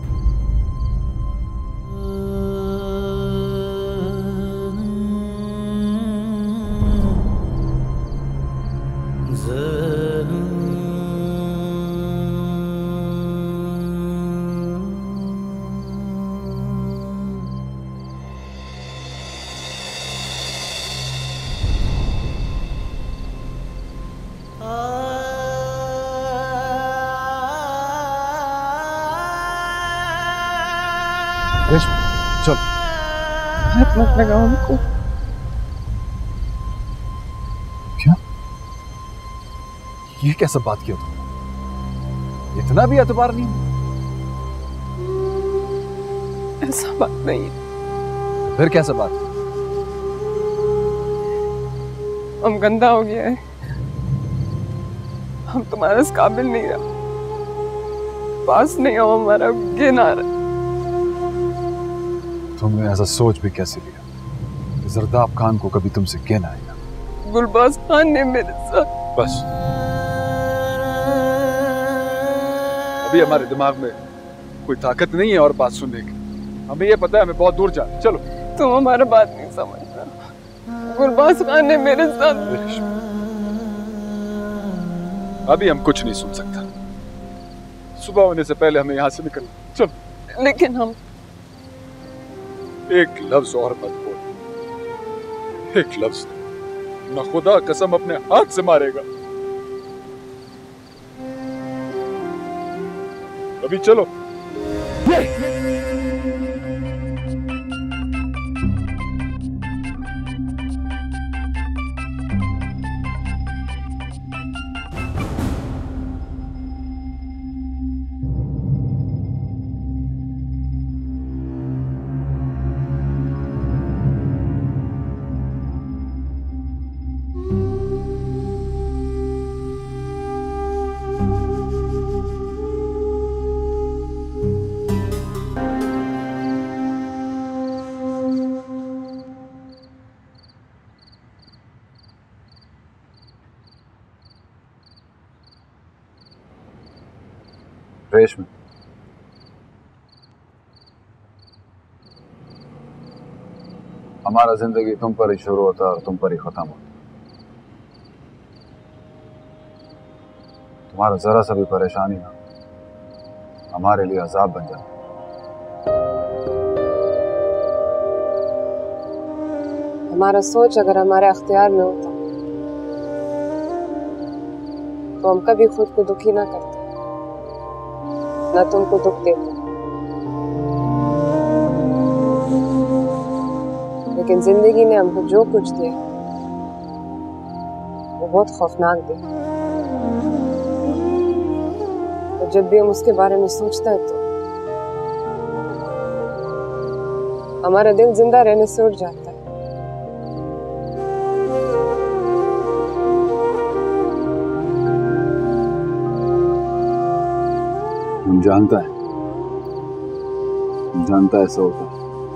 चल, हाथ मत लगाओ हमको। क्या? ये कैसा बात किया तुमने? इतना भी एतबार नहीं? ऐसा बात नहीं है। फिर कैसा बात? हम गंदा हो गया है, हम तुम्हारे इस काबिल नहीं रहा, पास नहीं हो, हमारा गिन आ रहा। तुमने ऐसा सोच भी कैसे लिया? जरदाब खान को कभी तुमसे कहना आएगा? गुलबाज खान ने मेरे साथ। बस अभी हमारे दिमाग में कोई ताकत नहीं है और बात सुनने की। हमें ये पता है हमें बहुत दूर जाना। चलो। तुम हमारा बात नहीं समझना। गुलबाज खान ने मेरे साथ। अभी हम कुछ नहीं सुन सकता। सुबह होने से पहले हमें यहाँ से निकलना। चलो। लेकिन हम एक लफ्ज और मत बोल। एक लफ्ज न खुदा कसम अपने हाथ से मारेगा। अभी चलो। रेशमी, हमारा जिंदगी तुम पर ही शुरू होता है और तुम पर ही खत्म होता है। तुम्हारा जरा सा भी परेशानी ना हमारे लिए अजाब बन जाता। हमारा सोच अगर हमारे अख्तियार में होता तो हम कभी खुद को दुखी ना करते, ना तुमको दुख देते। लेकिन जिंदगी ने हमको जो कुछ दिया वो बहुत खौफनाक दिया। और जब भी हम उसके बारे में सोचते हैं तो हमारा दिल जिंदा रहने से उठ जाता है। हम जानता है, हम जानता है ऐसा होता है,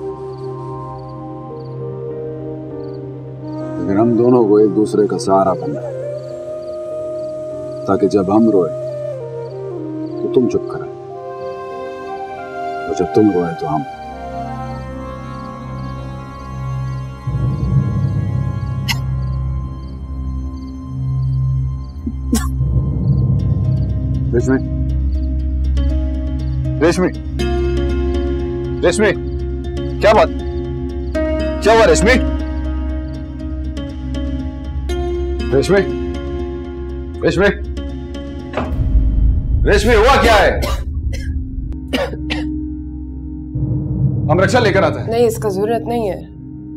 लेकिन हम दोनों को एक दूसरे का सहारा बनना है, ताकि जब हम रोए तो तुम चुप कराए और जब तुम रोए तो हम। रेशमी, रेशमी, रेशमी, क्या बात? क्या हुआ रेशमी? रेशमी रेशमी रेशमी हुआ क्या है? हम रक्षा लेकर आते हैं। नहीं, इसका जरूरत नहीं है।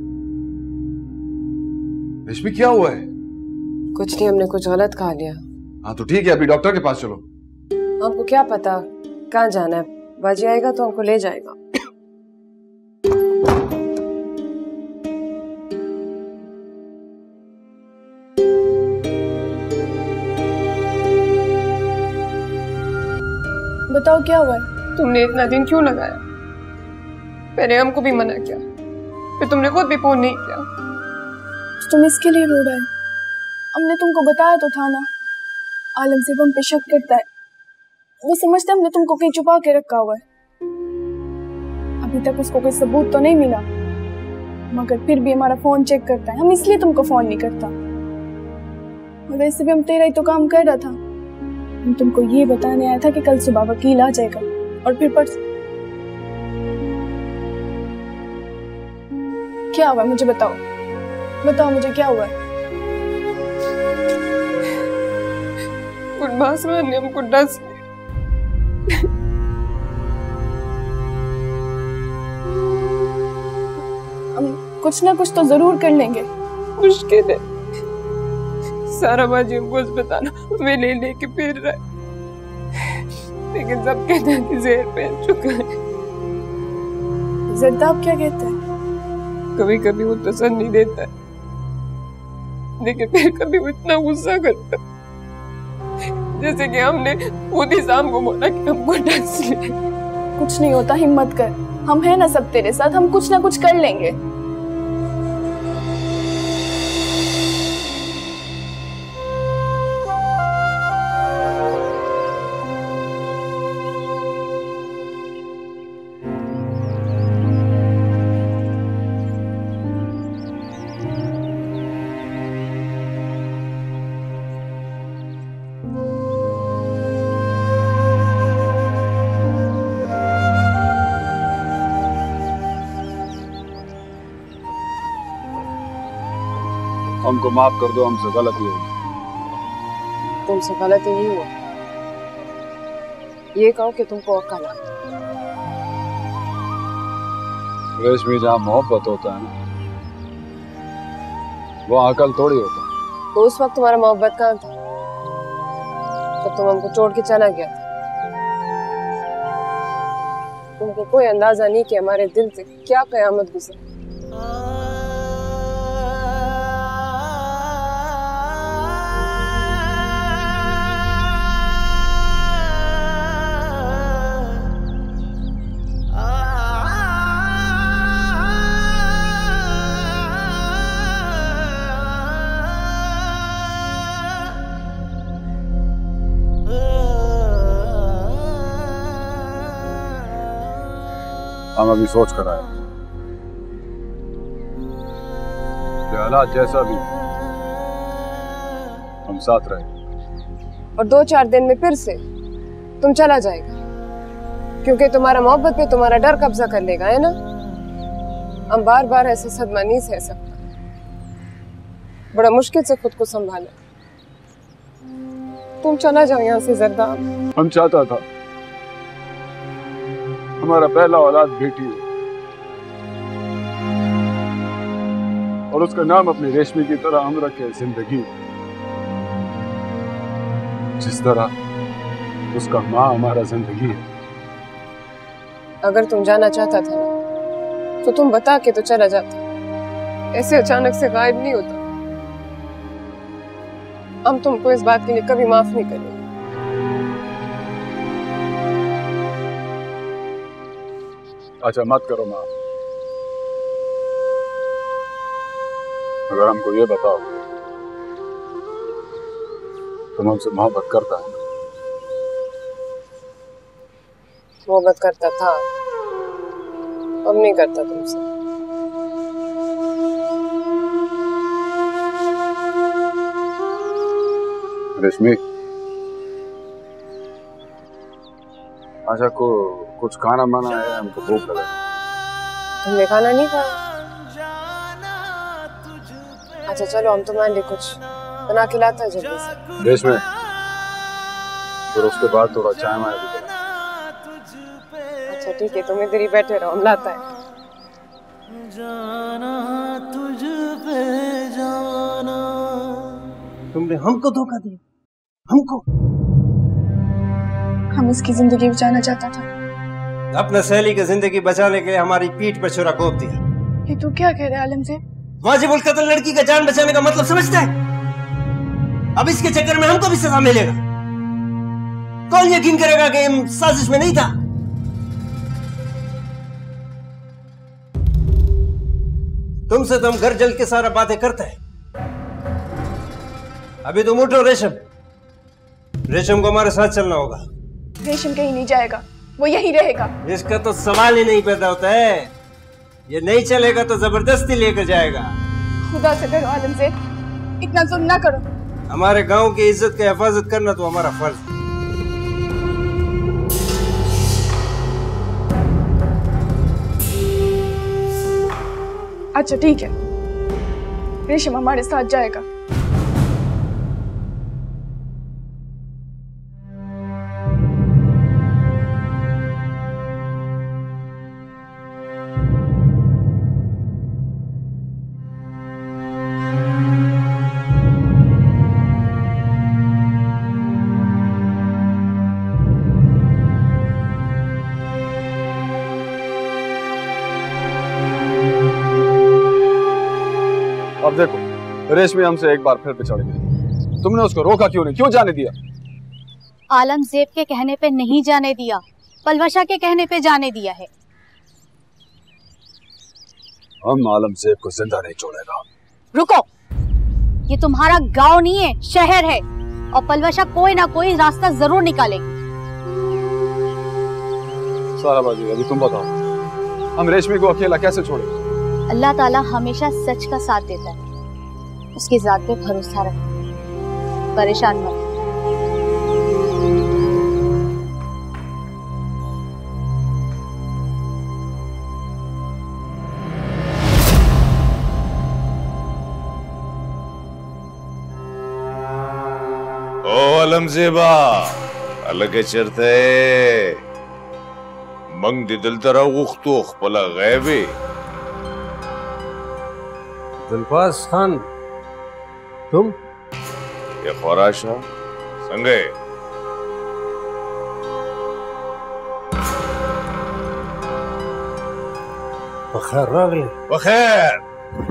रेशमी क्या हुआ है? कुछ नहीं, हमने कुछ गलत खा लिया। हाँ तो ठीक है, अभी डॉक्टर के पास चलो। हमको क्या पता कहाँ जाना है, बाजी आएगा तो हमको ले जाएगा। बताओ क्या हुआ है? तुमने इतना दिन क्यों लगाया? पहले हमको भी मना किया, फिर तुमने खुद भी फोन नहीं किया। तुम इसके लिए रो रहे हो? हमने तुमको बताया तो था ना, आलम से हम पे शक करता है। वो समझता है हमने तुमको कहीं छुपा के रखा हुआ है। अभी तक उसको कोई सबूत तो नहीं मिला, मगर फिर भी हमारा फोन चेक करता है। हम इसलिए तुमको फोन नहीं करता, मगर इससे भी हम तेरा ही तो काम कर रहा था। हम तुमको ये बताने आया था कि कल सुबह वकील आ जाएगा और फिर परसों। क्या हुआ मुझे बताओ, बताओ मुझे क्या हुआ है? गुलबाज खान ने हमको डस हम कुछ ना कुछ तो जरूर कर लेंगे। मुश्किल है, सारा बाजी हमको बताना वे ले लेके फिर रहा है, लेकिन सब कहते हैं कि जहर पहन चुका है। जरदाब क्या कहते हैं? कभी कभी वो तसल्ली देता है, लेकिन फिर कभी वो इतना गुस्सा करता है जैसे कि हमने खुद ही शाम को बोला कि हमको डस ले। कुछ नहीं होता, हिम्मत कर, हम हैं ना सब तेरे साथ, हम कुछ ना कुछ कर लेंगे। हमको माफ कर दो, हमसे गलती हो गई। तुमसे गलती नहीं हुआ, ये कहो कि तुमको अक्ल आ। रेशमी, जहाँ मोहब्बत होता है ना, वो अकल थोड़ी होता है। तो उस वक्त तुम्हारा मोहब्बत कहाँ था? तब तुम हमको छोड़ के चला गया था। तुमको कोई अंदाजा नहीं कि हमारे दिल से क्या कयामत गुजरी। हम अभी सोच कर आए कि हालात जैसा भी हम साथ रहे, और दो चार दिन में फिर से तुम चला जाएगा, क्योंकि तुम्हारा मोहब्बत पे तुम्हारा डर कब्जा कर लेगा, है ना? हम बार बार ऐसा सदमा नहीं सह सकता, बड़ा मुश्किल से खुद को संभाला। तुम चला जाओ यहाँ से जरदाब। हम चाहता था हमारा पहला औलाद बेटी है और उसका नाम अपनी रेशमी की तरह हम रखे जिंदगी, जिस तरह उसका माँ हमारा जिंदगी है। अगर तुम जाना चाहता था ना, तो तुम बता के तो चला जाता, ऐसे अचानक से गायब नहीं होता। हम तुमको इस बात के लिए कभी माफ नहीं करेंगे। अच्छा मत करो माँ, अगर हमको ये बताओ तुम हमसे मोहब्बत करता है? मोहब्बत करता था, अब नहीं करता तुमसे। रेशमी, अच्छा को कुछ खाना माना है, हमको भूख लगा। तुमने खाना नहीं खाया? अच्छा चलो, हम तुम्हारे लिए कुछ बना के लाते हैं जल्दी से। देश में फिर उसके बाद थोड़ा चाय माय भी देना। अच्छा ठीक है, तुम इधर ही बैठे रहो, हम लाता है। जाना तुझ पे जाना। तुमने हमको धोखा दिया, हमको। हम इसकी जिंदगी बचाना चाहता था। अपने सहेली की जिंदगी बचाने के लिए हमारी पीठ पर छुरा घोंप दिया। ये तू क्या कह रहा है आलम से? वाजिबुल कत्ल लड़की का जान बचाने का मतलब समझता है? अब इसके चक्कर में हमको भी सजा मिलेगा। कौन यकीन करेगा कि हम साजिश में नहीं था? तुमसे तो हम घर जल के सारा बातें करते हैं। अभी तुम उठो रेशम, रेशम को हमारे साथ चलना होगा। रेशम कहीं नहीं जाएगा, वो यहीं रहेगा। इसका तो सवाल ही नहीं पैदा होता है। ये नहीं चलेगा तो जबरदस्ती लेकर जाएगा। खुदा से डरो आलम से, इतना जुल्म ना करो। हमारे गांव की इज्जत की हिफाजत करना तो हमारा फर्ज है। अच्छा ठीक है, रेशम हमारे साथ जाएगा। अब देखो, रेशमी हमसे एक बार फिर पिछड़ गई। तुमने उसको रोका क्यों नहीं? क्यों जाने दिया? आलमजेब के कहने पे नहीं जाने दिया, पलवशा के कहने पे जाने दिया है। हम आलमजेब को जिंदा नहीं छोड़ेगा। रुको, ये तुम्हारा गांव नहीं है, शहर है, और पलवशा कोई ना कोई रास्ता जरूर निकालेगी। सारा बाजी, अभी तुम बताओ, हम रेशमी को अकेला कैसे छोड़ें? अल्लाह ताला हमेशा सच का साथ देता है, उसकी जात पे भरोसा रखो, परेशान मत। ओ आलमजेबा, अलग चरते मंग दी दिल तरा उख्तो खपला गैबे। गुलबाज खान, तुम? ये ख्वाराशा संगे बखैर रागले। बखैर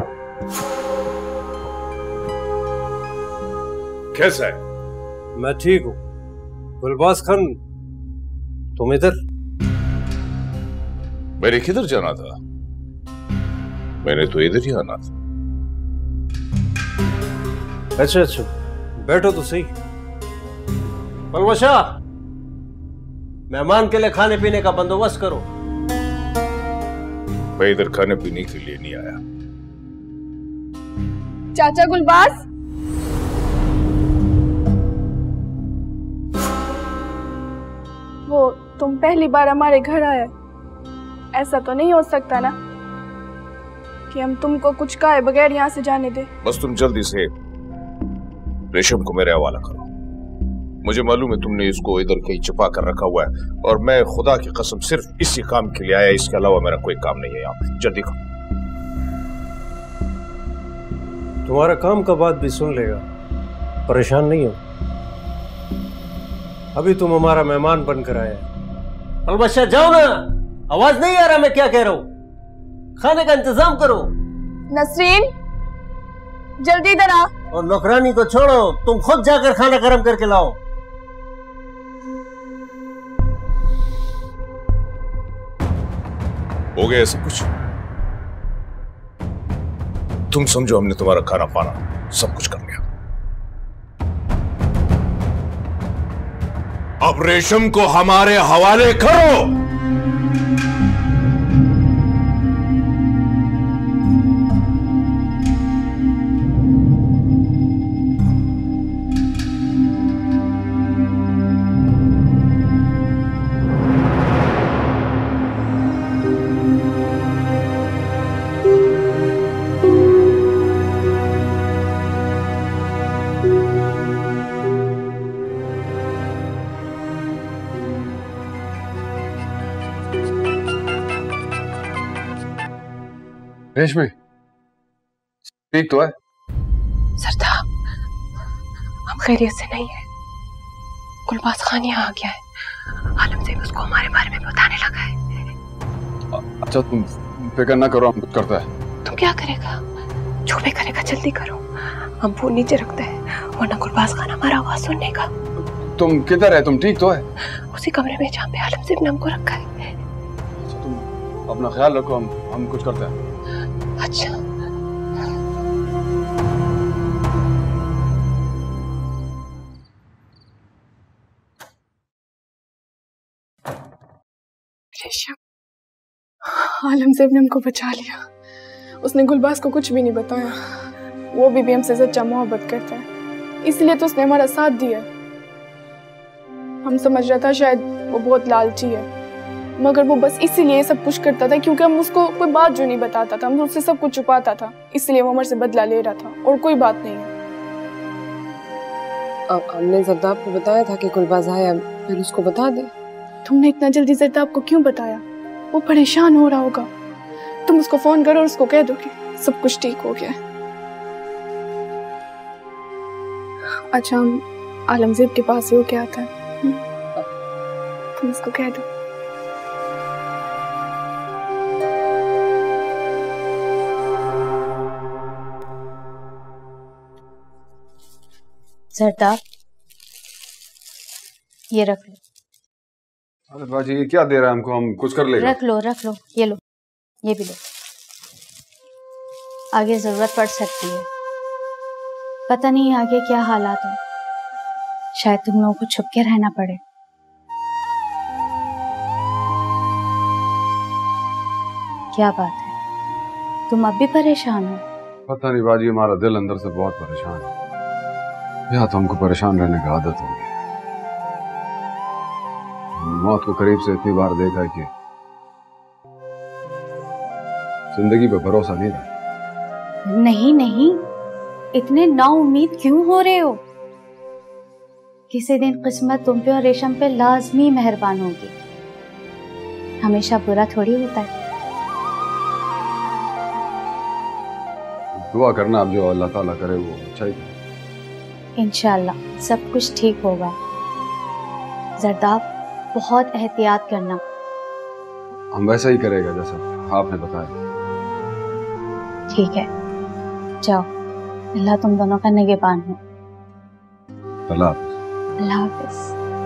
कैसा है? मैं ठीक हूँ। गुलबाज खान, तुम इधर? मेरे किधर जाना था? मैंने तो इधर ही आना था। अच्छा अच्छा, बैठो तो सही। पलवशा, मेहमान के लिए खाने पीने का बंदोबस्त करो। मैं इधर खाने पीने के लिए नहीं आया। चाचा गुलबाज, वो तुम पहली बार हमारे घर आए, ऐसा तो नहीं हो सकता ना कि हम तुमको कुछ कहे बगैर यहाँ से जाने दे। बस तुम जल्दी से रेशम को मेरे हवाला करो। मुझे मालूम है तुमने इसको इधर कहीं छुपा कर रखा हुआ है, और मैं खुदा की कसम सिर्फ इसी काम के लिए आया, इसके अलावा मेरा कोई काम नहीं है यहाँ पे। जल्दी करो। तुम्हारा काम का बात भी सुन लेगा, परेशान नहीं हो। अभी तुम हमारा मेहमान बनकर आए। अलबत्ता जाओ ना, आवाज नहीं आ रहा मैं क्या कह रहा हूँ। खाने का इंतजाम करो। नसरीन, जल्दी इधर आ। और नौकरानी को छोड़ो, तुम खुद जाकर खाना गर्म करके लाओ। हो गया सब कुछ? तुम समझो हमने तुम्हारा खाना पाना सब कुछ कर लिया। अब रेशम को हमारे हवाले करो। रेशमी ठीक तो है? सरदार हम खैरियत से नहीं है। गुलबाज खान यहाँ आ गया है। आलम से उसको हमारे बारे में बताने लगा है। अच्छा तुम फिक्र ना करो, हम कुछ करता है। तुम क्या करेगा? जो भी करेगा जल्दी करो। हम फोन नीचे रखते हैं वरना गुलबाज खान हमारा आवाज सुनने का। तुम किधर है? तुम ठीक तो है? उसी कमरे में जहाँ पे आलम से नाम को रखा है। अच्छा तुम अपना ख्याल रखो, हम हम कुछ करते हैं। अच्छा रेशम, आलम से ने हमको बचा लिया। उसने गुलबाज को कुछ भी नहीं बताया। वो भी, भी हमसे सच्चा मोहब्बत करता है, इसलिए तो उसने हमारा साथ दिया। हम समझ रहा था शायद वो बहुत लालची है, मगर वो बस इसीलिए सब कुछ करता था क्योंकि हम उसको कोई बात जो नहीं बताता था, हम उससे सब कुछ छुपाता था, इसलिए वो हमारे से बदला ले रहा था और कोई बात नहीं है। अब हमने जरदाब को बताया था कि गुलबाज आया, फिर उसको बता दे। तुमने इतना जल्दी जरदाब को क्यों बताया? वो परेशान हो रहा होगा। तुम उसको फोन करो और उसको कह दो कि सब कुछ ठीक हो गया है। अच्छा हम आलमजेब के पास ही हो क्या आता है, तुम उसको कह दो। सरदार ये रख लो। अरे बाजी ये क्या दे रहा है हमको? हम कुछ कर लेंगे। रख लो रख लो, ये लो, ये भी लो, आगे जरूरत पड़ सकती है। पता नहीं आगे क्या हालात हो, शायद तुम लोगों को छुप के रहना पड़े। क्या बात है, तुम अब भी परेशान हो? पता नहीं बाजी, हमारा दिल अंदर से बहुत परेशान है। या तो हमको परेशान रहने की आदत होगी। मौत को करीब से इतनी बार देखा है कि जिंदगी पे भरोसा नहीं रहा। नहीं नहीं, इतने नाउम्मीद क्यों हो रहे हो? किसी दिन किस्मत तुम पे और रेशम पे लाजमी मेहरबान होगी। हमेशा बुरा थोड़ी होता है। दुआ करना, अब जो अल्लाह ताला करे वो अच्छा ही। इंशाल्लाह सब कुछ ठीक होगा। जरदाब बहुत एहतियात करना। हम वैसा ही करेगा जैसा आपने बताया। ठीक है, जाओ, अल्लाह तुम दोनों का निगहबान हो। अल्लाह अल्लाह हाफिज।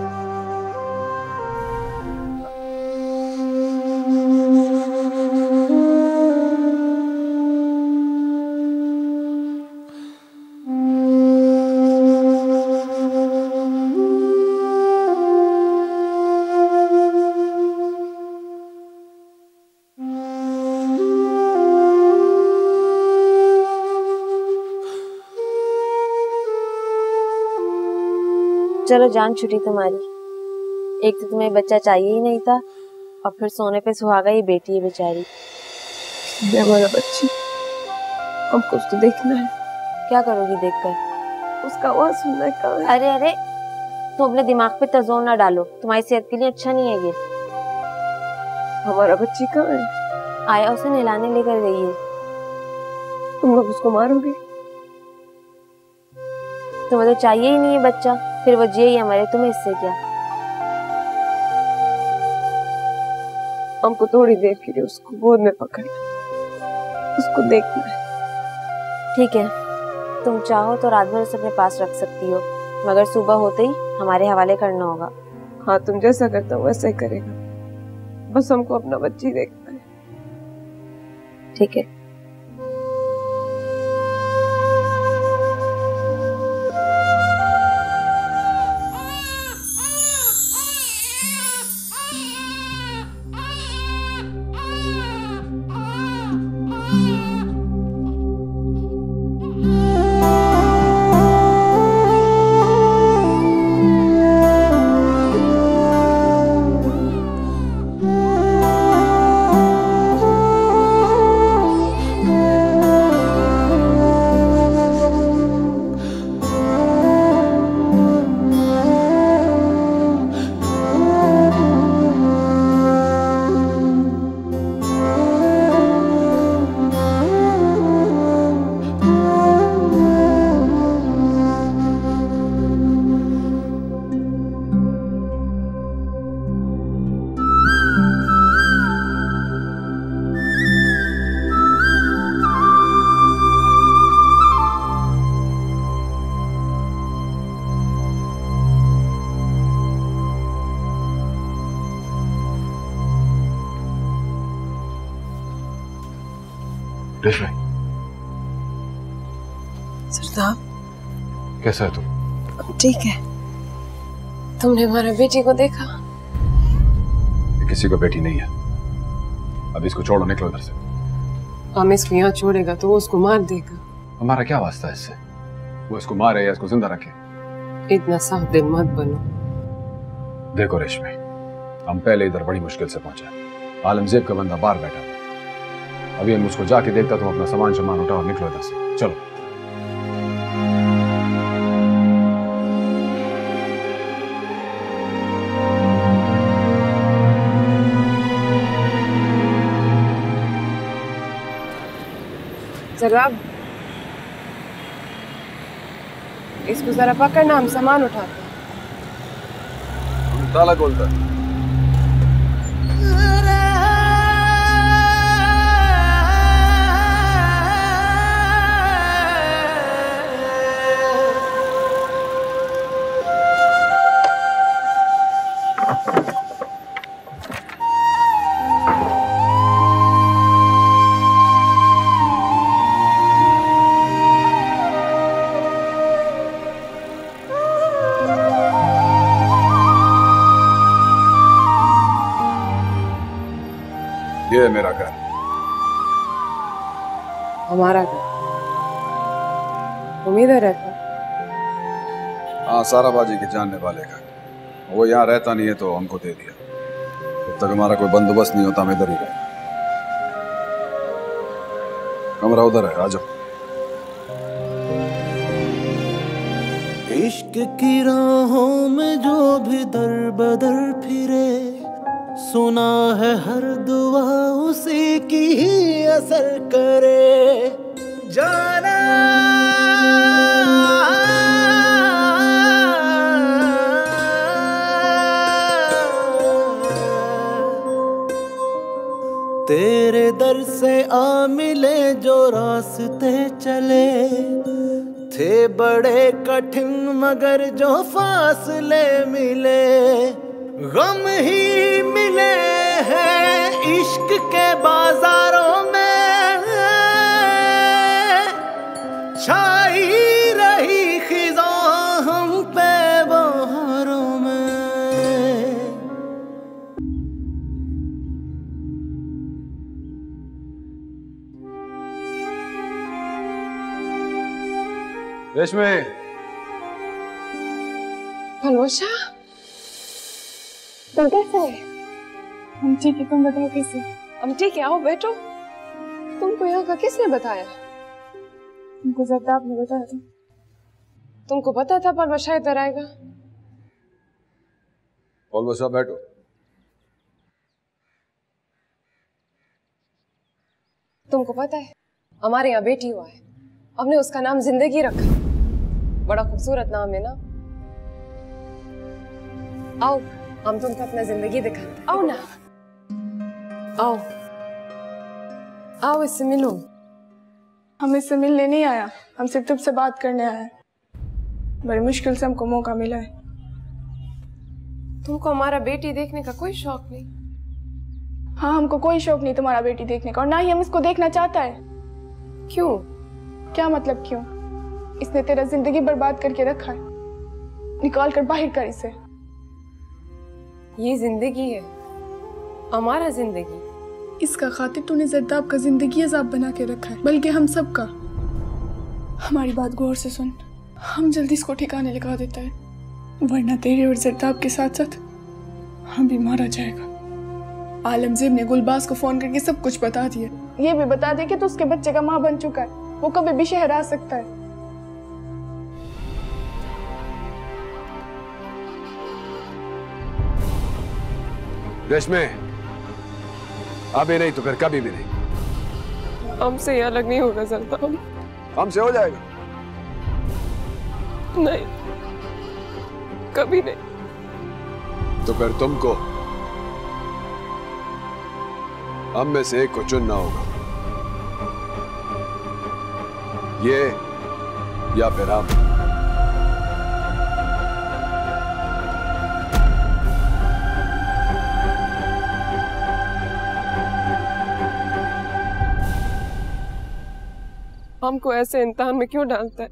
चलो जान छुट्टी तुम्हारी। एक तो तुम्हें बच्चा चाहिए ही नहीं था और फिर सोने पे सुहागा ये बेटी है बेचारी। हमारा बच्ची, अब कुछ तो देखना है। क्या करोगी देखकर? उसका आवाज सुनना है। कहाँ है? अरे अरे तुम अपने दिमाग पे तजोर ना डालो, तुम्हारी सेहत के लिए अच्छा नहीं है ये। हमारा बच्ची कहाँ है? आया उसे नहलाने लेकर गई है। तुम लोग उसको मारोगे? तुम्हें तो चाहिए ही नहीं है बच्चा, फिर वो जिए या मरे तुम्हें इससे क्या? हमको थोड़ी देर के लिए उसको गोद में पकड़ना, उसको देखना है। ठीक है, तुम चाहो तो रात भर उसे अपने पास रख सकती हो, मगर सुबह होते ही हमारे हवाले करना होगा। हाँ, तुम जैसा करता हो वैसा ही करेगा, बस हमको अपना बच्ची देखना है। ठीक है। रेशमी, सरदार कैसा है तू? ठीक है। तुमने हमारे बेटी को देखा? ये किसी को बेटी नहीं है। अब इसको छोड़ो, निकलो इधर से। हम इसको यहाँ छोड़ेगा तो वो उसको मार देगा। हमारा क्या वास्ता है इससे? वो इसको मारे या इसको जिंदा रखे? इतना साफ दिल मत बनो। देखो रेशमी, हम पहले इधर बड़ी मुश्किल से पहुंचे। आलमजेब का बंदा बाहर बैठा था। अभी हम उसको जाके देखता तुम अपना सामान सामान उठाओ और निकलो इधर से। चलो। जरा इसको जरा पकड़ना, हम सामान उठाते हैं। ताला खोलता है। ये है मेरा घर। हमारा घर? तुम इधर रहते? हाँ, सारा बाजी के जानने वाले का। वो यहाँ रहता नहीं है तो हमको दे दिया। जब तक हमारा कोई बंदोबस्त नहीं होता हम इधर ही रहे। कमरा उधर है, आ जाओ। इश्क की राहों में जो भी दर बदर फिरे, सुना है हर दुआ उसी की ही असर करे। जाना तेरे दर से आ मिले जो रास्ते चले, थे बड़े कठिन मगर जो फासले मिले, गम ही मिले हैं इश्क के बाजारों में, छाई रही खिज़ां हम पे बहारों में। रेशमी, फलवशा, तुम कैसे है? हम ठीक है, तुम बताओ कैसे? हम ठीक है, आओ बैठो। तुमको यहाँ का किसने बताया? तुमको जरदाब ने बताया था। तुमको पता था फलवशा इधर आएगा? फलवशा बैठो। तुमको पता है हमारे यहाँ बेटी हुआ है, हमने उसका नाम जिंदगी रखा। बड़ा खूबसूरत नाम है ना? आओ हम तुमको अपना जिंदगी दिखाते। आओ ना, आओ आओ, इससे मिलो। हम इससे मिलने नहीं आया, हम सिर्फ तुमसे बात करने आए हैं। बड़ी मुश्किल से हमको मौका मिला है। तुमको हमारा बेटी देखने का कोई शौक नहीं? हाँ, हमको कोई शौक नहीं तुम्हारा बेटी देखने का, और ना ही हम इसको देखना चाहता है। क्यों? क्या मतलब क्यों? इसने तेरा जिंदगी बर्बाद करके रखा है। निकाल कर बाहर कर इसे। ये जिंदगी है, हमारा जिंदगी। इसका खातिर तूने जरदाब का जिंदगी अजाब बना के रखा है, बल्कि हम सब का। हमारी बात गौर से सुन, हम जल्दी इसको ठिकाने लगा देता है, वरना तेरे और जरदाब के साथ साथ हम भी मारा जाएगा। आलमजेब ने गुलबाज को फोन करके सब कुछ बता दिया। ये भी बता दे कि तू उसके बच्चे का माँ बन चुका है, वो कभी भी शहर आ सकता है। रेशमी, अभी नहीं तो फिर कभी भी नहीं। हमसे ये अलग नहीं होगा जरदाब। हमसे हो जाएगा? नहीं, कभी नहीं। तो फिर तुमको हम में से एक को चुनना होगा, ये या फिर हम। हमको ऐसे इम्तिहान में क्यों डालता है?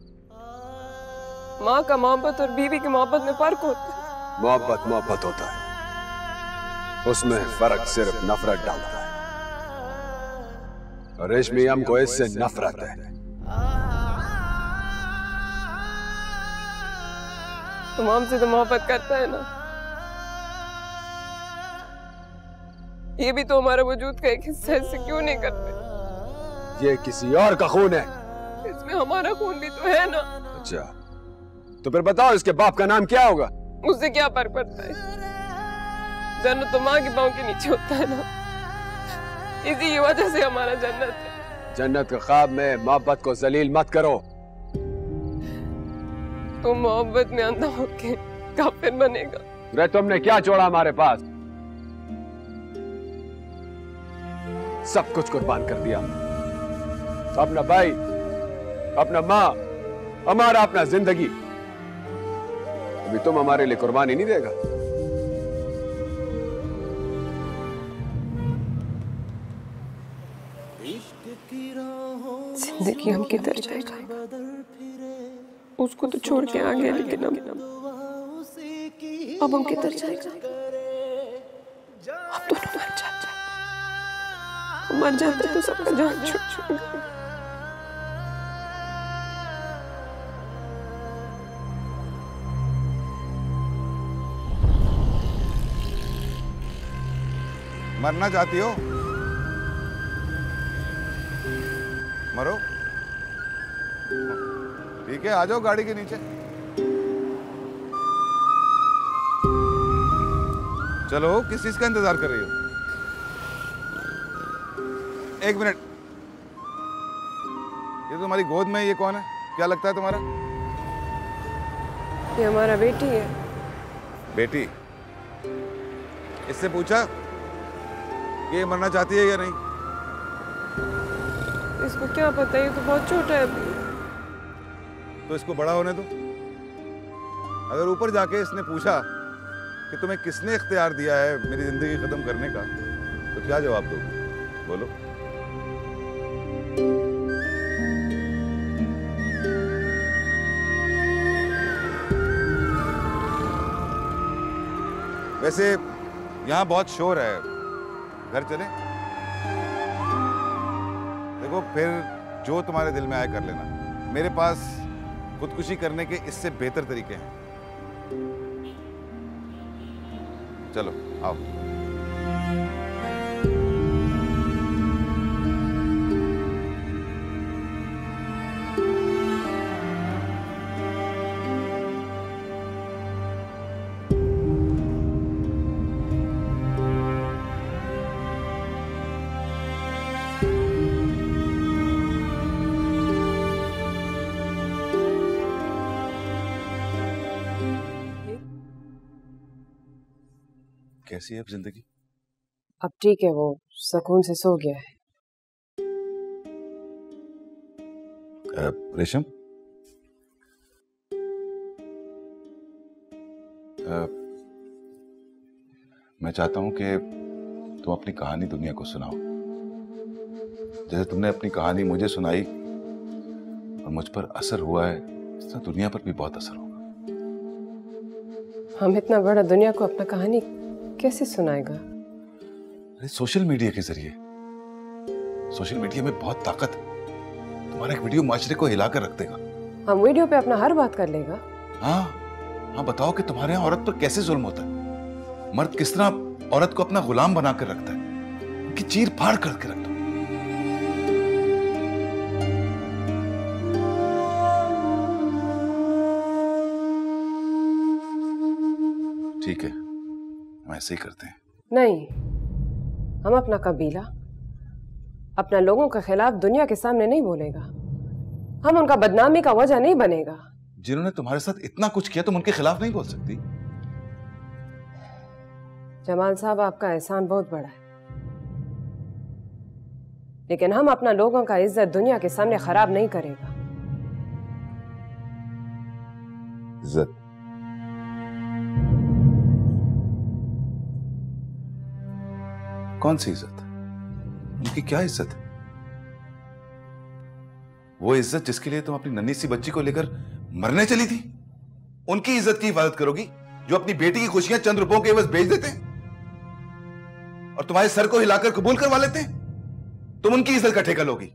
माँ का मोहब्बत और बीवी की मोहब्बत में फर्क होता है। मोहब्बत मोहब्बत होता है, उसमें फर्क सिर्फ नफरत डालता है। और रेशमी हमको इससे नफरत है। तुम हमसे तो मोहब्बत करता है ना? ये भी तो हमारे वजूद का एक हिस्सा है, इससे क्यों नहीं करते? ये किसी और का खून है। इसमें हमारा खून भी तो है ना। अच्छा, तो फिर बताओ इसके बाप का नाम क्या होगा? उससे क्या फर्क पड़ता है? जन्नत तो माँ के पाँव के नीचे होता है ना, इसी की वजह से हमारा जन्नत है। जन्नत के ख्वाब में मोहब्बत को जलील मत करो। तुम मोहब्बत में अंधा होके काफिर बनेगा। रे तुमने क्या छोड़ा हमारे पास? सब कुछ कुर्बान कर दिया। अपना भाई, अपना माँ, हमारा अपना जिंदगी। अभी तुम हमारे लिए कुर्बानी नहीं देगा? जिंदगी हम किधर जाएगा? उसको तो छोड़ के आ गया, लेकिन अब अब हम किधर जाएगा? हम दोनों मर जाते, मर जाते तो सबका जान छूट जाएगा। मरना चाहती हो? मरो। ठीक है, आ जाओ गाड़ी के नीचे। चलो, किस चीज का इंतजार कर रही हो? एक मिनट, ये तुम्हारी गोद में ये कौन है? क्या लगता है तुम्हारा? ये हमारा बेटी है। बेटी? इससे पूछा कि ये मरना चाहती है या नहीं? इसको क्या पता, ये तो बहुत छोटा है अभी। तो इसको बड़ा होने दो। अगर ऊपर जाके इसने पूछा कि तुम्हें किसने इख्तियार दिया है मेरी जिंदगी खत्म करने का, तो क्या जवाब दोगे? बोलो। वैसे यहाँ बहुत शोर है, घर चले? देखो, फिर जो तुम्हारे दिल में आए कर लेना। मेरे पास खुदकुशी करने के इससे बेहतर तरीके हैं। चलो आओ। कैसी है अब जिंदगी? अब ठीक है, वो सुकून से सो गया है। रेशम, मैं चाहता हूं कि तुम अपनी कहानी दुनिया को सुनाओ। जैसे तुमने अपनी कहानी मुझे सुनाई और मुझ पर असर हुआ है, इस तरह दुनिया पर भी बहुत असर होगा। हम इतना बड़ा दुनिया को अपना कहानी कैसे सुनाएगा? अरे सोशल मीडिया के जरिए। सोशल मीडिया में बहुत ताकत है। तुम्हारा एक वीडियो माशरे को हिलाकर रख देगा। हम वीडियो पे अपना हर बात कर लेगा। हाँ हाँ, बताओ कि तुम्हारे यहाँ औरत पर कैसे जुल्म होता है। मर्द किस तरह औरत को अपना गुलाम बनाकर रखता है, उनकी चीर फाड़ करके रखता है। ठीक है, हम ऐसे ही करते हैं। नहीं, हम अपना कबीला, अपना लोगों के खिलाफ दुनिया के सामने नहीं बोलेगा। हम उनका बदनामी का वजह नहीं बनेगा। जिन्होंने तुम्हारे साथ इतना कुछ किया, तुम उनके खिलाफ नहीं बोल सकती। जमाल साहब, आपका एहसान बहुत बड़ा है, लेकिन हम अपना लोगों का इज्जत दुनिया के सामने खराब नहीं करेगा। इज्जत? कौन सी इज्जत? उनकी क्या इज्जत है? वो इज्जत जिसके लिए तुम अपनी नन्ही सी बच्ची को लेकर मरने चली थी, उनकी इज्जत की हिफाजत करोगी जो अपनी बेटी की खुशियां चंद रुपयों के बस बेच देते हैं और तुम्हारे सर को हिलाकर कबूल करवा लेते हैं? तुम उनकी इज्जत का ठेका लोगी?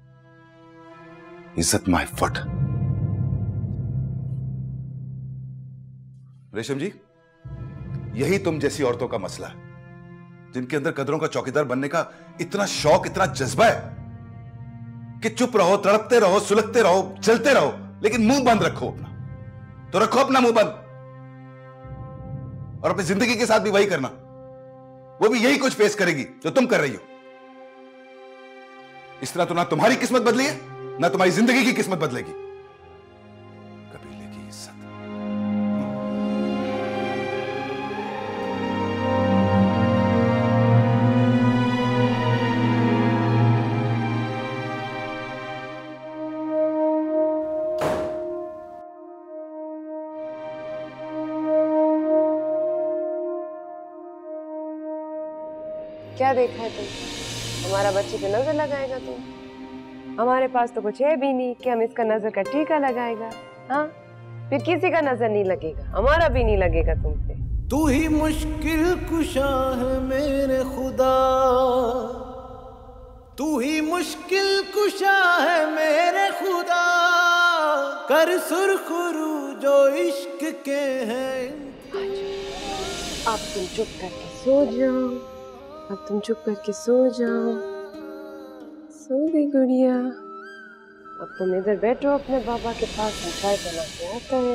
इज्जत माय फुट। रेशम जी, यही तुम जैसी औरतों का मसला है, जिनके अंदर कदरों का चौकीदार बनने का इतना शौक, इतना जज्बा है कि चुप रहो, तड़पते रहो, सुलगते रहो, चलते रहो, लेकिन मुंह बंद रखो अपना। तो रखो अपना मुंह बंद, और अपनी जिंदगी के साथ भी वही करना। वो भी यही कुछ फेस करेगी जो तुम कर रही हो। इस तरह तो ना तुम्हारी किस्मत बदली है, ना तुम्हारी जिंदगी की किस्मत बदलेगी। कबीले की इज्जत। क्या देखा है तुम? हमारा बच्चे पे नजर लगाएगा तुम? हमारे पास तो कुछ है भी नहीं कि हम इसका नजर का टीका लगाएगा। हाँ, फिर किसी का नजर नहीं लगेगा, हमारा भी नहीं लगेगा तुम पे। तू ही मुश्किल कुशा है मेरे खुदा, तू ही मुश्किल कुशा है मेरे खुदा, कर सुरखरू जो इश्क के हैं। अब तुम चुप करके सो जाओ, अब तुम चुप करके सो जाओ। सो गई गुड़िया। अब तुम इधर बैठो अपने बाबा के पास, हम चाय बना के आता है।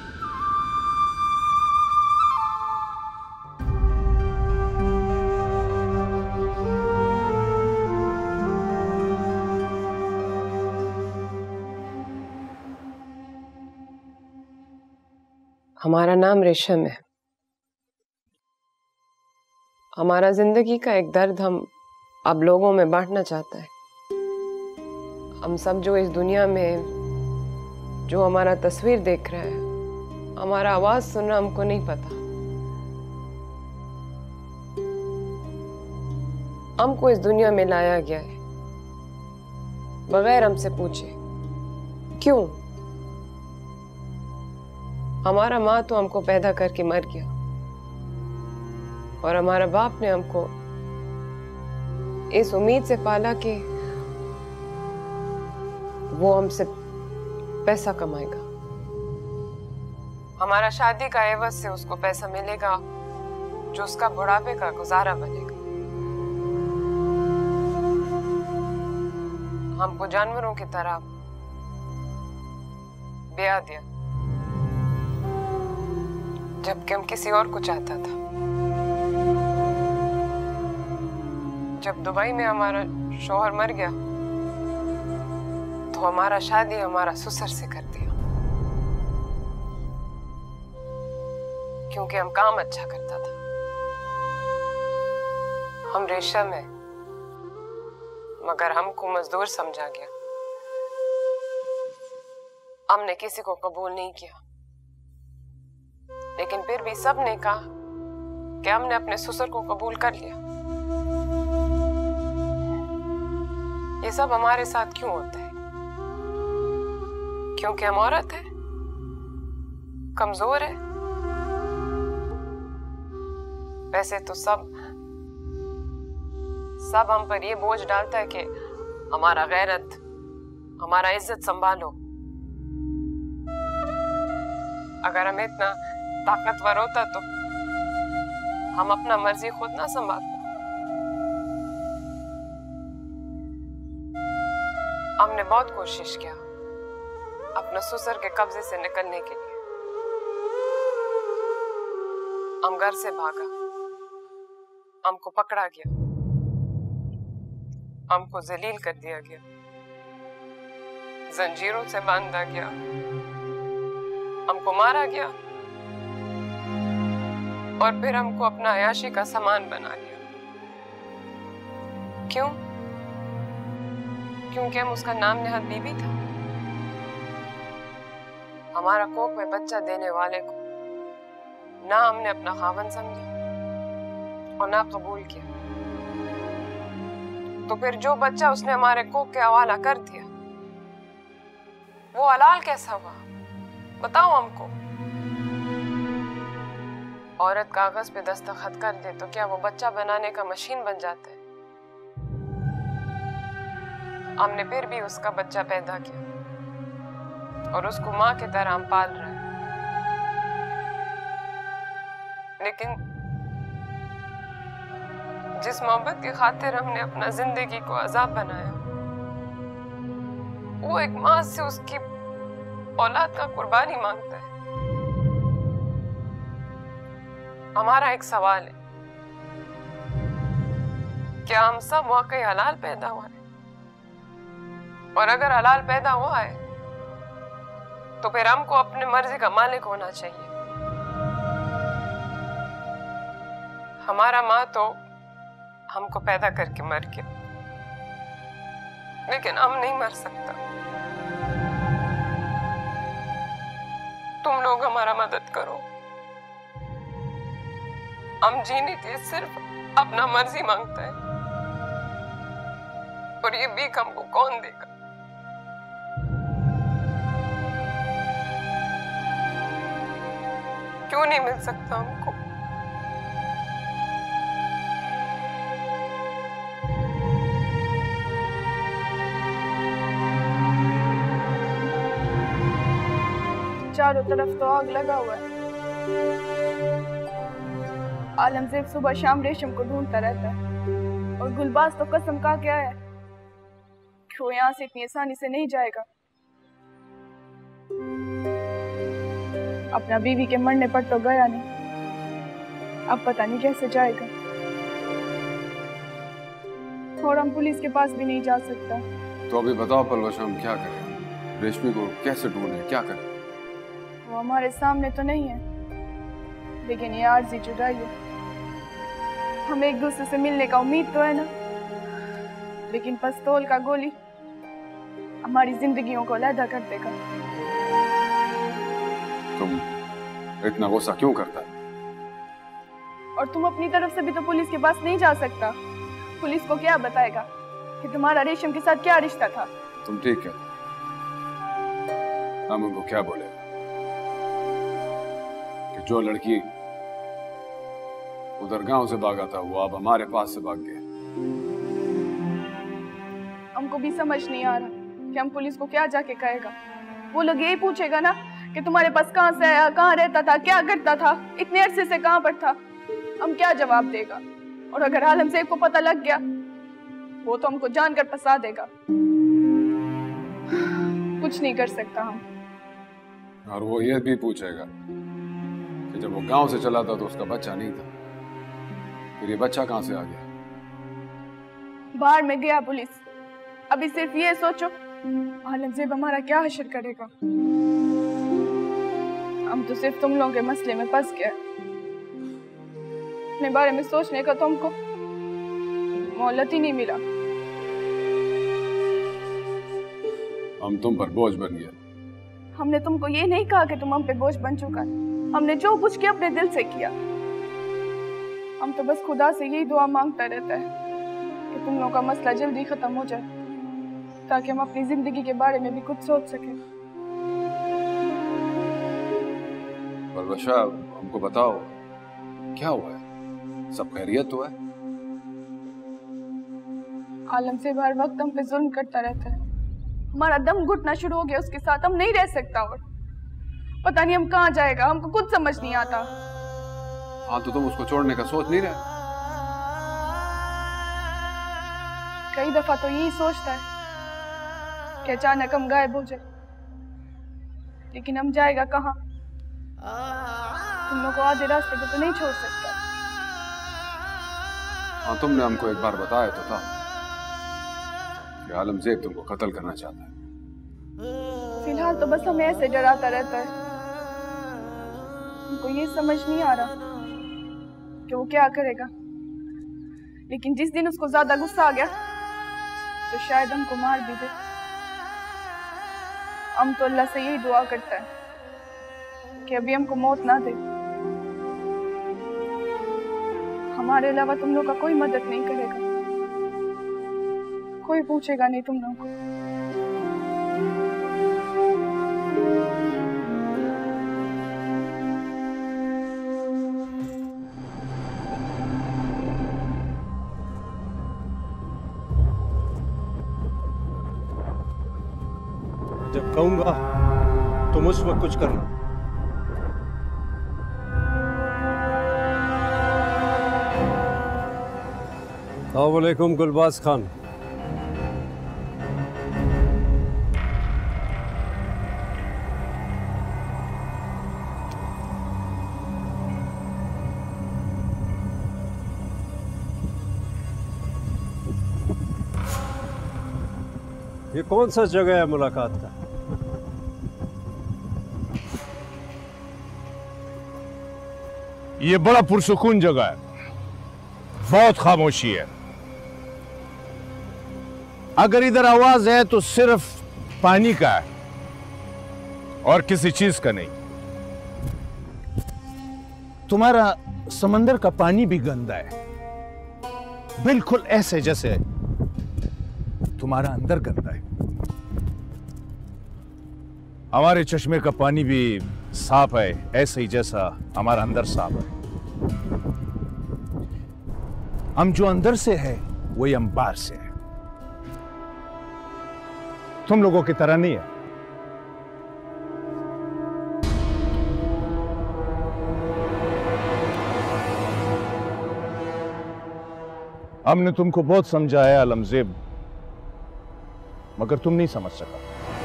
हमारा नाम रेशम है। हमारा जिंदगी का एक दर्द हम अब लोगों में बांटना चाहता है। हम सब जो इस दुनिया में जो हमारा तस्वीर देख रहे हैं, हमारा आवाज सुन रहा, हमको नहीं पता। हमको इस दुनिया में लाया गया है बगैर हमसे पूछे क्यों। हमारा माँ तो हमको पैदा करके मर गया और हमारा बाप ने हमको इस उम्मीद से पाला कि वो हमसे पैसा कमाएगा। हमारा शादी का एवज से उसको पैसा मिलेगा जो उसका बुढ़ापे का गुजारा बनेगा। हमको जानवरों की तरह ब्याह दिया, जबकि हम किसी और को चाहता था। जब दुबई में हमारा शौहर मर गया तो हमारा शादी हमारा ससुर से कर दिया, क्योंकि हम काम अच्छा करता था। हम रेशम है, मगर हमको मजदूर समझा गया। हमने किसी को कबूल नहीं किया, लेकिन फिर भी सब ने कहा कि हमने अपने ससुर को कबूल कर लिया। ये सब हमारे साथ क्यों होता है? क्योंकि हम औरत है, कमजोर है। वैसे तो सब सब हम पर ये बोझ डालता है कि हमारा गैरत, हमारा इज्जत संभालो। अगर हमें इतना ताकतवर होता तो हम अपना मर्जी खुद ना संभालते। हमने बहुत कोशिश किया अपने ससुर के कब्जे से निकलने के लिए। हम घर से भागा, हमको पकड़ा गया, हमको जलील कर दिया गया, जंजीरों से बांधा गया, हमको मारा गया और फिर हमको अपना अयाशी का सामान बना लिया। क्यों? क्योंकि हम उसका नाम नेहात बीबी था। हमारा कोख में बच्चा देने वाले को ना हमने अपना खावन समझा और ना कबूल किया। तो फिर जो बच्चा उसने हमारे कोख के हवाला कर दिया, वो हलाल कैसा हुआ, बताओ हमको। औरत कागज पे दस्तखत कर दे तो क्या वो बच्चा बनाने का मशीन बन जाता है? हमने फिर भी उसका बच्चा पैदा किया और उसको माँ की तरह हम पाल रहे हैं, लेकिन जिस मोहब्बत की खातिर हमने अपना जिंदगी को अजाब बनाया, वो एक माँ से उसकी औलाद का कुर्बानी मांगता है। हमारा एक सवाल है, क्या हम सब वाकई हलाल पैदा हुए हैं? और अगर हलाल पैदा हुआ है तो फिर हमको अपने मर्जी का मालिक होना चाहिए। हमारा माँ तो हमको पैदा करके मर गया, लेकिन हम नहीं मर सकता। तुम लोग हमारा मदद करो। हम जीने के सिर्फ अपना मर्जी मांगता है, और ये भीख हमको कौन देगा? क्यों नहीं मिल सकता हमको? चारों तरफ तो आग लगा हुआ है। आलमजेब सुबह शाम रेशम को ढूंढता रहता है, और गुलबाज तो कसम खा के आया है कि वो यहाँ से इतनी आसानी से नहीं जाएगा। अपना बीवी के मरने पर तो गया नहीं, अब पता नहीं कैसे जाएगा। और हम पुलिस के पास भी नहीं जा सकता। तो अभी बताओ पलवशा, हम क्या करें? रेशमी को कैसे ढूंढें, क्या करें? वो हमारे सामने तो नहीं है, लेकिन ये आर्जी जुदाई है। हम एक दूसरे से मिलने का उम्मीद तो है ना, लेकिन पिस्तौल का गोली हमारी जिंदगियों को अलहदा कर देगा। तुम इतना गुस्सा क्यों करता है? और तुम अपनी तरफ से भी तो पुलिस के पास नहीं जा सकता। पुलिस को क्या बताएगा कि तुम्हारा रेशम के साथ क्या रिश्ता था? तुम ठीक है, हम उनको क्या बोले कि जो लड़की उधर गांव से भागा था वो अब हमारे पास से भाग गया। हमको भी समझ नहीं आ रहा कि हम पुलिस को क्या जाके कहेगा। वो लोग यही पूछेगा ना कि तुम्हारे पास कहाँ से आया, कहाँ रहता था, क्या करता था, इतने अरसे से कहाँ पर था। हम क्या जवाब देगा? और अगर आलमजेब को पता लग गया, वो तो हमको जानकर फंसा देगा। कुछ नहीं कर सकता हम। और वो ये भी पूछेगा कि जब वो गांव से चला था तो उसका बच्चा नहीं था, फिर ये बच्चा कहाँ से आ गया? बाहर में गया पुलिस। अभी सिर्फ ये सोचो आलमजेब हमारा क्या हश्र करेगा। हम तो सिर्फ तुम लोगों के मसले में फंस गए। अपने बारे में सोचने का तुमको मोहलत ही नहीं मिला। हम तुम पर बोझ बन गए। हमने तुमको ये नहीं कहा कि तुम हम पे बोझ बन चुका। हमने जो कुछ किया अपने दिल से किया। हम तो बस खुदा से यही दुआ मांगता रहता है कि तुम लोगों का मसला जल्दी खत्म हो जाए, ताकि हम अपनी जिंदगी के बारे में भी कुछ सोच सकें। पलवशा, हमको बताओ क्या हुआ है? सब खैरियत तो है? आलमजेब हर वक्त हम पे जुल्म करता रहता है। हमारा दम घुटना शुरू हो गया उसके साथ। हम नहीं रह सकता, और पता नहीं हम कहाँ जाएगा। हमको कुछ समझ नहीं आता। हाँ, तो तुम उसको छोड़ने का सोच नहीं रहे? कई दफा तो यही सोचता है कि अचानक हम गायब हो जाए, लेकिन हम जाएगा कहाँ? तुम लोग को आधे रास्ते पे तो नहीं छोड़ सकता। हाँ, तुमने हमको एक बार बताया तो था कि आलमजेब तुमको कत्ल करना चाहता है। फिलहाल तो बस हमें ऐसे डराता रहता है। हमको ये समझ नहीं आ रहा कि वो क्या करेगा, लेकिन जिस दिन उसको ज्यादा गुस्सा आ गया तो शायद हमको मार भी दे। हम तो अल्लाह से यही दुआ करता है कि अभी हमको मौत ना दे। हमारे अलावा तुम लोग का कोई मदद नहीं करेगा, कोई पूछेगा नहीं तुम लोग को। कहूंगा तुम उस वक्त कुछ करना। अस्सलाम वालेकुम गुलबाज खान। ये कौन सा जगह है मुलाकात का? ये बड़ा पुरसुकून जगह है, बहुत खामोशी है। अगर इधर आवाज है तो सिर्फ पानी का है और किसी चीज का नहीं। तुम्हारा समंदर का पानी भी गंदा है, बिल्कुल ऐसे जैसे तुम्हारा अंदर गंदा है। हमारे चश्मे का पानी भी साफ है, ऐसे ही जैसा हमारा अंदर साफ है। हम जो अंदर से है वही हम बाहर से है। तुम लोगों की तरह नहीं है। हमने तुमको बहुत समझाया अलमजेब, मगर तुम नहीं समझ सका।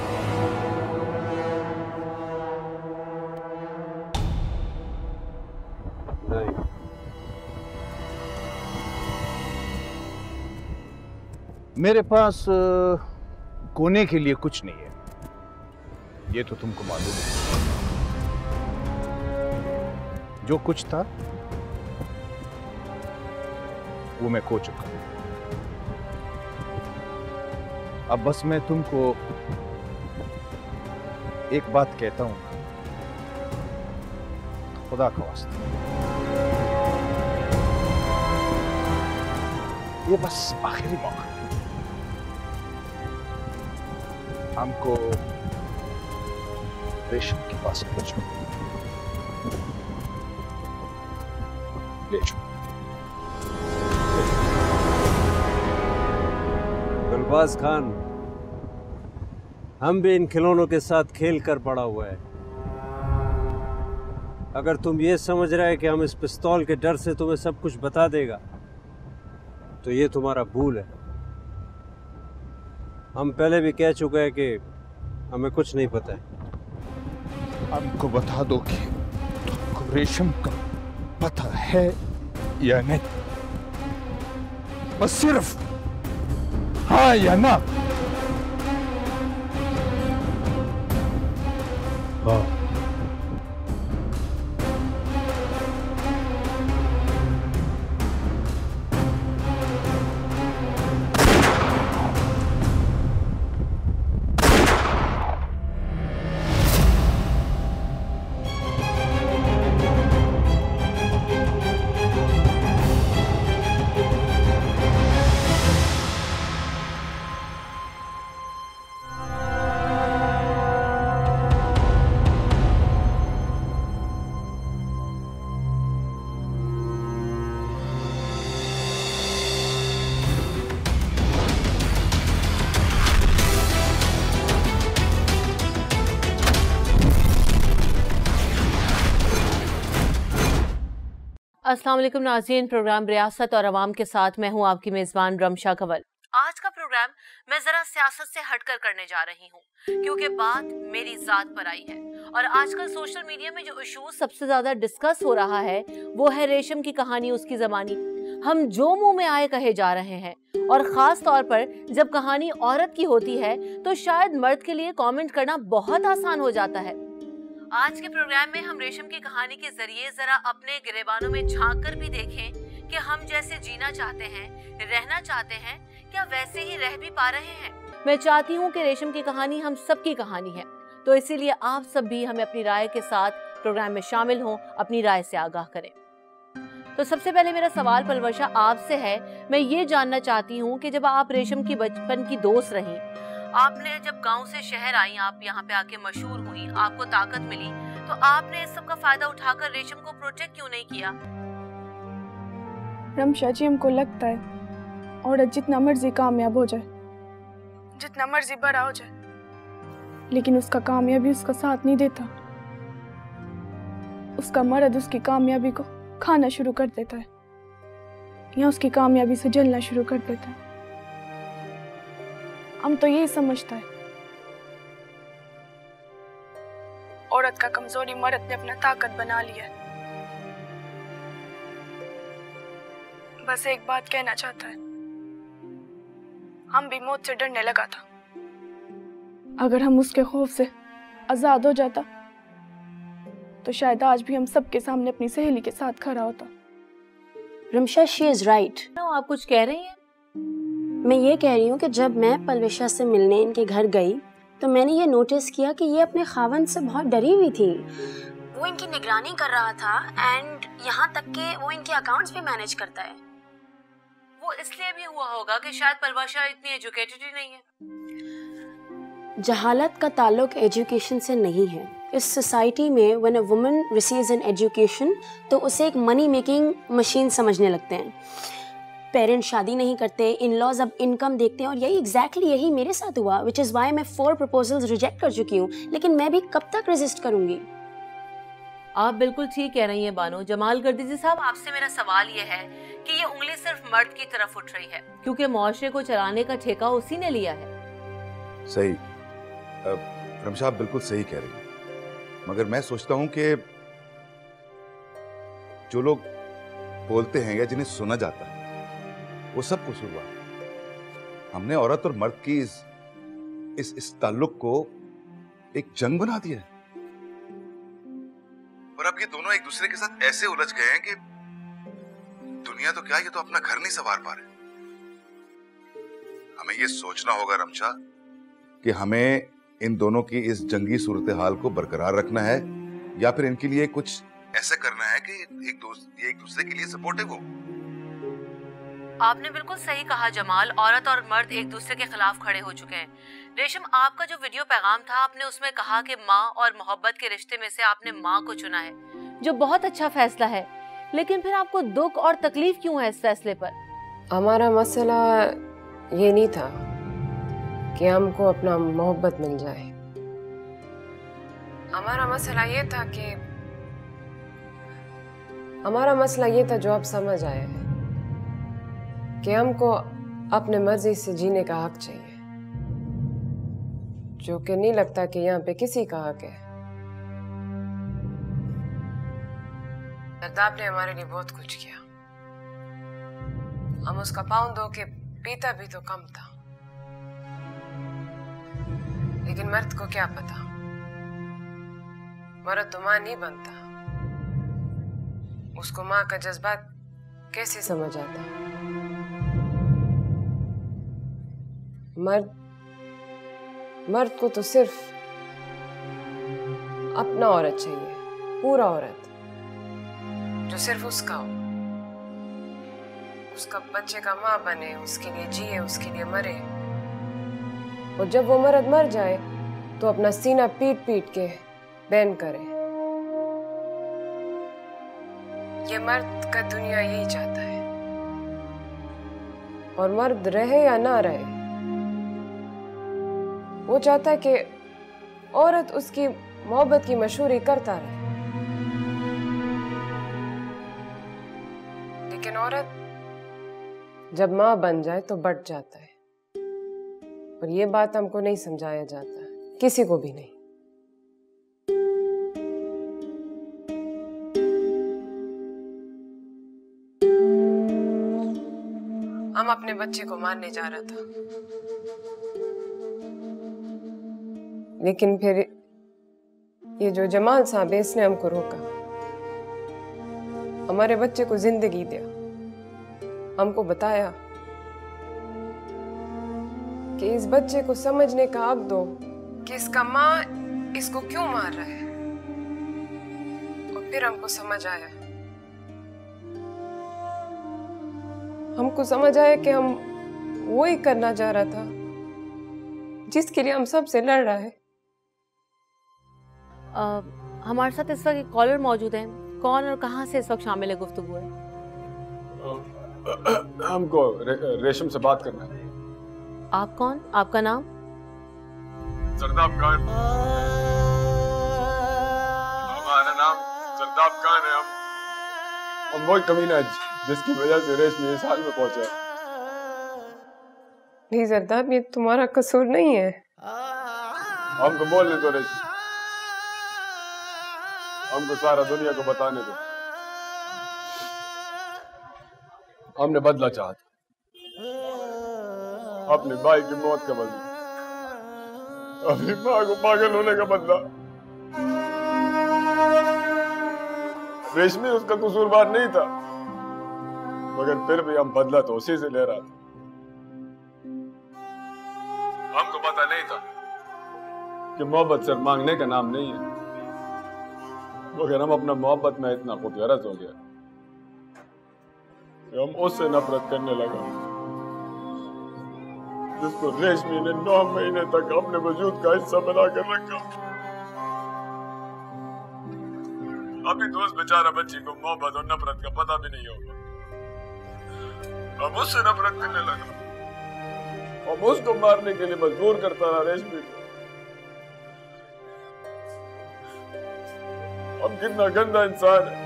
नहीं। मेरे पास कोने के लिए कुछ नहीं है, ये तो तुमको मालूम है। जो कुछ था वो मैं खो चुका हूं। अब बस मैं तुमको एक बात कहता हूं, खुदा का वास्ता, ये बस आखिरी मौका। हमको रेशम के पास ले जाओ, ले जाओ। गुलबाज खान, हम भी इन खिलौनों के साथ खेल कर बड़ा हुआ है। अगर तुम ये समझ रहे हैं कि हम इस पिस्तौल के डर से तुम्हें सब कुछ बता देगा, तो ये तुम्हारा भूल है। हम पहले भी कह चुके हैं कि हमें कुछ नहीं पता है। हमको बता दो कि तुमको रेशम का पता है या नहीं, बस सिर्फ हाँ या ना। हाँ। अस्सलाम वालेकुम नाज़रीन, प्रोग्राम रियासत और अवाम के साथ मैं हूं आपकी मेज़बान रमशा कंवल। आज का प्रोग्राम मैं जरा सियासत से हटकर करने जा रही हूं, क्योंकि बात मेरी जात पर आई है। और आजकल सोशल मीडिया में जो इशू सबसे ज्यादा डिस्कस हो रहा है वो है रेशम की कहानी, उसकी ज़बानी। हम जो मुंह में आए कहे जा रहे हैं, और खास तौर पर जब कहानी औरत की होती है तो शायद मर्द के लिए कमेंट करना बहुत आसान हो जाता है। आज के प्रोग्राम में हम रेशम की कहानी के जरिए जरा अपने गिरेबानों में झांक कर भी देखें कि हम जैसे जीना चाहते हैं, रहना चाहते हैं, क्या वैसे ही रह भी पा रहे हैं। मैं चाहती हूँ कि रेशम की कहानी हम सबकी कहानी है, तो इसीलिए आप सब भी हमें अपनी राय के साथ प्रोग्राम में शामिल हों, अपनी राय से आगाह करें। तो सबसे पहले मेरा सवाल पलवशा आपसे है। मैं ये जानना चाहती हूँ कि जब आप रेशम की बचपन की दोस्त रही, आपने जब गांव से शहर आई, आप यहाँ पे आके मशहूर हुई, आपको ताकत मिली, तो आपने इस सब का फायदा उठाकर रेशम को प्रोटेक्ट क्यों नहीं किया? रमशा जी, हमको लगता है औरत जितना मर्जी कामयाब हो जाए, जितना मर्जी बड़ा हो जाए, लेकिन उसका कामयाबी उसका साथ नहीं देता। उसका मर्द उसकी कामयाबी को खाना शुरू कर देता है या उसकी कामयाबी से जलना शुरू कर देता है। हम तो यही समझता है औरत का कमजोरी मर्द ने अपना ताकत बना लिया है। बस एक बात कहना चाहता है, हम भी मौत से डरने लगा था। अगर हम उसके खौफ से आजाद हो जाता तो शायद आज भी हम सबके सामने अपनी सहेली के साथ खड़ा होता। Ramsha, she is right. आप कुछ कह रही हैं? मैं ये कह रही हूँ कि जब मैं पलविशा से मिलने इनके घर गई तो मैंने ये नोटिस किया कि ये अपने खावंद से बहुत डरी हुई थी। वो इनकी निगरानी कर रहा था एंड यहाँ तक कि वो इनके अकाउंट्स भी मैनेज करता है। वो इसलिए भी हुआ होगा कि शायद पलवाशा इतनी एजुकेटेड ही नहीं है। जहालत का ताल्लुक एजुकेशन से नहीं है। इस सोसाइटी में when a woman receives an education तो उसे एक मनी मेकिंग मशीन समझने लगते हैं। पेरेंट्स शादी नहीं करते, इन लॉज अब इनकम देखते हैं और यही एग्जैक्टली exactly यही मेरे साथ हुआ, विच इज़ वाई मैं फोर प्रपोजल्स रिजेक्ट कर चुकी हूँ। लेकिन मैं भी कब तक रेजिस्ट करूंगी? आप बिल्कुल ठीक कह रही हैं बानो। जमाल गर्दीजी साहब, आपसे मेरा सवाल ये है कि ये उंगली सिर्फ मर्द की तरफ उठ रही है क्योंकि मुआशरे को चलाने का ठेका उसी ने लिया है। सही, रमशा आप बिल्कुल सही कह रही हैं, मगर मैं सोचता हूं कि जो लोग बोलते हैं या जिन्हें सुना जाता है वो सब कसूरवार। हमने औरत और मर्द की इस इस, इस ताल्लुक को एक जंग बना दिया है और अब ये दोनों एक दूसरे के साथ ऐसे उलझ गए हैं कि दुनिया तो क्या, ये तो अपना घर नहीं संवार पा रहे। हमें ये सोचना होगा रमशा कि हमें इन दोनों की इस जंगी सूरत हाल को बरकरार रखना है या फिर इनके लिए कुछ ऐसा करना है कि एक दूसरे एक दूसरे के लिए सपोर्टिव हो। आपने बिल्कुल सही कहा जमाल, औरत और मर्द एक दूसरे के खिलाफ खड़े हो चुके हैं। रेशम, आपका जो वीडियो पैगाम था आपने उसमें कहा कि माँ और मोहब्बत के रिश्ते में से आपने माँ को चुना है, जो बहुत अच्छा फैसला है। लेकिन फिर आपको दुख और तकलीफ क्यों है इस फैसले पर? हमारा मसला ये नहीं था कि हमको अपना मोहब्बत मिल जाए। हमारा मसला ये था कि हमारा मसला ये था जो अब समझ आया है कि हमको अपने मर्जी से जीने का हक चाहिए, जो कि नहीं लगता कि यहाँ पे किसी का हक है। सरदाब ने हमारे लिए बहुत कुछ किया, हम उसका पाँव धो के पीता भी तो कम था। लेकिन मर्द को क्या पता, मर्द तो मां नहीं बनता, उसको मां का जज्बात कैसे समझ आता। मर्द मर्द को तो सिर्फ अपना औरत चाहिए, पूरा औरत जो सिर्फ उसका हो, उसका बच्चे का माँ बने, उसके लिए जिए, उसके लिए मरे। और जब वो मर्द मर जाए तो अपना सीना पीट पीट के बैन करे। ये मर्द का दुनिया यही चाहता है, और मर्द रहे या ना रहे, वो चाहता है कि औरत उसकी मोहब्बत की मशहूरी करता रहे। लेकिन औरत जब माँ बन जाए तो बढ़ जाता है, और ये बात हमको नहीं समझाया जाता, किसी को भी नहीं। हम अपने बच्चे को मारने जा रहा था, लेकिन फिर ये जो जमाल साहब है इसने हमको रोका, हमारे बच्चे को जिंदगी दिया, हमको बताया कि इस बच्चे को समझने का हक दो कि इसका माँ इसको क्यों मार रहा है। और फिर हमको समझ आया, हमको समझ आया कि हम वो ही करना चाह रहा था जिसके लिए हम सबसे लड़ रहा है। आ, हमारे साथ इस वक्त एक कॉलर मौजूद है। कौन और कहां से इस वक्त शामिल है गुफ्तगू है? हमको रे, रेशम से बात करना है। आप कौन? आपका नाम? जरदाब खान, हमारा नाम जरदाब खान है। हम हम वही कमीना है जिसकी वजह से रेशमी इस हाल में पहुंचा। नहीं जरदाब, ये तुम्हारा कसूर नहीं है। हमको बोलने दो रेशमी, हमको सारा दुनिया को बताने दो। हमने बदला चाहा था, अपने भाई की मौत का बदला, अपनी माँ को पागल होने का बदला। रेशमी उसका कसूरवार नहीं था, मगर फिर भी हम बदला तो उसी से ले रहा था। हमको पता नहीं था कि मोहब्बत सिर्फ मांगने का नाम नहीं है, मगर हम अपना मोहब्बत में इतना खुद गरज हो गया कि हम उससे नफरत करने लगा जिसको रेशमी ने नौ महीने तक अपने वजूद का हिस्सा बनाकर रखा। अभी तो उस बेचारा बच्ची को मोहब्बत और नफरत का पता भी नहीं होगा। हम उससे नफरत करने लगा, हम उसको मारने के लिए मजबूर करता रहा रेशमी को। हम कितना गंदा इंसान है।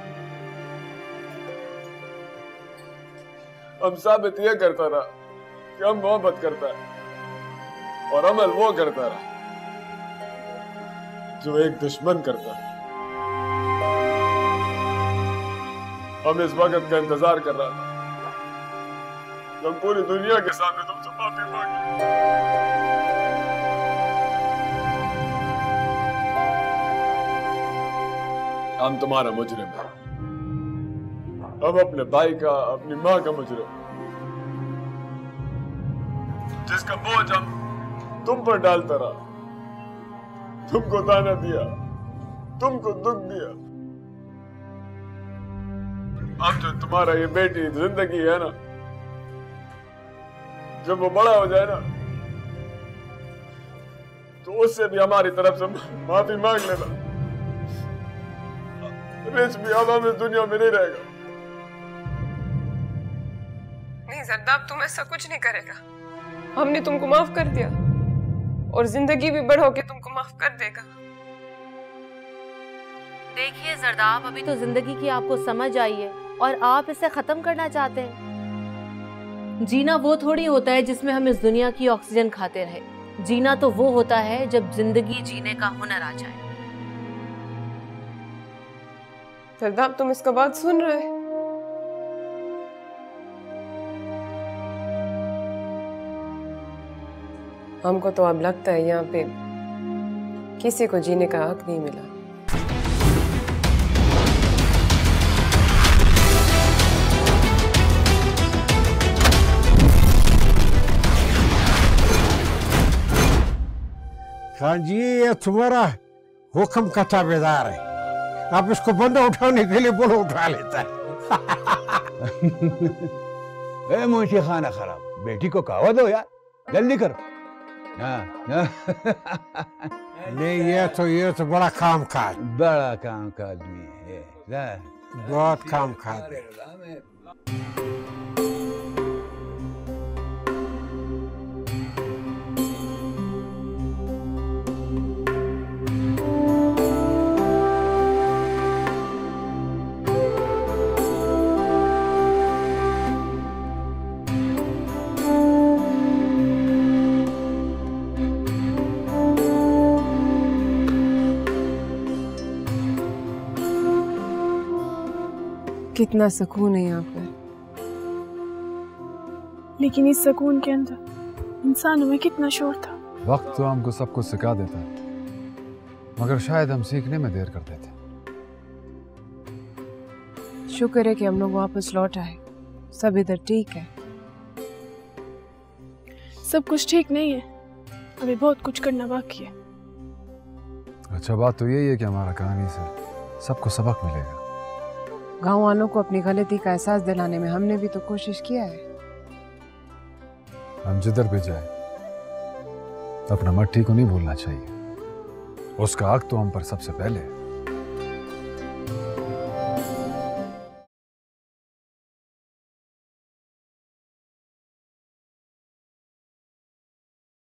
हम साबित यह करता रहा कि हम मोहब्बत करता है, और अमल वो करता रहा जो एक दुश्मन करता है। हम इस वक्त का इंतजार कर रहा था, हम पूरी दुनिया के सामने तुमसे माफी मांगे। हम तुम्हारा मुजरिम है, हम अपने भाई का, अपनी माँ का मुजरिम, जिसका बोझ हम तुम पर डालता रहा, तुमको ताना दिया, तुमको दुख दिया। अब जो तुम्हारा ये बेटी जिंदगी है ना, जब वो बड़ा हो जाए ना, तो उससे भी हमारी तरफ से माफी मांग लेना। रेशमी अब हम इस दुनिया में नहीं रहेगा। नहीं जरदाब, तुम ऐसा कुछ नहीं करेगा। हमने तुमको माफ कर दिया, और जिंदगी भी बड़ होके तुमको माफ कर देगा। देखिए जरदाब, अभी तो जिंदगी की आपको समझ आई है और आप इसे खत्म करना चाहते हैं। जीना वो थोड़ी होता है जिसमें हम इस दुनिया की ऑक्सीजन खाते रहे। जीना तो वो होता है जब जिंदगी जीने का हुनर आ जाए। जरदाब, तुम इसका बात सुन रहे? हमको तो अब लगता है यहाँ पे किसी को जीने का हक नहीं मिला। खान जी, ये तुम्हारा हुक्म का ताबेदार है, आप इसको बंदा उठाने के लिए बोलो, उठा लेता है। ए मुंशी खाना खराब, बेटी को कहवा दो यार, जल्दी करो। हाँ, हाँ। नहीं, ये तो ये तो बड़ा काम काज, बड़ा काम का आदमी है, बहुत काम काज है। कितना सुकून है यहाँ पर, लेकिन इस सुकून के अंदर इंसानों में कितना शोर था। वक्त तो हमको सब कुछ सिखा देता है, मगर शायद हम सीखने में देर कर देते। शुक्र है कि हम लोग वापस लौट आए, सब इधर ठीक है। सब कुछ ठीक नहीं है, अभी बहुत कुछ करना बाकी है। अच्छा, बात तो यही है कि हमारा कहानी से सबको सबक मिलेगा। गांव वालों को अपनी गलती का एहसास दिलाने में हमने भी तो कोशिश किया है। हम जिधर भी जाए अपना मट्टी को नहीं भूलना चाहिए, उसका हक तो हम पर सबसे पहले है।